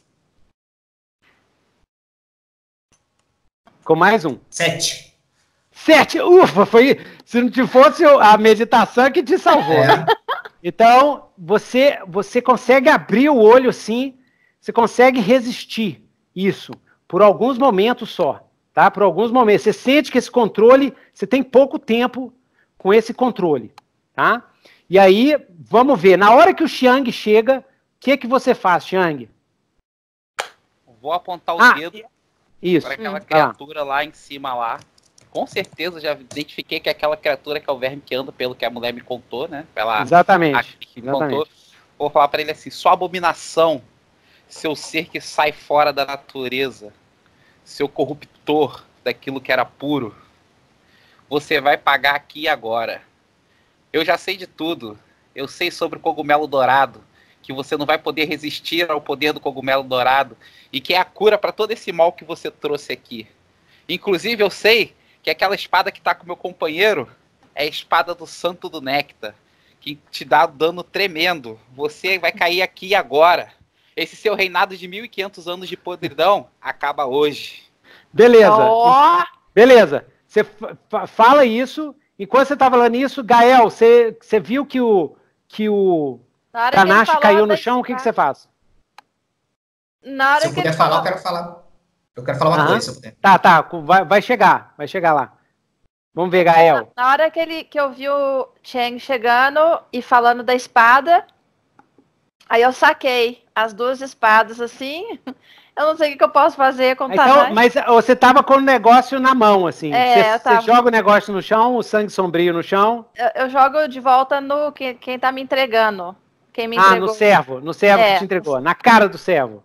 Com mais um. 7. Ufa, foi. Se não te fosse a meditação que te salvou. Né? Então, você consegue abrir o olho assim, você consegue resistir isso por alguns momentos só, tá? Por alguns momentos. Você sente que esse controle, você tem pouco tempo com esse controle, tá? E aí, vamos ver, na hora que o Xiang chega, o que você faz, Xiang? Vou apontar o dedo para aquela criatura lá em cima lá. Com certeza já identifiquei que é aquela criatura que é o verme que anda, pelo que a mulher me contou, né? Exatamente. Contou. Vou falar para ele assim: sua abominação, seu ser que sai fora da natureza, seu corruptor daquilo que era puro, você vai pagar aqui e agora. Eu já sei de tudo. Eu sei sobre o cogumelo dourado, que você não vai poder resistir ao poder do cogumelo dourado e que é a cura para todo esse mal que você trouxe aqui. Inclusive, eu sei que aquela espada que tá com meu companheiro é a espada do Santo do Néctar, que te dá dano tremendo. Você vai cair aqui agora. Esse seu reinado de 1.500 anos de podridão acaba hoje. Beleza. Beleza. Você fala isso. Enquanto você tá falando isso, Gael, você viu que o Tanashi caiu no chão, o que você faz? Se eu puder falar, eu quero falar. Eu quero falar uma coisa, se eu puder. Tá. Vai chegar lá. Vamos ver, Gael. Na hora que eu vi o Xiang chegando e falando da espada, aí eu saquei as duas espadas assim. Eu não sei o que eu posso fazer com o Tanashi. Mas você tava com o negócio na mão, assim. Você joga o negócio no chão, o sangue sombrio no chão. Eu jogo de volta no quem tá me entregando. Quem me entregou. No servo que te entregou. Na cara do servo.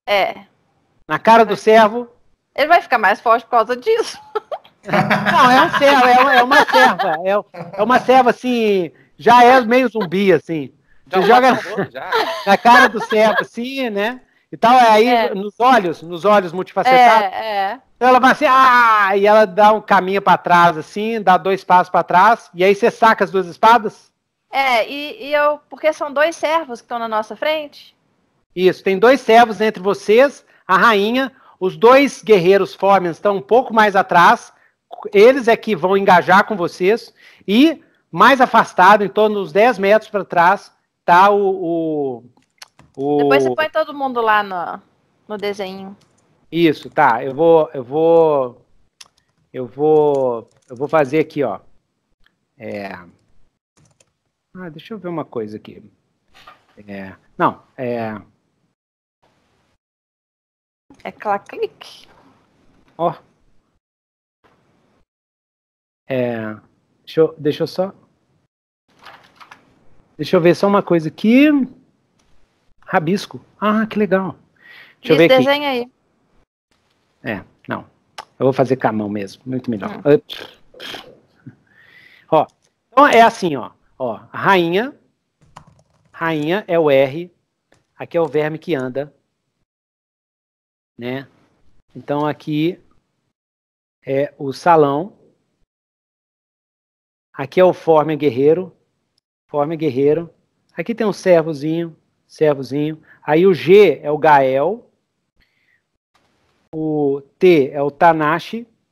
Na cara do servo. Ele vai ficar mais forte por causa disso. Não, é um servo, é uma serva. É uma serva, assim, já é meio zumbi, assim. Você joga na cara do servo, assim, né? E tal, aí nos olhos multifacetados. Então ela vai assim, e ela dá um caminho para trás, assim, dá 2 passos para trás, e aí você saca as 2 espadas? Porque são 2 servos que estão na nossa frente. Isso, tem 2 servos entre vocês, a rainha, os 2 guerreiros Formen estão um pouco mais atrás, eles é que vão engajar com vocês, e mais afastado, em torno dos 10 metros para trás, tá Depois você põe todo mundo lá no desenho. Isso, tá, eu vou fazer aqui, ó. Deixa eu ver uma coisa aqui. É clique. Ó. Deixa eu ver só uma coisa aqui. Rabisco. Que legal. Deixa eu ver aqui. Desenha aí. Não. Eu vou fazer com a mão mesmo. Muito melhor. Ó. Então é assim, ó. A rainha é o R. Aqui é o verme que anda. Né? Então aqui é o salão. Aqui é o Formen guerreiro. Aqui tem um servozinho. Aí o G é o Gael. O T é o Tanashi.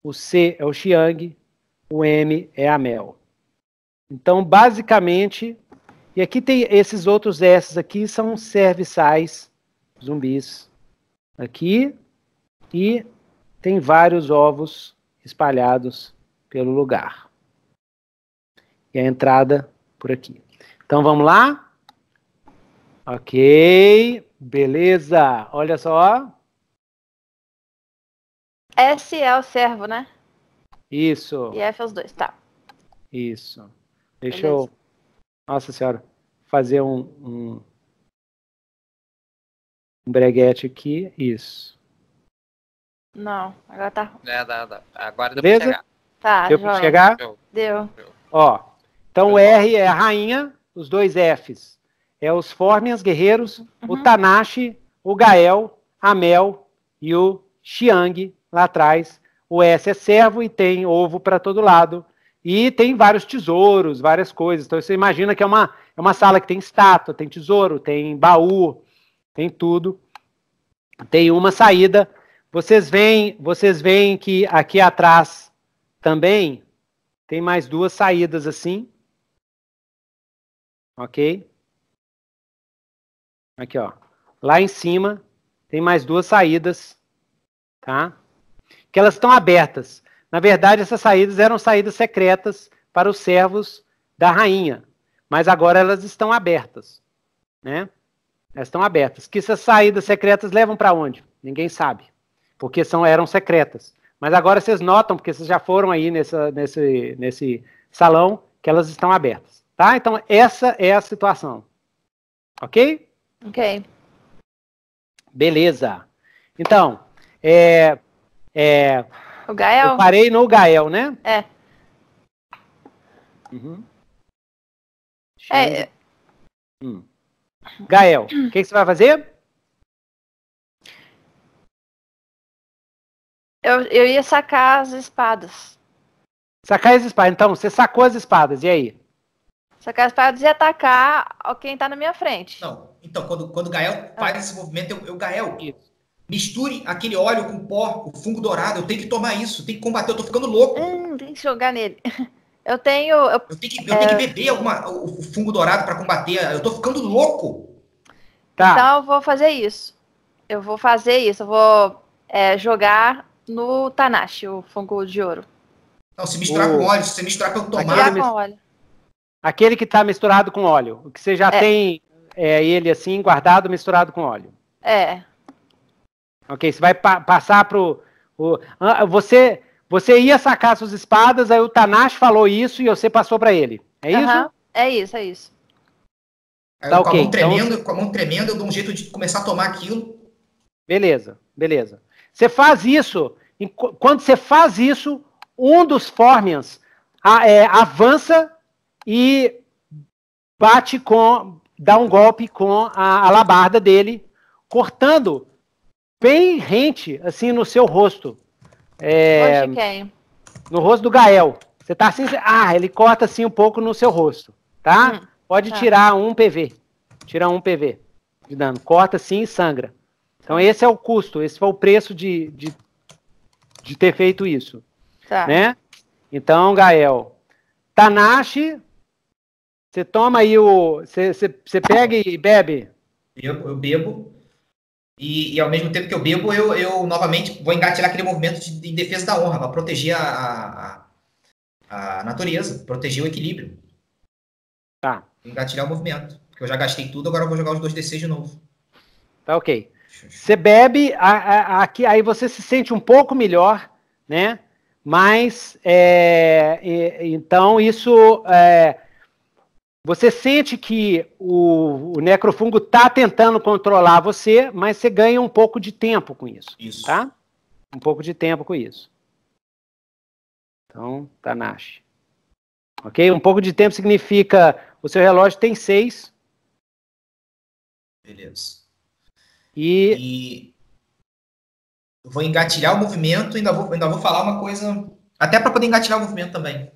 o C é o Xiang, o M é a Mel. Então, basicamente, e aqui tem esses outros S aqui, são serviçais zumbis aqui, e tem vários ovos espalhados pelo lugar. E a entrada por aqui. Então, vamos lá? Ok, beleza. Olha só. S é o servo, né? Isso. E F é os dois, tá. Isso. Deixa Beleza. eu, nossa senhora, fazer um breguete aqui. Isso. Não, agora tá. Dá. Agora deu Beleza? pra chegar. Tá, Deu para joia. chegar? Deu. Ó, então o R é a rainha, os dois Fs é os Formians, guerreiros, o Tanashi, o Gael, a Mel e o Xiang lá atrás. O S é servo e tem ovo para todo lado. E tem vários tesouros, várias coisas. Então você imagina que é uma sala que tem estátua, tem tesouro, tem baú, tem tudo. Tem uma saída. Vocês veem que aqui atrás também tem mais duas saídas assim. Ok? Aqui, ó. Lá em cima tem mais duas saídas, tá? Que elas estão abertas. Na verdade, essas saídas eram saídas secretas para os servos da rainha. Mas agora elas estão abertas, né? Elas estão abertas. Que essas saídas secretas levam para onde? Ninguém sabe. Porque eram secretas. Mas agora vocês notam, porque vocês já foram aí nesse salão, que elas estão abertas. Tá? Então, essa é a situação. Ok? Ok. Beleza. Então, O Gael? eu parei no Gael, né? É. Uhum. É. Gael, o que você vai fazer? Eu ia sacar as espadas. Sacar as espadas. Então, você sacou as espadas, e aí? Sacar as espadas e atacar quem tá na minha frente. Não, então, quando o Gael faz esse movimento, Gael, Isso. misture aquele óleo com pó, o fungo dourado, eu tenho que tomar isso, tenho que combater, eu tô ficando louco. Tem que jogar nele. Eu tenho que beber o fungo dourado para combater, eu tô ficando louco. Tá. Então eu vou fazer isso. Eu vou jogar no Tanashi, o fungo de ouro. Não, se misturar com óleo, se você misturar pra eu tomar... Misturar com óleo. Aquele que está misturado com óleo. O que você já tem ele assim, guardado, misturado com óleo. É. Ok, você vai passar pro... Você ia sacar suas espadas, aí o Tanashi falou isso e você passou para ele. É isso? É isso, é isso. Aí tá, com, ok. Com a mão tremendo, eu dou um jeito de começar a tomar aquilo. Beleza. Você faz isso, quando você faz isso, um dos Formians avança e dá um golpe com a alabarda dele, cortando bem rente, assim, no seu rosto. Onde quem? No rosto do Gael. Você tá assim, ele corta assim um pouco no seu rosto, tá? Pode tirar um PV. Tira um PV de dano. Corta assim e sangra. Então esse é o custo, esse foi o preço de ter feito isso. Tá. Né? Então, Gael, Tanashi, você toma aí você pega e bebe? Eu bebo. E ao mesmo tempo que eu bebo, eu novamente vou engatilhar aquele movimento em defesa da honra, para proteger a natureza, proteger o equilíbrio. Tá. Engatilhar o movimento. Porque eu já gastei tudo, agora eu vou jogar os 2d6 de novo. Tá, ok. Você bebe, aí você se sente um pouco melhor, né? Mas, então, isso... você sente que o necrofungo está tentando controlar você, mas você ganha um pouco de tempo com isso. Isso. Tá? Um pouco de tempo com isso. Então, Tanashi. Ok? Um pouco de tempo significa... O seu relógio tem 6. Beleza. E eu vou engatilhar o movimento, ainda vou falar uma coisa... Até para poder engatilhar o movimento também.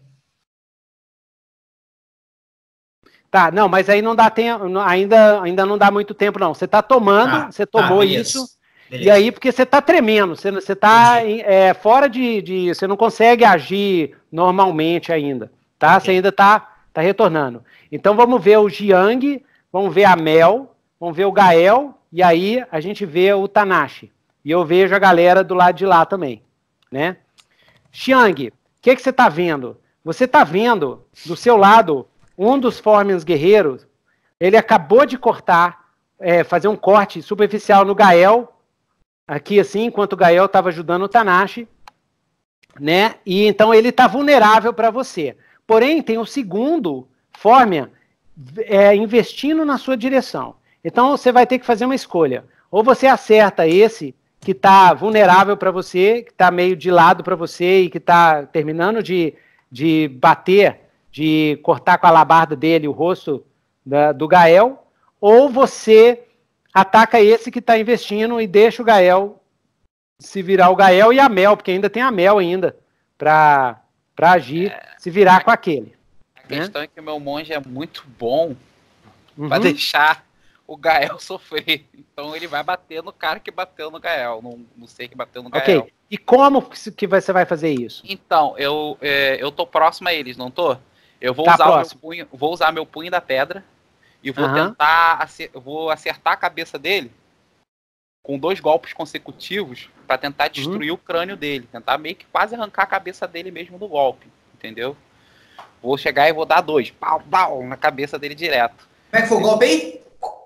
Tá, não, mas aí não dá tempo, ainda não dá muito tempo, não. Você está tomando, você tomou isso, Beleza. E aí, porque você tá tremendo, você tá fora de... Você não consegue agir normalmente ainda, tá? Você ainda tá retornando. Então, vamos ver o Jiang, vamos ver a Mel, vamos ver o Gael, e aí a gente vê o Tanashi. E eu vejo a galera do lado de lá também, né? Xiang, o que você tá vendo? Você tá vendo, do seu lado, um dos Formians guerreiros, ele acabou de cortar, fazer um corte superficial no Gael, aqui assim, enquanto o Gael estava ajudando o Tanashi, né? E então ele está vulnerável para você. Porém, tem o segundo Formian investindo na sua direção. Então você vai ter que fazer uma escolha. Ou você acerta esse que está vulnerável para você, que está meio de lado para você e que está terminando de bater, de cortar com a alabarda dele o rosto do Gael, ou você ataca esse que está investindo e deixa o Gael se virar, o Gael e a Mel, porque ainda tem a Mel ainda para agir, se virar com aquele. A questão é que o meu monge é muito bom para deixar o Gael sofrer. Então ele vai bater no cara que bateu no Gael, não sei que bateu no Gael. Ok, e como que você vai fazer isso? Então, eu tô próximo a eles, não tô? Eu vou usar meu punho da pedra e vou tentar, vou acertar a cabeça dele com 2 golpes consecutivos para tentar destruir o crânio dele, tentar meio que quase arrancar a cabeça dele mesmo do golpe, entendeu? Vou chegar e vou dar 2, pau, pau, na cabeça dele direto. Como é que foi o golpe aí?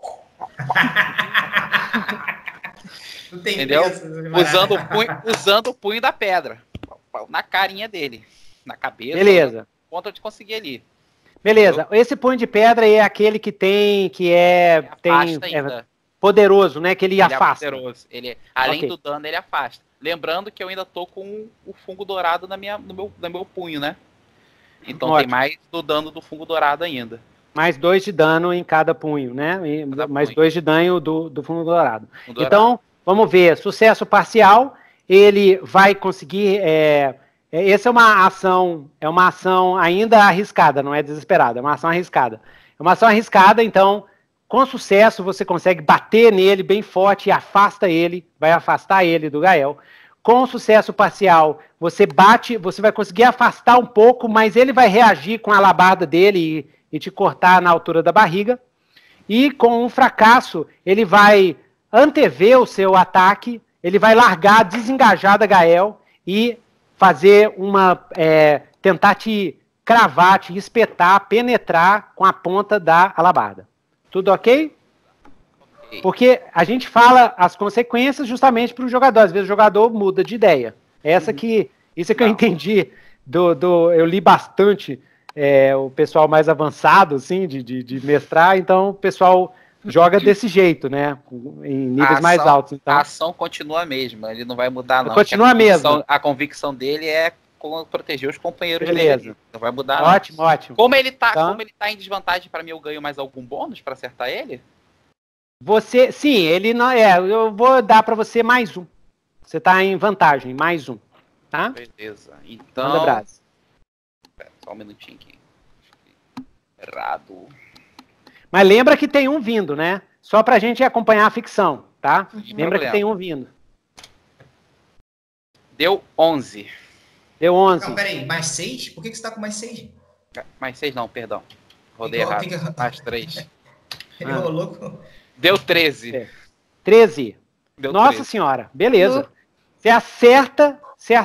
Não tem entendeu? Usando o punho da pedra na carinha dele, na cabeça. Beleza. Ponto de conseguir ali. Beleza. Entendeu? Esse punho de pedra é aquele que tem poderoso, né? Que ele afasta. É poderoso. Além do dano, ele afasta. Lembrando que eu ainda tô com o fungo dourado no meu punho, né? Então tem mais do dano do fungo dourado ainda. Mais 2 de dano em cada punho, né? Mais 2 de dano do fungo dourado. Então, vamos ver. Sucesso parcial. Ele vai conseguir... essa é uma ação ainda arriscada, não é desesperada. É uma ação arriscada. É uma ação arriscada, então... Com sucesso, você consegue bater nele bem forte e afasta ele, vai afastar ele do Gael. Com sucesso parcial, você vai conseguir afastar um pouco, mas ele vai reagir com a alabarda dele e te cortar na altura da barriga. E com um fracasso, ele vai antever o seu ataque, ele vai largar, desengajar da Gael e fazer tentar te cravar, te espetar, penetrar com a ponta da alabarda. Tudo ok? Porque a gente fala as consequências justamente para o jogador. Às vezes o jogador muda de ideia. Isso é que eu entendi. Eu li bastante o pessoal mais avançado, assim, de mestrar. Então o pessoal joga desse jeito, né? Em níveis mais altos. Então, a ação continua a mesma. Ele não vai mudar, não. Continua a mesma. A convicção dele é proteger os companheiros dele. Não vai mudar. Ótimo, não. Ótimo. Como ele tá em desvantagem, para mim eu ganho mais algum bônus para acertar ele? Sim, ele não eu vou dar para você mais 1. Você tá em vantagem, mais 1, tá? Beleza. Então, manda abraço. Só um minutinho aqui. Errado. Mas lembra que tem um vindo, né? Só pra gente acompanhar a ficção, tá? Lembra que tem um vindo. Deu 11. Deu 11. Não, peraí, mais 6? Por que você tá com mais 6? Mais 6 não, perdão. Rodei errado. Mais 3. Ele rolou com... Deu 13. 13. Deu Nossa 13. senhora, beleza. Você acerta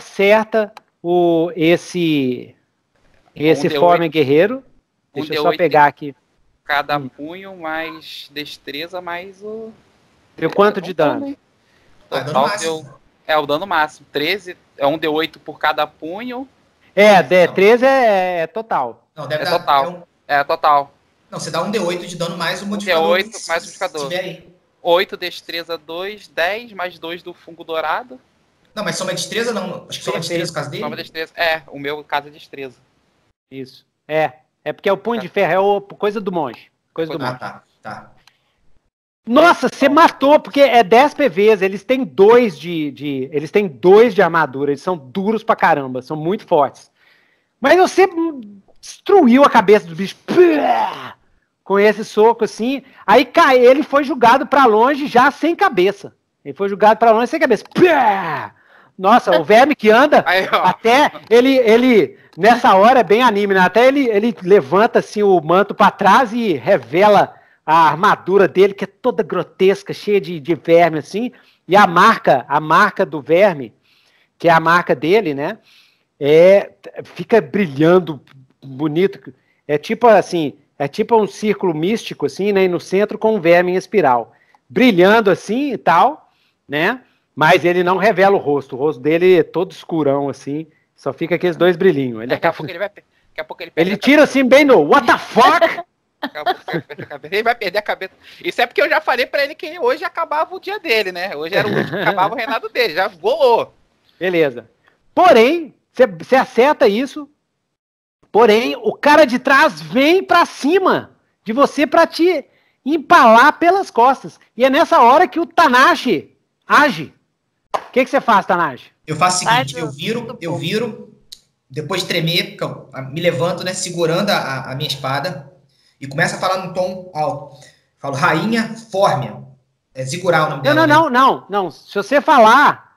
esse Formian guerreiro. Deixa eu só pegar aqui. Cada punho mais destreza mais o... Deu quanto de dano? Total deu... o dano máximo. 13, é 1d8 por cada punho. 13 é total. Não, deve dar, total. É total. Não, você dá 1d8 de dano mais o modificador. 1d8 mais o modificador. 8, destreza 2, 10, mais 2 do fungo dourado. Não, mas soma destreza não. Acho que soma destreza no caso dele. Soma destreza. O meu caso é destreza. Isso. É porque é o punho de ferro, é coisa do monge. Coisa do monge. Tá. Nossa, você matou, porque é 10 PVs, eles têm 2 eles têm 2 de armadura, eles são duros pra caramba, são muito fortes. Mas você destruiu a cabeça do bicho com esse soco assim, aí ele foi jogado pra longe já sem cabeça. Ele foi jogado para longe sem cabeça. Pá! Nossa, o verme que anda, aí, até ele, nessa hora, é bem anime, né? Até ele levanta assim o manto para trás e revela a armadura dele, que é toda grotesca, cheia de verme, assim, e a marca do verme, que é a marca dele, né? Fica brilhando, bonito. É tipo assim, um círculo místico, assim, né? E no centro com um verme em espiral. Brilhando assim e tal, né? Mas ele não revela o rosto dele é todo escurão, assim, só fica aqueles dois brilhinhos. Daqui a pouco ele tira assim bem no what the fuck? Ele vai perder a cabeça. Isso é porque eu já falei pra ele que hoje acabava o dia dele, né? Hoje era o último que acabava o reinado dele, já golou. Beleza. Porém, você acerta isso, porém, o cara de trás vem pra cima de você pra te empalar pelas costas. E é nessa hora que o Tanashi age. O que você faz, Tanashi? Eu faço o seguinte, eu viro, depois de tremer, me levanto, né, segurando a minha espada, e começo a falar num tom alto. Falo, Rainha Fórmia. É Ziggural o nome dela. Não. Se você falar,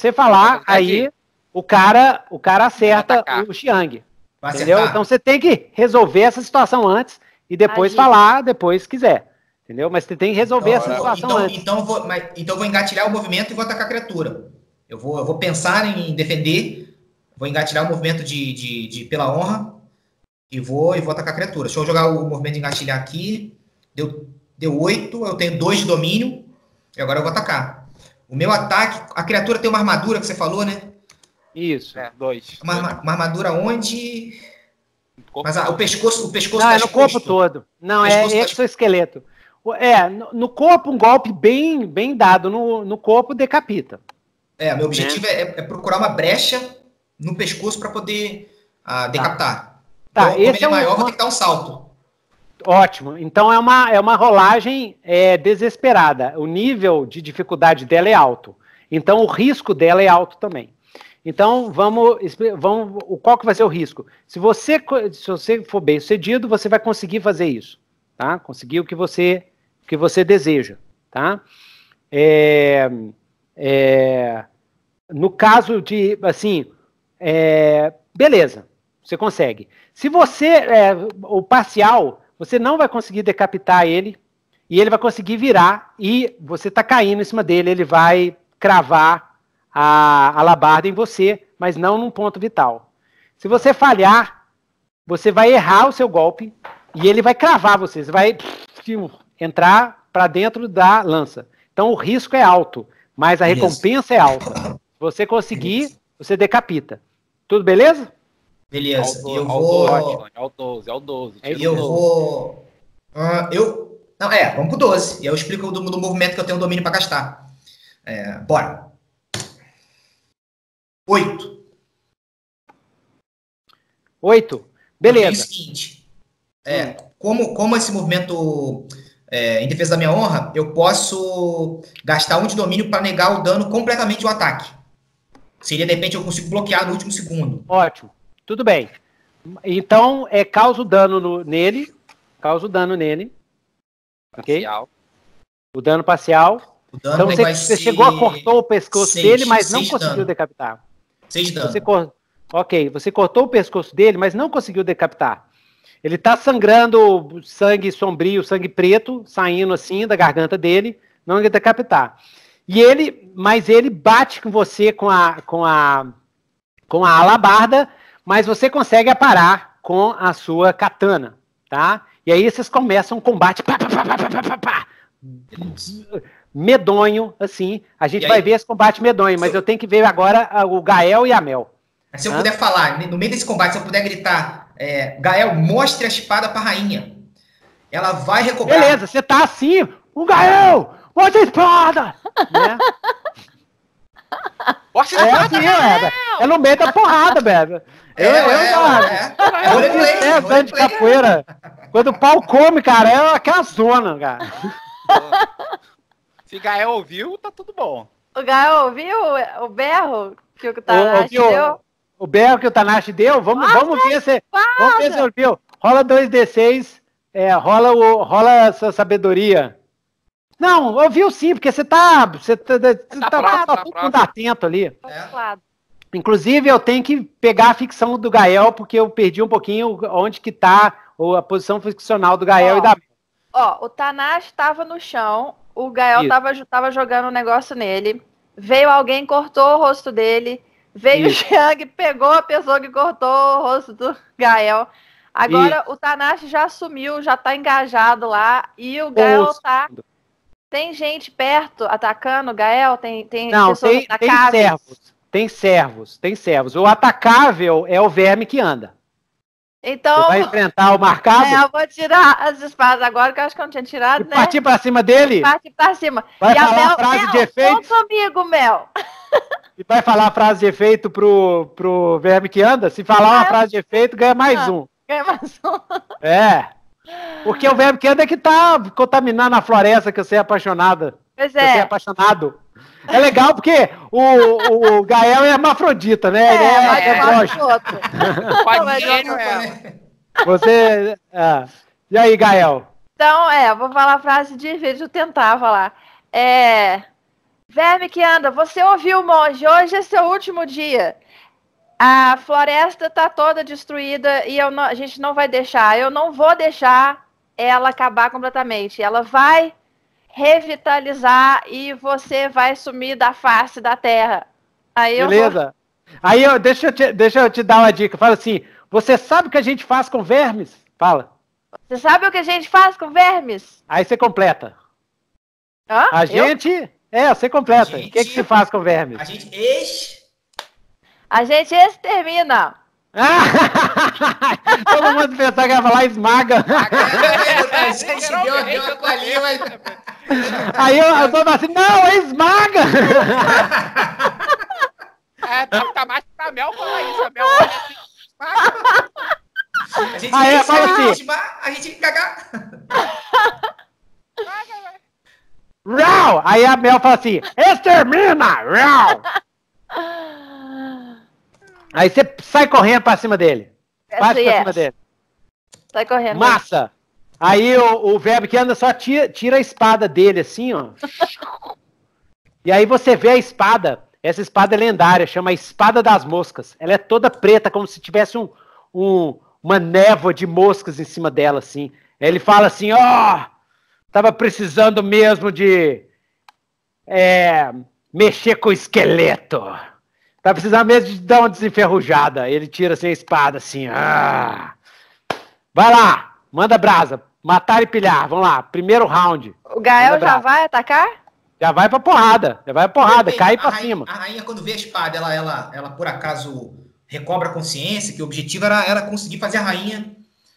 aí o cara acerta o Xiang. Entendeu? Então você tem que resolver essa situação antes e depois falar, depois quiser. Entendeu? Mas você tem que resolver essa situação antes. Então eu vou engatilhar o movimento e vou atacar a criatura. Eu vou pensar em defender, vou engatilhar o movimento de pela honra e vou atacar a criatura. Deixa eu jogar o movimento de engatilhar aqui. Deu 8, eu tenho 2 de domínio e agora eu vou atacar. O meu ataque, a criatura tem uma armadura que você falou, né? Isso, 2. Uma armadura onde... Mas o pescoço não, tá é no corpo todo. Não, é exoesqueleto. No corpo um golpe bem dado, no corpo decapita. Meu objetivo é procurar uma brecha no pescoço para poder decapitar. Tá, então, esse como ele é maior, vou ter que dar um salto. Ótimo. Então é uma rolagem desesperada. O nível de dificuldade dela é alto. Então o risco dela é alto também. Então qual que vai ser o risco? Se você for bem sucedido, você vai conseguir fazer isso, tá? Conseguir o que você deseja, tá? No caso de, assim, beleza, você consegue. Se você, o parcial, você não vai conseguir decapitar ele, e ele vai conseguir virar, e você tá caindo em cima dele, ele vai cravar a alabarda em você, mas não num ponto vital. Se você falhar, você vai errar o seu golpe, e ele vai cravar você vai entrar para dentro da lança. Então o risco é alto, mas a recompensa é alta. Se você conseguir, você decapita. Tudo beleza? Beleza. Ao 12. Vamos pro 12. E eu explico do movimento que eu tenho domínio para gastar. Bora. 8. Beleza. É o seguinte. Como esse movimento em defesa da minha honra, eu posso gastar 1 de domínio para negar o dano completamente do ataque. Seria, de repente, eu consigo bloquear no último segundo. Ótimo. Tudo bem. Então, causa o dano nele. Ok? O dano parcial. Então, você chegou a cortar o pescoço dele, mas não conseguiu decapitar. 6 de dano. Você cortou o pescoço dele, mas não conseguiu decapitar. Ele tá sangrando sangue sombrio, sangue preto, saindo assim da garganta dele, não ia decapitar. Mas ele bate com você com a alabarda, mas você consegue aparar com a sua katana, tá? E aí vocês começam um combate medonho, assim. A gente vai ver esse combate medonho, mas eu tenho que ver agora o Gael e a Mel. Se eu puder falar, no meio desse combate, se eu puder gritar, Gael, mostre a espada pra rainha. Ela vai recobrar. Beleza, você tá assim, o Gael, mostre a espada! Né? Mostre a espada, assim, é no meio da porrada, velho. Eu de capoeira. Quando o pau come, cara, é aquela zona, cara. Se o Gael ouviu, tá tudo bom. O Gael ouviu o berro que o Tanashi deu? O berro que o Tanashi deu? Vamos ver se ele ouviu. Rola 2d6, rola a sua sabedoria. Não, ouviu sim, porque você tá todo mundo atento ali. Inclusive, eu tenho que pegar a ficção do Gael, porque eu perdi um pouquinho onde que tá a posição ficcional do Gael e da Mel. Ó, o Tanashi tava no chão, o Gael tava jogando um negócio nele, veio alguém, cortou o rosto dele, veio o Xiang, pegou a pessoa que cortou o rosto do Gael. Agora o Tanashi já assumiu, já tá engajado lá, e o Gael tá... Tem gente perto atacando o Gael? Tem pessoas atacáveis? Tem servos. O atacável é o verme que anda. Então... Você vai enfrentar o marcado? Eu vou tirar as espadas agora, que eu acho que eu não tinha tirado, né? Partir pra cima dele? Partir pra cima. Vai falar a frase de efeito? Conta comigo, Mel. E vai falar a frase de efeito pro verme que anda? Se falar uma frase de efeito, ganha mais um. Ganha mais um. Porque o verme que anda é que tá contaminando a floresta, que você é apaixonada. Pois é. Você é apaixonado. É legal porque o Gael é hermafrodita, né? Ele é andrógeno. Você... E aí, Gael? Então, eu vou falar a frase de efeito, deixa eu tentar falar. Verme que anda, você ouviu, monge, hoje é seu último dia. A floresta tá toda destruída e a gente não vai deixar. Eu não vou deixar ela acabar completamente. Ela vai revitalizar e você vai sumir da face da terra. Beleza. Aí deixa eu te dar uma dica. Fala assim, você sabe o que a gente faz com vermes? Fala. Você sabe o que a gente faz com vermes? Aí você completa. Hã? Você completa. O que se faz com vermes? A gente extermina. Todo mundo pensava que ia falar esmaga. A gente deu uma colinha, mas... Aí eu tô assim, não, esmaga! Tá mais pra Mel falar isso. A Mel olha assim, esmaga. A gente tem que cagar. Rau! Aí a Mel fala assim, extermina! Rau! Aí você sai correndo pra cima dele. Sai correndo. Massa! Aí o verme que anda só tira a espada dele, assim, ó. E aí você vê a espada. Essa espada é lendária, chama a Espada das Moscas. Ela é toda preta, como se tivesse uma névoa de moscas em cima dela, assim. Aí ele fala assim, tava precisando mesmo de mexer com o esqueleto. Tá precisando mesmo de dar uma desenferrujada. Ele tira assim a espada, assim. Vai lá, manda brasa. Matar e pilhar. Vamos lá, primeiro round. O Gael já vai atacar? Já vai pra porrada. Cai pra cima. A rainha, quando vê a espada, ela por acaso recobra a consciência, que o objetivo era conseguir fazer a rainha.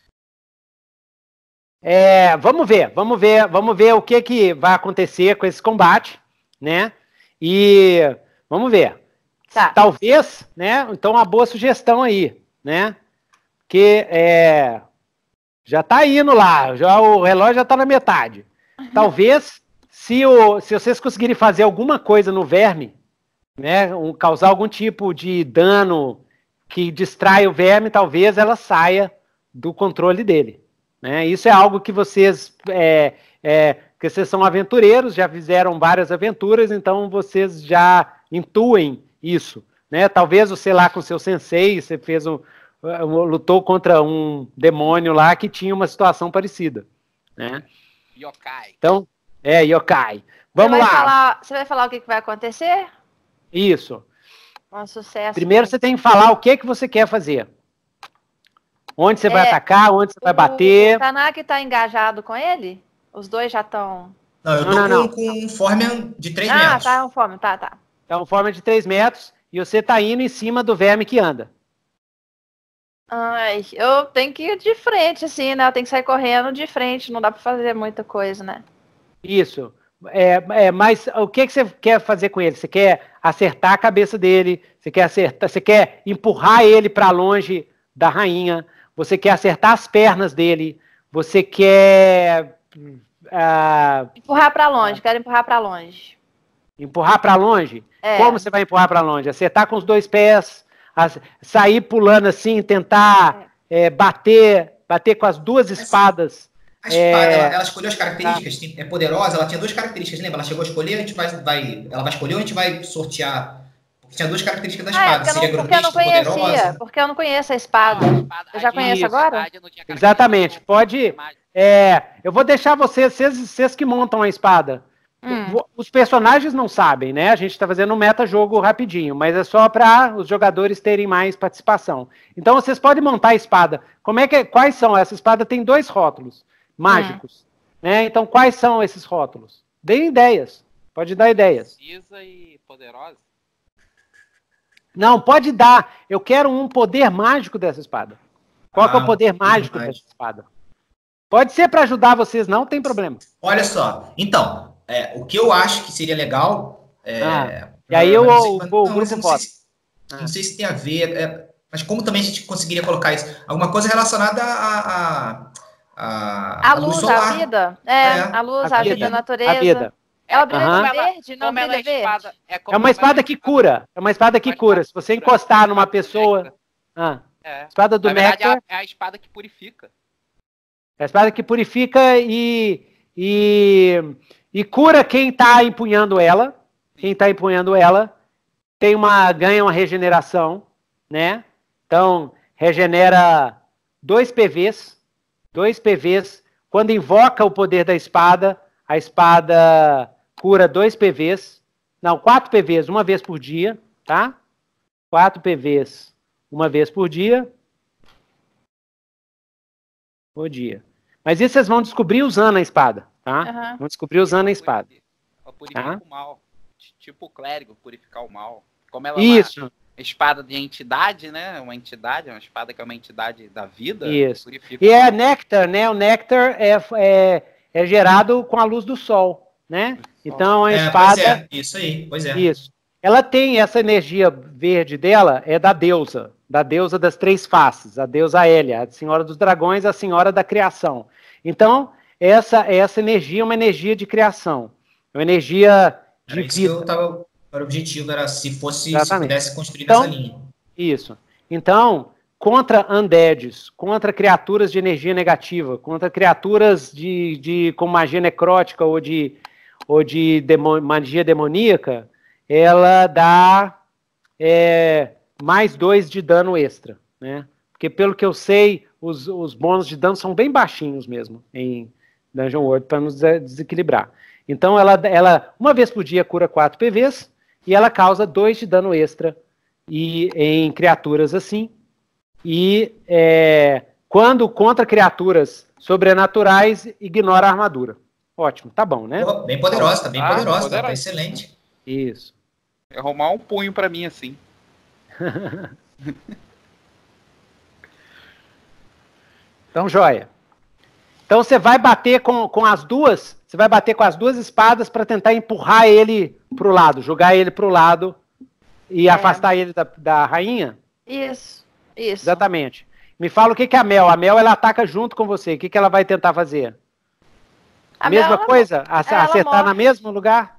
Vamos ver o que vai acontecer com esse combate, né? E vamos ver. Tá. Talvez, né? Então, uma boa sugestão aí, né? Que já tá indo lá, o relógio já tá na metade. Talvez, se vocês conseguirem fazer alguma coisa no verme, né? Causar algum tipo de dano que distrai o verme, talvez ela saia do controle dele, né? Isso é algo que vocês que vocês são aventureiros, já fizeram várias aventuras, então vocês já intuem isso, né? Talvez você lá com seu sensei, você lutou contra um demônio lá que tinha uma situação parecida, né? Yokai. Então, yokai. Vamos lá. Você vai falar o que vai acontecer? Isso. Um sucesso. Primeiro você tem que falar o que você quer fazer. Onde você vai atacar, onde você vai bater. O Tanaka tá engajado com ele? Os dois já estão... Não, eu tô com um Formian de 3 metros. Tá, um Formian, tá. É um Formian de 3 metros e você tá indo em cima do verme que anda. Ai, eu tenho que ir de frente, assim, né? Eu tenho que sair correndo de frente, não dá pra fazer muita coisa, né? Isso. Mas o que você quer fazer com ele? Você quer acertar a cabeça dele? Você quer empurrar ele para longe da rainha? Você quer acertar as pernas dele? Você quer... Empurrar para longe, quero empurrar para longe. Empurrar para longe? Como você vai empurrar para longe? Acertar com os 2 pés, sair pulando assim, tentar bater com as 2 espadas A espada, ela escolheu as características, é poderosa, ela tinha 2 características, lembra? Ela chegou a escolher, ela vai escolher ou a gente vai sortear? Porque tinha 2 características da espada, seria grotesca, poderosa. Porque eu não conheço a espada. Eu já conheço agora? Exatamente, pode... eu vou deixar vocês que montam a espada. Os personagens não sabem, né? A gente está fazendo um meta-jogo rapidinho, mas é só para os jogadores terem mais participação. Então, vocês podem montar a espada. Quais são? Essa espada tem 2 rótulos mágicos, né? Então, quais são esses rótulos? Deem ideias. Pode dar ideias. Precisa e poderosa? Não, pode dar. Eu quero um poder mágico dessa espada. Qual que é o poder mágico dessa espada? Pode ser para ajudar vocês, não tem problema. Olha só. Então, o que eu acho que seria legal... e aí o grupo vota. Não sei se tem a ver... mas como também a gente conseguiria colocar isso? Alguma coisa relacionada a luz solar. A vida. A luz, a vida, a natureza. A vida. Ela brilha verde, não brilha verde. É uma espada que cura. É uma espada que cura. Se você encostar numa pessoa... A espada do Nectar... é a espada que purifica. É a espada que purifica e cura quem está empunhando ela. Quem está empunhando ela ganha uma regeneração, né? Então, regenera 2 PVs. 2 PVs. Quando invoca o poder da espada, a espada cura 2 PVs. Não, 4 PVs, uma vez por dia, tá? 4 PVs, uma vez por dia. Por dia. Mas isso vocês vão descobrir usando a espada, tá? Vão descobrir usando a espada. Purifica o mal. Tipo o clérigo, purificar o mal. Como ela isso. Espada de entidade, né? Uma espada que é uma entidade da vida. Isso. E é néctar, né? O néctar é gerado com a luz do sol, né? Então a espada... isso aí, pois é. Isso. Ela tem essa energia verde dela, é da deusa das 3 faces, a deusa Hélia, a senhora dos dragões, a senhora da criação. Então, essa energia é uma energia de criação, é uma energia de vida. O objetivo era se pudesse construir então, essa linha. Isso. Então, contra undeads, contra criaturas de energia negativa, contra criaturas com magia necrótica ou de magia demoníaca, ela dá mais 2 de dano extra, né? Porque pelo que eu sei, os bônus de dano são bem baixinhos mesmo em Dungeon World para nos desequilibrar. Então ela uma vez por dia cura 4 PVs e ela causa 2 de dano extra em criaturas assim. E quando contra criaturas sobrenaturais, ignora a armadura. Ótimo, tá bom, né? Bem poderosa, bem poderosa, tá excelente. Isso. É arrumar um punho pra mim assim. Então, joia. Então você vai bater com as duas, espadas para tentar empurrar ele pro lado, jogar ele pro lado e afastar ele da rainha? Isso. Exatamente. Me fala o que é a Mel. A Mel, ela ataca junto com você. O que ela vai tentar fazer? A mesma coisa? Acertar no mesmo lugar?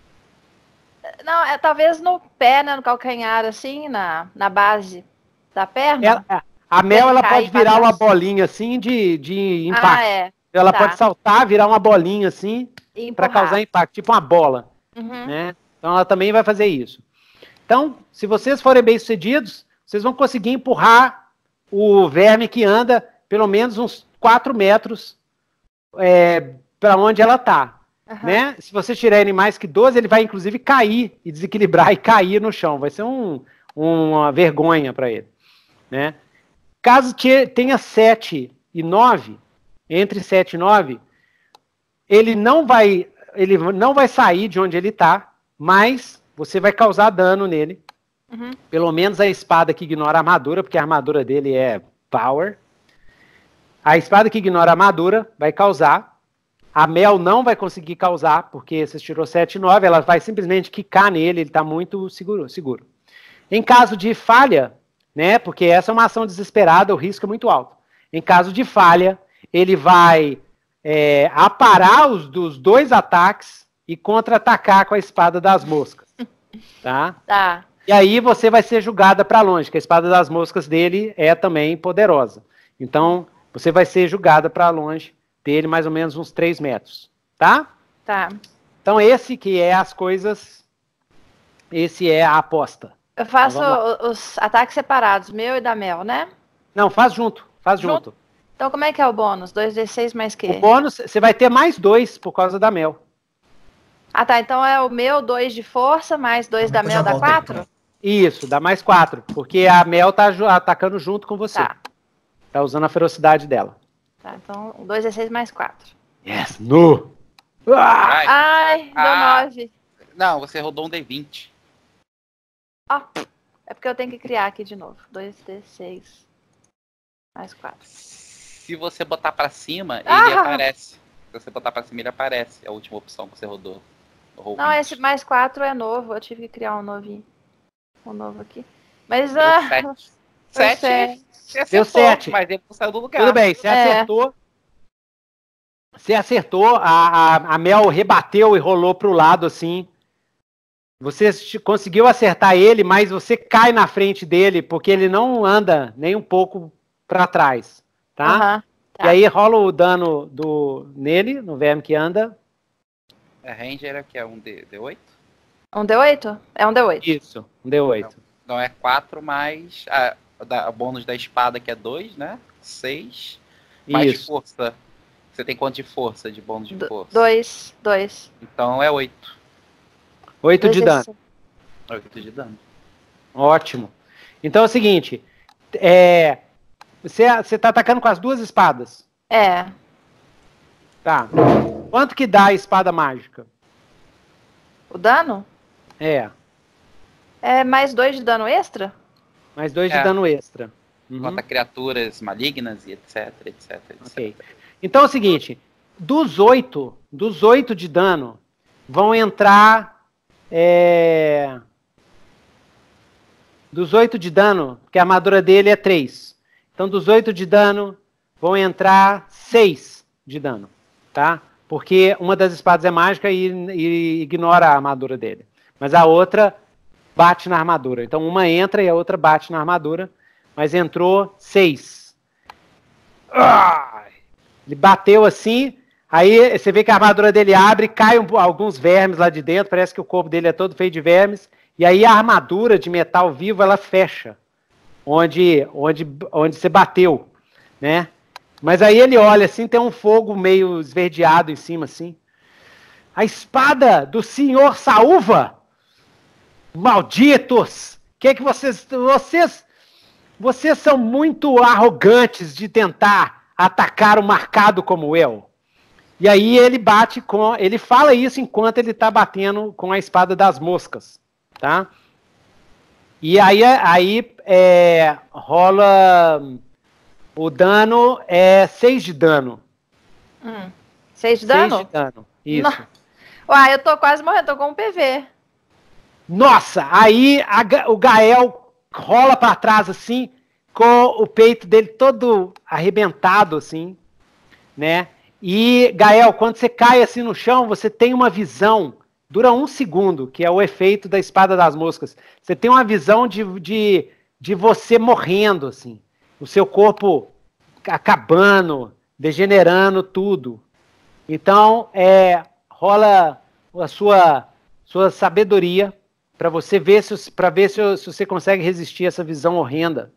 Não, talvez no pé, né, no calcanhar, assim, na base da perna. A Mel, ela pode virar uma bolinha, assim, de impacto. Ela pode saltar, virar uma bolinha, assim, para causar impacto, tipo uma bola. Né? Então, ela também vai fazer isso. Então, se vocês forem bem-sucedidos, vocês vão conseguir empurrar o verme que anda pelo menos uns 4 metros para onde ela está. Né? Se vocês tirarem mais que 12, ele vai inclusive cair e desequilibrar e cair no chão. Vai ser uma vergonha para ele. Né? Caso tenha 7 e 9, entre 7 e 9, ele não vai sair de onde ele está, mas você vai causar dano nele. Pelo menos a espada que ignora a armadura, porque a armadura dele é power. A espada que ignora a armadura vai causar. A Mel não vai conseguir causar, porque você tirou 7 e 9, ela vai simplesmente quicar nele, ele está muito seguro. Em caso de falha, né, porque essa é uma ação desesperada, o risco é muito alto. Em caso de falha, ele vai aparar dos 2 ataques e contra-atacar com a espada das moscas. Tá? E aí você vai ser julgada para longe, que a espada das moscas dele é também poderosa. Então, você vai ser julgada para longe, dele mais ou menos uns 3 metros, tá? Tá. Então esse que é as coisas, esse é a aposta. Eu faço os ataques separados, meu e da Mel, né? Não, faz junto. Então como é que é o bônus? 2d6 mais que? O bônus, você vai ter mais 2 por causa da Mel. Ah, tá. Então é o meu 2 de força, mais 2 da Mel, dá 4? Isso, dá mais 4, porque a Mel tá atacando junto com você. Tá usando a ferocidade dela. Tá, então 2d6 mais 4. Yes, no! Ai, deu 9. Não, você rodou um D20. É porque eu tenho que criar aqui de novo. 2d6 mais 4. Se você botar pra cima, ele aparece. Se você botar pra cima, ele aparece. É a última opção que você rodou. Não, esse mais 4 é novo. Eu tive que criar um novinho. Um novo aqui. Mas... 7. Deu 7. Mas ele não saiu do lugar. Tudo bem, você acertou. Você acertou. A Mel rebateu e rolou pro lado assim. Você conseguiu acertar ele, mas você cai na frente dele, porque ele não anda nem um pouco para trás, tá? Tá? E aí rola o dano nele, no verme que anda. É Ranger, que é um D8? Um D8? É um D8. Isso, um D8. Então é 4 mais a bônus da espada, que é 2, né? 6. Mais força. Você tem quanto de força, de bônus de força? 2. Então é 8. 8 de dano. 8 de dano. Ótimo. Então é o seguinte, você tá atacando com as 2 espadas? É. Tá. Quanto que dá a espada mágica? O dano? É mais 2 de dano extra? Mais 2 de dano extra. Contra criaturas malignas e etc. Ok. Então é o seguinte, dos 8 de dano, vão entrar... dos 8 de dano, porque a armadura dele é 3. Então, dos 8 de dano, vão entrar 6 de dano, tá? Porque uma das espadas é mágica e ignora a armadura dele. Mas a outra bate na armadura. Então, uma entra e a outra bate na armadura. Mas entrou 6. Ele bateu assim... Aí você vê que a armadura dele abre, cai alguns vermes lá de dentro, parece que o corpo dele é todo feito de vermes, e aí a armadura de metal vivo, ela fecha, onde você bateu, né? Mas aí ele olha assim, tem um fogo meio esverdeado em cima, assim. A espada do senhor Saúva! Malditos! Que vocês são muito arrogantes de tentar atacar um marcado como eu. E aí ele fala isso enquanto ele tá batendo com a espada das moscas, tá? E aí rola o dano, 6 de dano. 6 de dano? 6 de dano, isso. Uai, eu tô quase morrendo, tô com um PV. Nossa, aí o Gael rola pra trás assim, com o peito dele todo arrebentado assim, né? E, Gael, quando você cai assim no chão, você tem uma visão, dura 1 segundo, que é o efeito da espada das moscas. Você tem uma visão de você morrendo, assim. O seu corpo acabando, degenerando tudo. Então, rola a sua sabedoria para você ver se você consegue resistir a essa visão horrenda.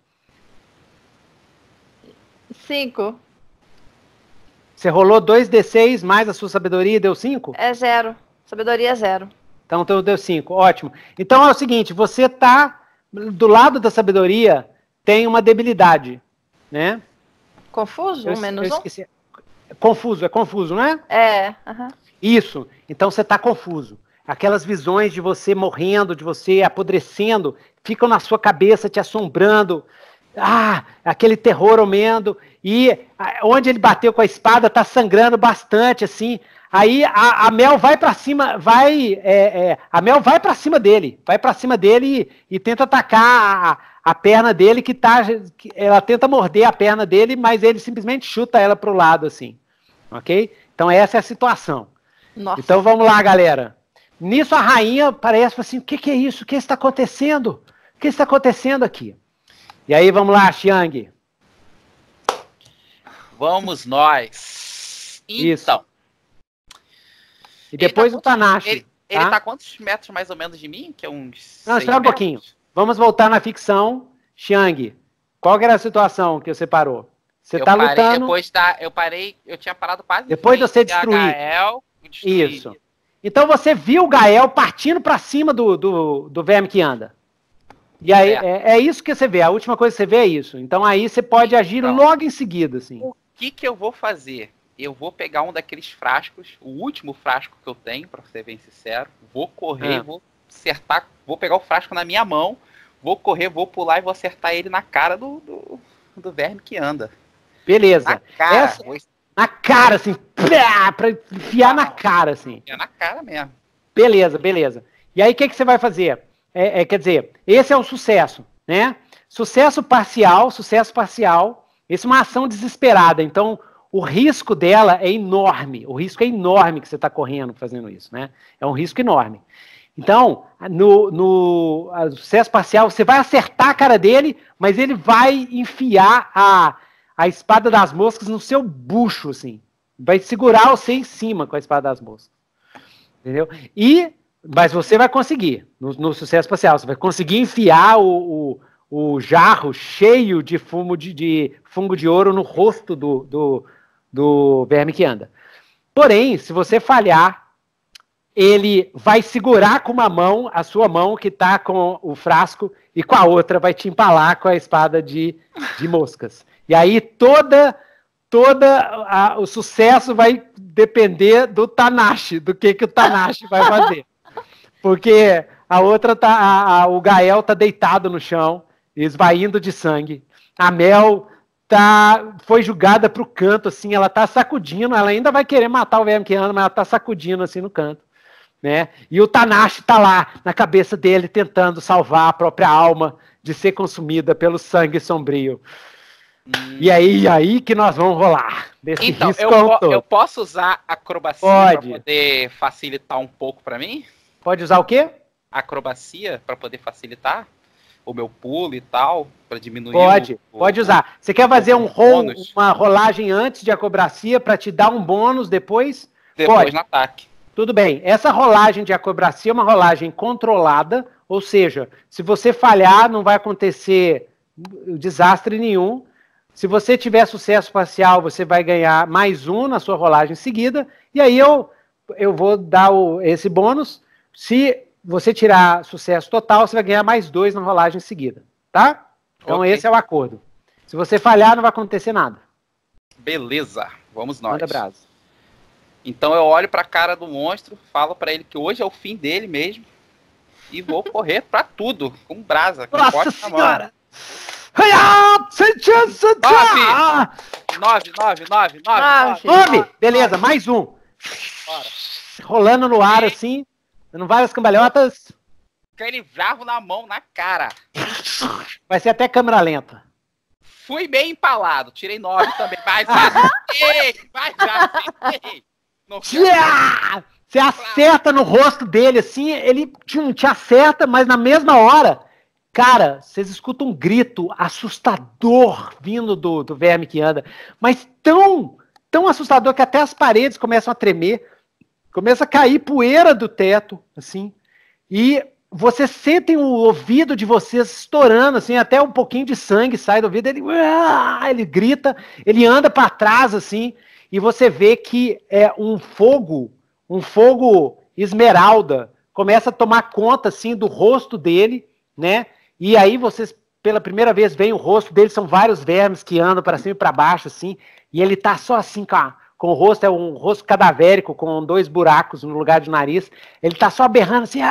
5. Você rolou 2d6 mais a sua sabedoria e deu 5? É 0. Sabedoria é 0. Então deu 5, ótimo. Então é o seguinte, você tá do lado da sabedoria, tem uma debilidade, né? Confuso? Menos 1? Confuso, é confuso, não é? Isso, então você tá confuso. Aquelas visões de você morrendo, de você apodrecendo, ficam na sua cabeça te assombrando. Aquele terror homendo, e onde ele bateu com a espada tá sangrando bastante, assim. Aí a Mel vai para cima, a Mel vai para cima dele, e tenta atacar a perna dele, ela tenta morder a perna dele, mas ele simplesmente chuta ela pro lado, assim, ok? Então essa é a situação. Nossa. Então vamos lá, galera. Nisso a rainha parece assim, o que é isso? O que está acontecendo? O que está acontecendo aqui? E aí, vamos lá, Xiang. Vamos nós. Então. E depois o Tanashi. Ele tá quantos metros mais ou menos de mim? Que é uns. Não, espera um pouquinho. Vamos voltar na ficção. Xiang, qual era a situação que você parou? Você tá lutando. Eu tinha parado quase. Depois de você destruir. Gael, isso. Então você viu o Gael partindo pra cima do verme que anda. E aí é isso que você vê. A última coisa que você vê é isso. Então aí você pode agir logo em seguida, assim. O que eu vou fazer? Eu vou pegar um daqueles frascos, o último frasco que eu tenho, pra ser bem sincero. Vou correr, vou acertar, vou pegar o frasco na minha mão, vou correr, vou pular e vou acertar ele na cara do verme que anda. Beleza. Na cara. Na cara, assim. Pra enfiar na cara, assim. É na cara mesmo. Beleza. E aí o que você vai fazer? Quer dizer, esse é o sucesso, né? Sucesso parcial. Isso é uma ação desesperada. Então, o risco dela é enorme. O risco é enorme que você está correndo fazendo isso, né? É um risco enorme. Então, no sucesso parcial, você vai acertar a cara dele, mas ele vai enfiar a espada das moscas no seu bucho, assim. Vai segurar você em cima com a espada das moscas. Entendeu? Mas você vai conseguir, no sucesso parcial, você vai conseguir enfiar o jarro cheio de fungo de ouro no rosto do verme que anda. Porém, se você falhar, ele vai segurar com uma mão, a sua mão que está com o frasco, e com a outra vai te empalar com a espada de moscas. E aí o sucesso vai depender do Tanashi, do que o Tanashi vai fazer. Porque a outra o Gael tá deitado no chão, esvaindo de sangue. A Mel foi jogada pro canto, assim, ela tá sacudindo, ela ainda vai querer matar o verme que anda, mas ela tá sacudindo assim no canto, né? E o Tanashi tá lá na cabeça dele tentando salvar a própria alma de ser consumida pelo sangue sombrio. E aí que nós vamos rolar. Então, eu posso usar acrobacia para poder facilitar um pouco para mim? Pode usar o quê? Acrobacia para poder facilitar o meu pulo e tal, para diminuir. Pode usar. Você quer fazer uma rolagem antes de acrobacia para te dar um bônus depois? Depois no ataque. Tudo bem. Essa rolagem de acrobacia é uma rolagem controlada, ou seja, se você falhar, não vai acontecer desastre nenhum. Se você tiver sucesso parcial, você vai ganhar mais um na sua rolagem seguida. E aí eu vou dar esse bônus. Se você tirar sucesso total, você vai ganhar mais 2 na rolagem seguida. Tá? Então esse é o acordo. Se você falhar, não vai acontecer nada. Beleza. Vamos nós. Manda brasa. Então eu olho pra cara do monstro, falo pra ele que hoje é o fim dele mesmo. E vou correr pra tudo, com brasa. Com Nossa senhora! 9! Beleza, mais um. Bora. Rolando no ar assim. Não vai as cambalhotas. Aquele bravo na mão, na cara. Vai ser até câmera lenta. Fui bem empalado. Tirei 9 também. Mas acertei. Você acerta no rosto dele assim. Ele te acerta, mas na mesma hora... Cara, vocês escutam um grito assustador vindo do verme que anda, mas tão assustador que até as paredes começam a tremer, começa a cair poeira do teto, assim, e vocês sentem o ouvido de vocês estourando, assim, até um pouquinho de sangue sai do ouvido, ele grita, ele anda para trás, assim, e você vê que é um fogo esmeralda, começa a tomar conta, assim, do rosto dele, né? E aí vocês, pela primeira vez, veem o rosto dele, são vários vermes que andam para cima e para baixo, assim, e ele tá só assim, com o rosto, é um rosto cadavérico, com 2 buracos no lugar de nariz, ele tá só berrando assim,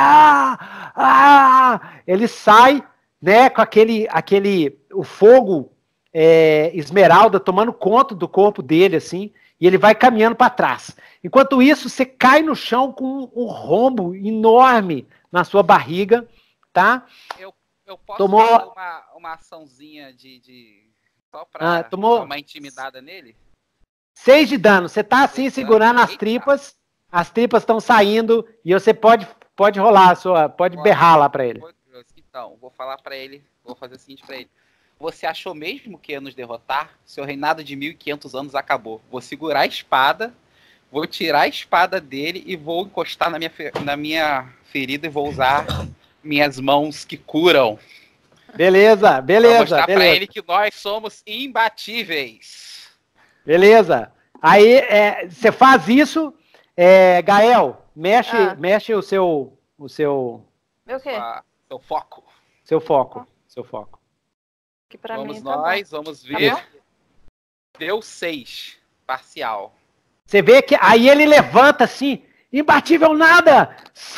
ele sai, né, com o fogo esmeralda tomando conta do corpo dele, assim, e ele vai caminhando para trás. Enquanto isso, você cai no chão com um rombo enorme na sua barriga, tá? Eu posso dar uma açãozinha só pra dar uma intimidada nele? 6 de dano. Você tá assim segurando as tripas estão saindo e você pode rolar pode berrar lá pra ele. Então, vou falar pra ele, vou fazer o seguinte pra ele. Você achou mesmo que ia nos derrotar? Seu reinado de 1500 anos acabou. Vou segurar a espada, vou tirar a espada dele e vou encostar na minha ferida e vou usar minhas mãos que curam. Beleza. Pra mostrar pra ele que nós somos imbatíveis. Beleza. Aí, você faz isso, Gael, mexe o seu... Meu quê? Seu foco. Seu foco. Que pra Vamos mim, tá vamos ver. Deu 6, parcial. Você vê que aí ele levanta assim, imbatível nada,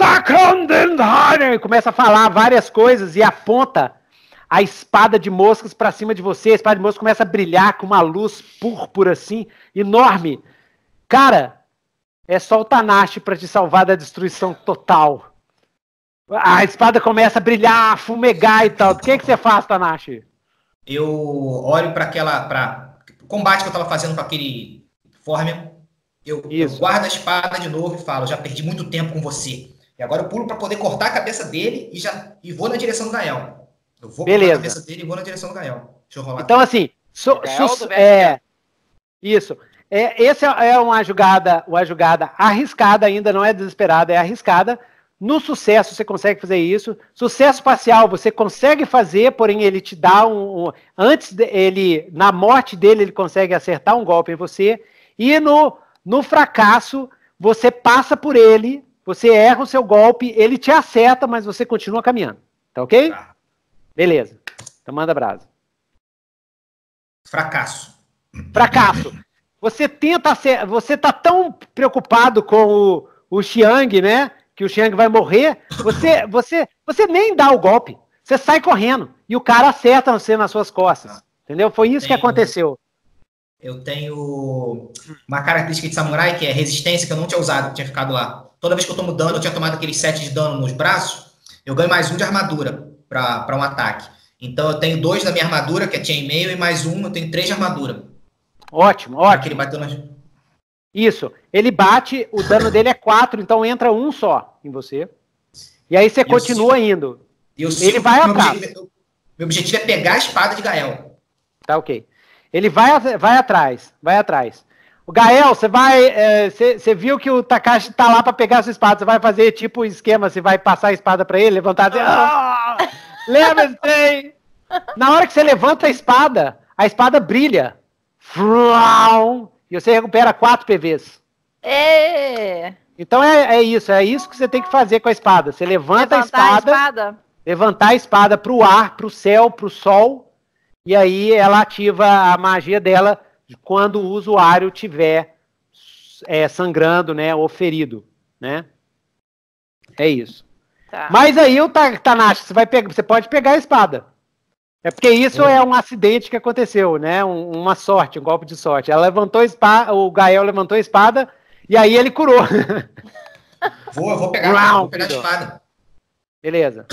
e começa a falar várias coisas e aponta a espada de moscas pra cima de você. A espada de moscas começa a brilhar com uma luz púrpura assim, enorme. Cara, é só o Tanashi pra te salvar da destruição total. A espada começa a brilhar, a fumegar e tal. O que você faz, Tanashi? Eu olho para o combate que eu estava fazendo com aquele Formian. Eu guardo a espada de novo e falo, já perdi muito tempo com você. E agora eu pulo para poder cortar a cabeça dele e vou na direção do Gael. Eu vou cortar a cabeça dele e vou na direção do Gael. Deixa eu rolar. Então, assim, isso. Essa é uma jogada arriscada, ainda não é desesperada, é arriscada. No sucesso, você consegue fazer isso. Sucesso parcial, você consegue fazer, porém ele te dá na morte dele, ele consegue acertar um golpe em você. E no fracasso, você passa por ele, você erra o seu golpe, ele te acerta, mas você continua caminhando. Tá ok? Tá. Beleza. Então manda brasa. Fracasso. Você você tá tão preocupado com o Xiang, né? Que o Xiang vai morrer, você nem dá o golpe. Você sai correndo e o cara acerta você nas suas costas. Entendeu? Foi isso que aconteceu. Eu tenho uma característica de samurai que é resistência, que eu não tinha usado, que tinha ficado lá. Toda vez que eu tomo dano, eu tinha tomado aquele 7 de dano nos braços, eu ganho mais 1 de armadura para um ataque. Então eu tenho 2 na minha armadura, que é chainmail, e mais 1, eu tenho 3 de armadura. Ótimo. Ele bateu nas... Isso. Ele bate, o dano dele é 4, então entra 1 só em você. E aí você continua indo. Ele vai atrás. Meu objetivo é pegar a espada de Gael. Tá ok. Ele vai atrás. O Gael, você vai... Você viu que o Takashi tá lá pra pegar a sua espada. Você vai fazer tipo o esquema, você vai passar a espada pra ele, levantar e dizer... Leva-se! Na hora que você levanta a espada brilha. E você recupera 4 PVs. Então é isso que você tem que fazer com a espada. Você levanta a espada. Levantar a espada pro ar, pro céu, pro sol. E aí ela ativa a magia dela quando o usuário tiver sangrando, né, ou ferido, né? É isso. Tá. Mas aí o Tanashi, você pode pegar a espada. É porque isso é um acidente que aconteceu, né? Uma sorte, um golpe de sorte. Ela levantou a espada, o Gael levantou a espada e aí ele curou. Vou pegar a espada. Beleza.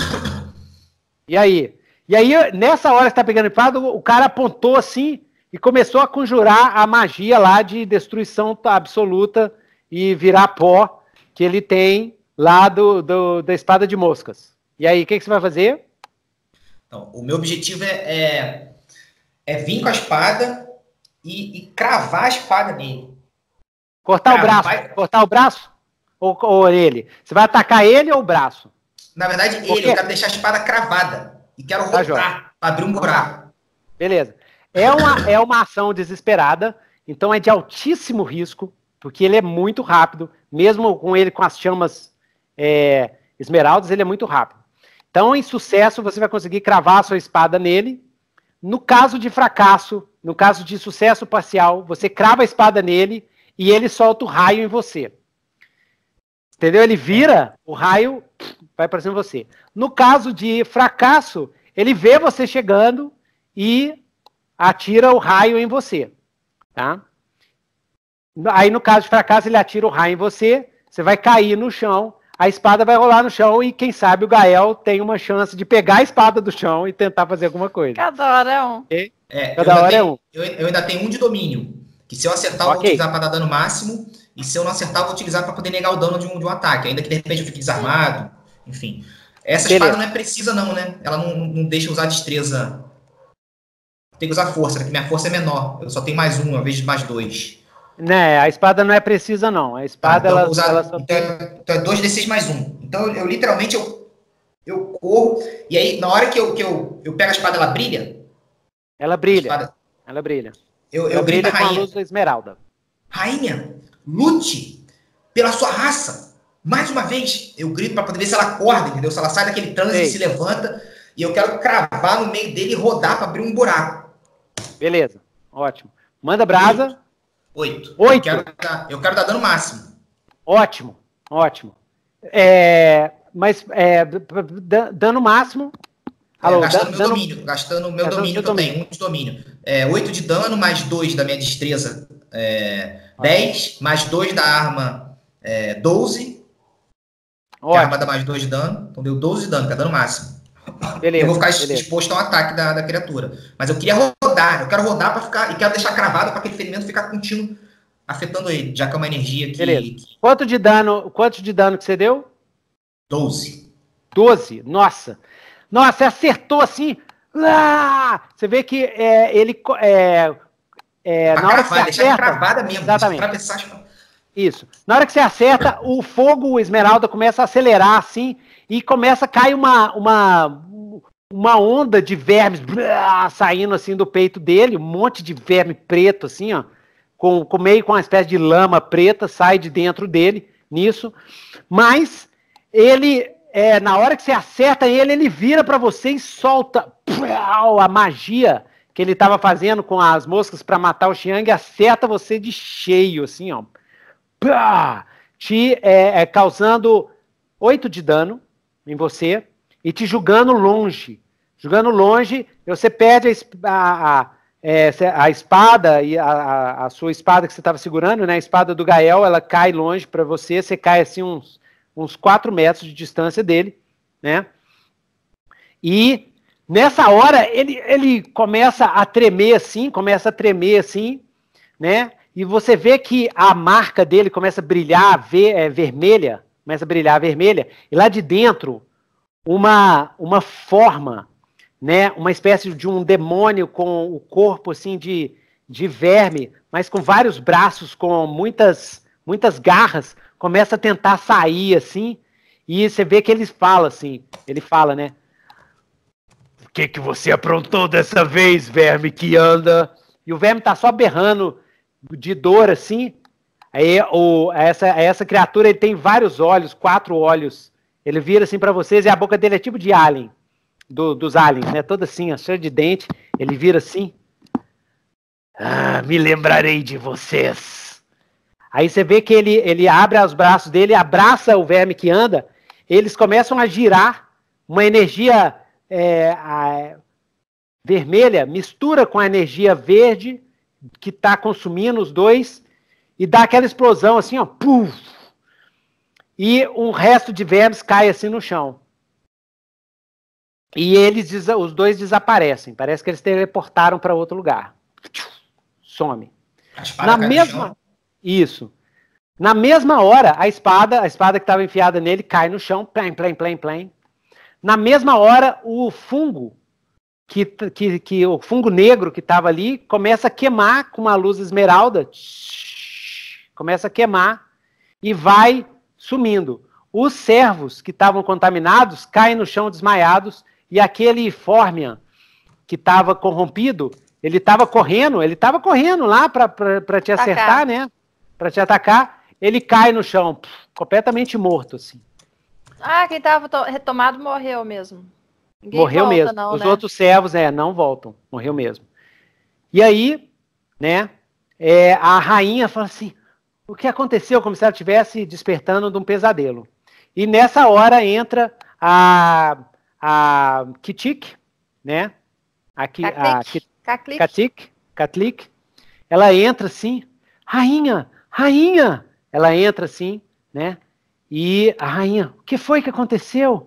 E aí, nessa hora que você tá pegando a espada, o cara apontou assim e começou a conjurar a magia lá de destruição absoluta e virar pó que ele tem lá da espada de moscas. E aí, o que você vai fazer? Então, o meu objetivo é vir com a espada e cravar a espada nele. Cortar o braço? Ou ele? Você vai atacar ele ou o braço? Na verdade, eu quero deixar a espada cravada. E quero rotar, abrir um buraco. Beleza. É uma ação desesperada, então é de altíssimo risco, porque ele é muito rápido, mesmo com ele com as chamas esmeraldas, ele é muito rápido. Então, em sucesso, você vai conseguir cravar a sua espada nele. No caso de fracasso, no caso de sucesso parcial, você crava a espada nele e ele solta o raio em você. Entendeu? Ele vira, o raio vai para cima de você. No caso de fracasso, ele vê você chegando e atira o raio em você. Tá? Aí, no caso de fracasso, ele atira o raio em você, você vai cair no chão, a espada vai rolar no chão e, quem sabe, o Gael tem uma chance de pegar a espada do chão e tentar fazer alguma coisa. Cada hora é um. Cada hora é um. Eu ainda tenho 1 de domínio, que se eu acertar, eu vou utilizar para dar dano máximo, e se eu não acertar, eu vou utilizar para poder negar o dano de um ataque, ainda que de repente eu fique desarmado, enfim. Essa espada não é precisa não, né? Ela não deixa usar destreza. Tem que usar força, porque minha força é menor. Eu só tenho mais 1, ao invés de mais 2. Né, a espada não é precisa, não. A espada, então, ela só então é 2d6 mais 1. Então, eu literalmente, eu corro, e aí, na hora que eu pego a espada, ela brilha? Ela brilha. Ela brilha. Eu brilha com a luz da esmeralda. Rainha, lute pela sua raça. Mais uma vez, eu grito para poder ver se ela acorda, entendeu? Se ela sai daquele transe e se levanta, e eu quero cravar no meio dele e rodar para abrir um buraco. Beleza, ótimo. Manda brasa. 8. 8. Eu quero dar dano máximo. Ótimo. Mas dano máximo. Alô, gastando o meu domínio que eu tenho, 1 de domínio. 8 de dano, mais 2 da minha destreza, 10, mais 2 da arma, 12. A arma dá mais 2 de dano, então deu 12 de dano, que é dano máximo. Beleza, eu vou ficar exposto ao ataque da criatura. Mas eu queria rodar, para ficar, e quero deixar cravado para aquele ferimento ficar contínuo, afetando ele, já que é uma energia que... Beleza. Quanto de dano que você deu? 12. 12, nossa, você acertou assim. Você vê que ele na hora que você acerta, cravada mesmo, exatamente. Isso. Na hora que você acerta, o fogo, o esmeralda começa a acelerar assim e começa a cair uma onda de vermes saindo assim do peito dele, um monte de verme preto assim, ó, meio com uma espécie de lama preta sai de dentro dele nisso. Mas ele na hora que você acerta ele vira para você e solta a magia que ele estava fazendo com as moscas para matar o Xiang, acerta você de cheio, assim, ó. Te causando 8 de dano em você e te jogando longe. Você perde a espada e a sua espada que você estava segurando, né? A espada do Gael, ela cai longe para você, você cai assim uns 4 metros de distância dele, né? E nessa hora ele começa a tremer assim, né? E você vê que a marca dele começa a brilhar vermelha, e lá de dentro uma forma, né? Uma espécie de um demônio com o corpo assim de verme, mas com vários braços, com muitas garras, começa a tentar sair, assim, e você vê que ele fala, né? O que você aprontou dessa vez, verme que anda? E o verme tá só berrando de dor, assim. Aí essa criatura, ele tem vários olhos, 4 olhos. Ele vira assim pra vocês e a boca dele é tipo de alien, dos aliens, né? Toda assim, ó, cheia de dente. Ele vira assim. Me lembrarei de vocês. Aí você vê que ele abre os braços dele, abraça o verme que anda, eles começam a girar, uma energia vermelha mistura com a energia verde que está consumindo os dois e dá aquela explosão assim, ó, puf, e um resto de vermes cai assim no chão. E os dois desaparecem, parece que eles teleportaram para outro lugar. Some. Isso. Na mesma hora, a espada que estava enfiada nele cai no chão, plém. Na mesma hora, o fungo, o fungo negro que estava ali, começa a queimar com uma luz esmeralda, começa a queimar e vai sumindo. Os servos que estavam contaminados caem no chão desmaiados e aquele Formian que estava corrompido, ele estava correndo lá para te acertar, né? Para te atacar, ele cai no chão, completamente morto, assim. Quem estava retomado morreu mesmo. Ninguém morreu volta, mesmo. não, Os né? outros servos, não voltam. Morreu mesmo. E aí, né, a rainha fala assim, o que aconteceu? Como se ela estivesse despertando de um pesadelo. E nessa hora entra a Kitik, né? Katlik. Ela entra assim, rainha! Ela entra assim, né? E a rainha, o que foi que aconteceu?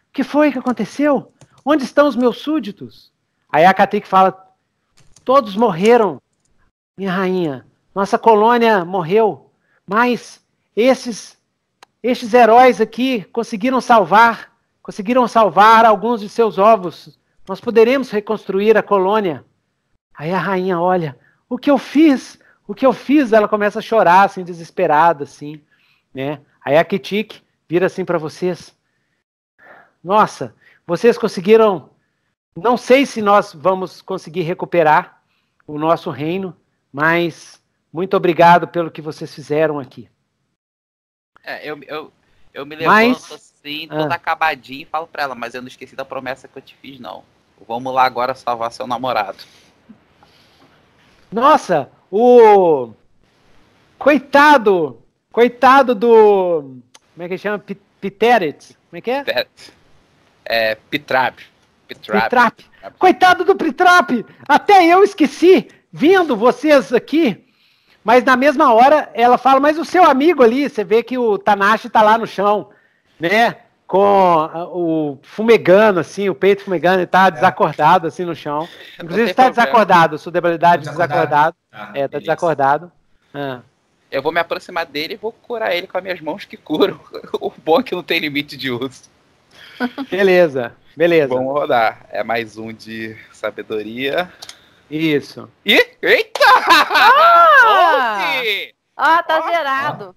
Onde estão os meus súditos? Aí a Katlik fala, todos morreram, minha rainha. Nossa colônia morreu, mas esses heróis aqui conseguiram salvar alguns de seus ovos. Nós poderemos reconstruir a colônia. Aí a rainha olha, o que eu fiz? o que eu fiz? Ela começa a chorar, assim, desesperada, assim, né? Aí a Kitik vira assim para vocês. Nossa, vocês conseguiram... Não sei se nós vamos conseguir recuperar o nosso reino, mas muito obrigado pelo que vocês fizeram aqui. Eu me levanto assim, toda acabadinha, e falo pra ela, mas eu não esqueci da promessa que eu te fiz, não. Vamos lá agora salvar seu namorado. Nossa, o... Coitado do... Como é que chama? Piterit. Como é que é? Pitrap. Coitado do Pitrap! Até eu esqueci, vendo vocês aqui. Mas na mesma hora, ela fala, mas o seu amigo ali, você vê que o Tanashi tá lá no chão, né? Com o fumegando, assim, o peito fumegando, ele tá desacordado, assim, no chão. Inclusive, está desacordado, sua debilidade desacordado. Tá desacordado. Eu vou me aproximar dele e vou curar ele com as minhas mãos que curam. O bom é que não tem limite de uso. Beleza. Vamos rodar. É mais um de sabedoria. Isso. Eita! Tá zerado.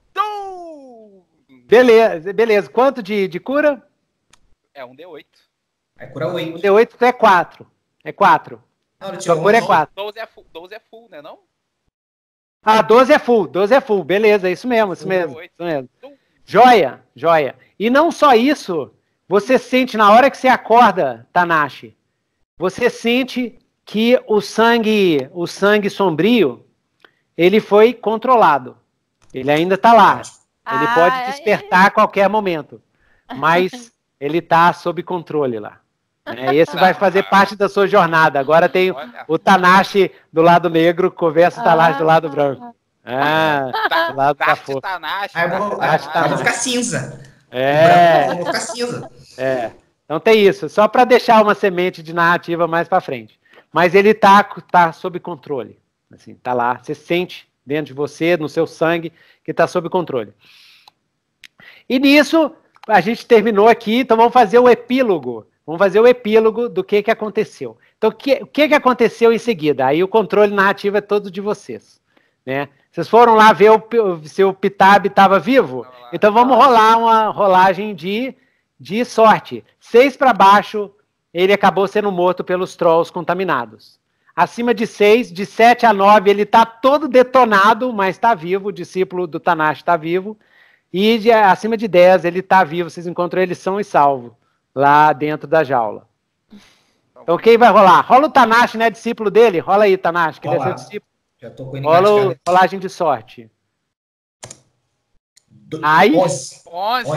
Beleza. Quanto de cura? É um D8. É cura 8. Um D8 é 4. É 4. Sua cura é 4. 12 é full, né, não? 12 é full. Beleza, isso mesmo. Joia. E não só isso, você sente, na hora que você acorda, Tanashi, você sente que o sangue sombrio, ele foi controlado. Ele ainda está lá. Ele pode despertar a qualquer momento. Mas ele está sob controle lá. Esse vai fazer parte da sua jornada. Agora tem o Tanashi do lado negro, conversa o Tanashi do lado branco. Do lado da força. Vamos ficar cinza. Vamos ficar cinza. Então tem isso. Só para deixar uma semente de narrativa mais para frente. Mas ele tá sob controle. Assim, tá lá. Você sente dentro de você, no seu sangue, que está sob controle. E nisso, a gente terminou aqui, então vamos fazer o epílogo. Vamos fazer o epílogo do que aconteceu. Então, o que aconteceu em seguida? Aí o controle narrativo é todo de vocês. Né? Vocês foram lá ver se o Pitab estava vivo? Então vamos rolar uma rolagem de sorte. 6 para baixo, ele acabou sendo morto pelos trolls contaminados. Acima de 6, de 7 a 9, ele está todo detonado, mas está vivo. O discípulo do Tanashi está vivo. E acima de 10, ele está vivo. Vocês encontram ele são e salvo lá dentro da jaula. Então quem vai rolar? Rola o Tanashi, né? Discípulo dele. Rola aí, Tanashi, que deve ser o discípulo. Já tô com rola a rolagem de sorte. Aí. 11.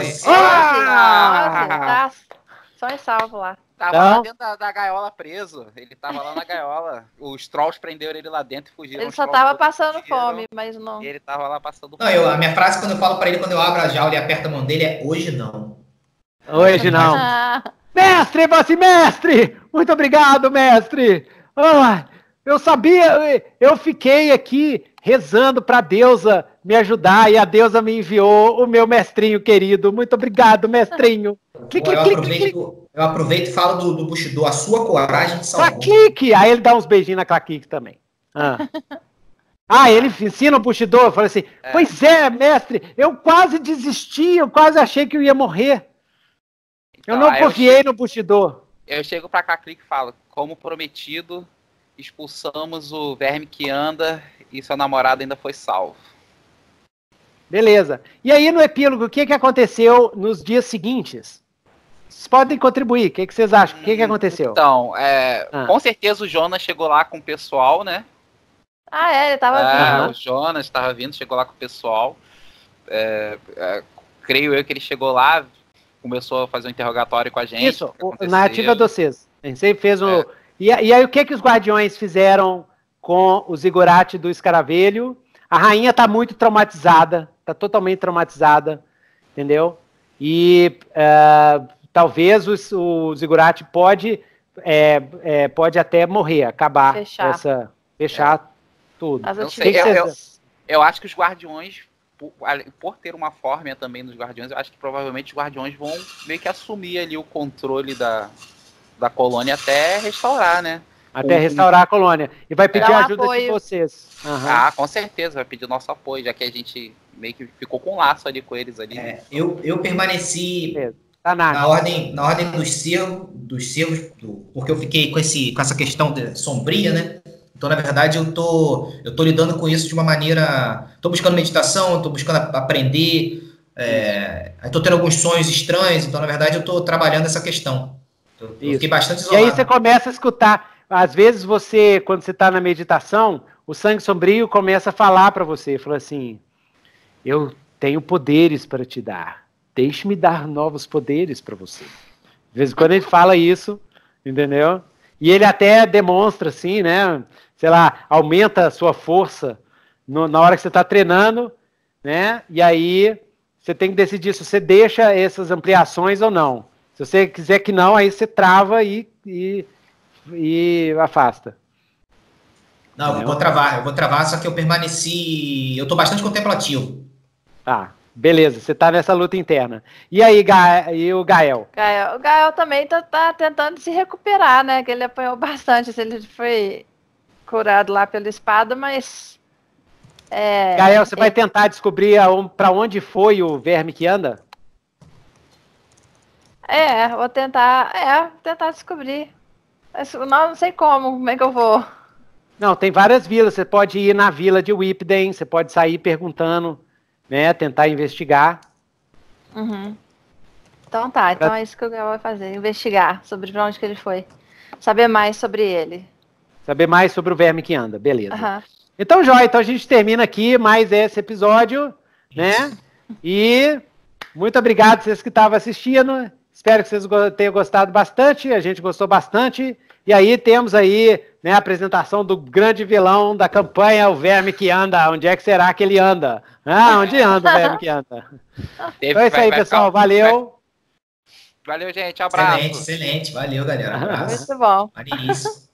Só em salvo lá. Tava lá dentro da gaiola preso. Ele tava lá na gaiola. Os trolls prenderam ele lá dentro e fugiram. Ele só tava passando fome, mas não. Ele tava lá passando fome. Não, a minha frase quando eu falo pra ele, quando eu abro a jaula e aperto a mão dele, é hoje não. Hoje não. Mestre, mestre! Muito obrigado, mestre! Eu sabia, eu fiquei aqui rezando pra deusa me ajudar e a deusa me enviou o meu mestrinho querido. Muito obrigado, mestrinho. Eu aproveito e falo do Bushido, a sua coragem de salvar. Claquique! Aí ele dá uns beijinhos na Claquique também. Ele ensina o Bushido, eu falei assim, pois é, mestre, eu quase desisti, eu quase achei que eu ia morrer. Então, eu não confiei no Bushido. Eu chego pra Claquique e falo, como prometido, expulsamos o verme que anda e seu namorado ainda foi salvo. Beleza. E aí, no epílogo, o que aconteceu nos dias seguintes? Vocês podem contribuir. O que vocês acham? O que aconteceu? Então, com certeza o Jonas chegou lá com o pessoal, né? Ele tava vindo. O Jonas estava vindo, chegou lá com o pessoal. Creio eu que ele chegou lá, começou a fazer um interrogatório com a gente. Isso, narrativa de vocês. A gente sempre fez um... E aí, o que os guardiões fizeram com o Zigurate do Escaravelho? A rainha tá muito traumatizada, tá totalmente traumatizada, entendeu? E talvez o Zigurate pode até morrer, acabar, fechar tudo. Não sei, eu acho que os guardiões, por ter uma fórmia também dos guardiões, eu acho que provavelmente os guardiões vão meio que assumir ali o controle da colônia até restaurar, né? Até restaurar a colônia. E vai pedir a ajuda de vocês. Ah, com certeza, vai pedir nosso apoio, já que a gente meio que ficou com um laço ali com eles ali. Eu permaneci na ordem dos cervos, porque eu fiquei com essa questão sombria, né? Então, na verdade, eu tô lidando com isso de uma maneira... Tô buscando meditação, tô buscando aprender, tô tendo alguns sonhos estranhos, então, na verdade, eu tô trabalhando essa questão. Eu fiquei bastante isolado. E aí você começa a escutar, às vezes quando você está na meditação, o sangue sombrio começa a falar para você, fala assim, eu tenho poderes para te dar, deixe-me dar novos poderes para você. De vez em quando ele fala isso, entendeu? E ele até demonstra assim, né, sei lá, aumenta a sua força na hora que você está treinando, né, e aí você tem que decidir se você deixa essas ampliações ou não. Se você quiser que não, aí você trava e afasta. Não, eu vou travar, só que eu permaneci... Eu tô bastante contemplativo. Tá, beleza, você tá nessa luta interna. E aí, e o Gael? O Gael também tá tentando se recuperar, né? Que ele apanhou bastante, ele foi curado lá pela espada, mas... Gael, você vai tentar descobrir para onde foi o verme que anda? Vou tentar descobrir. Mas não sei como é que eu vou. Não, tem várias vilas. Você pode ir na vila de Whipden, você pode sair perguntando, né? Tentar investigar. Uhum. Então tá, então é isso que o Gael vai fazer. Investigar sobre pra onde que ele foi. Saber mais sobre ele. Saber mais sobre o verme que anda, beleza. Uhum. Então, joia, então a gente termina aqui mais esse episódio, né? E muito obrigado vocês que estavam assistindo. Espero que vocês tenham gostado bastante, a gente gostou bastante. E aí temos aí, né, a apresentação do grande vilão da campanha, o verme que anda. Onde é que será que ele anda? Onde anda o verme que anda? Então é isso aí, pessoal. Valeu. Valeu, gente. Abraço. Excelente. Valeu, galera. Abraço. Muito bom. Maneiríssimo.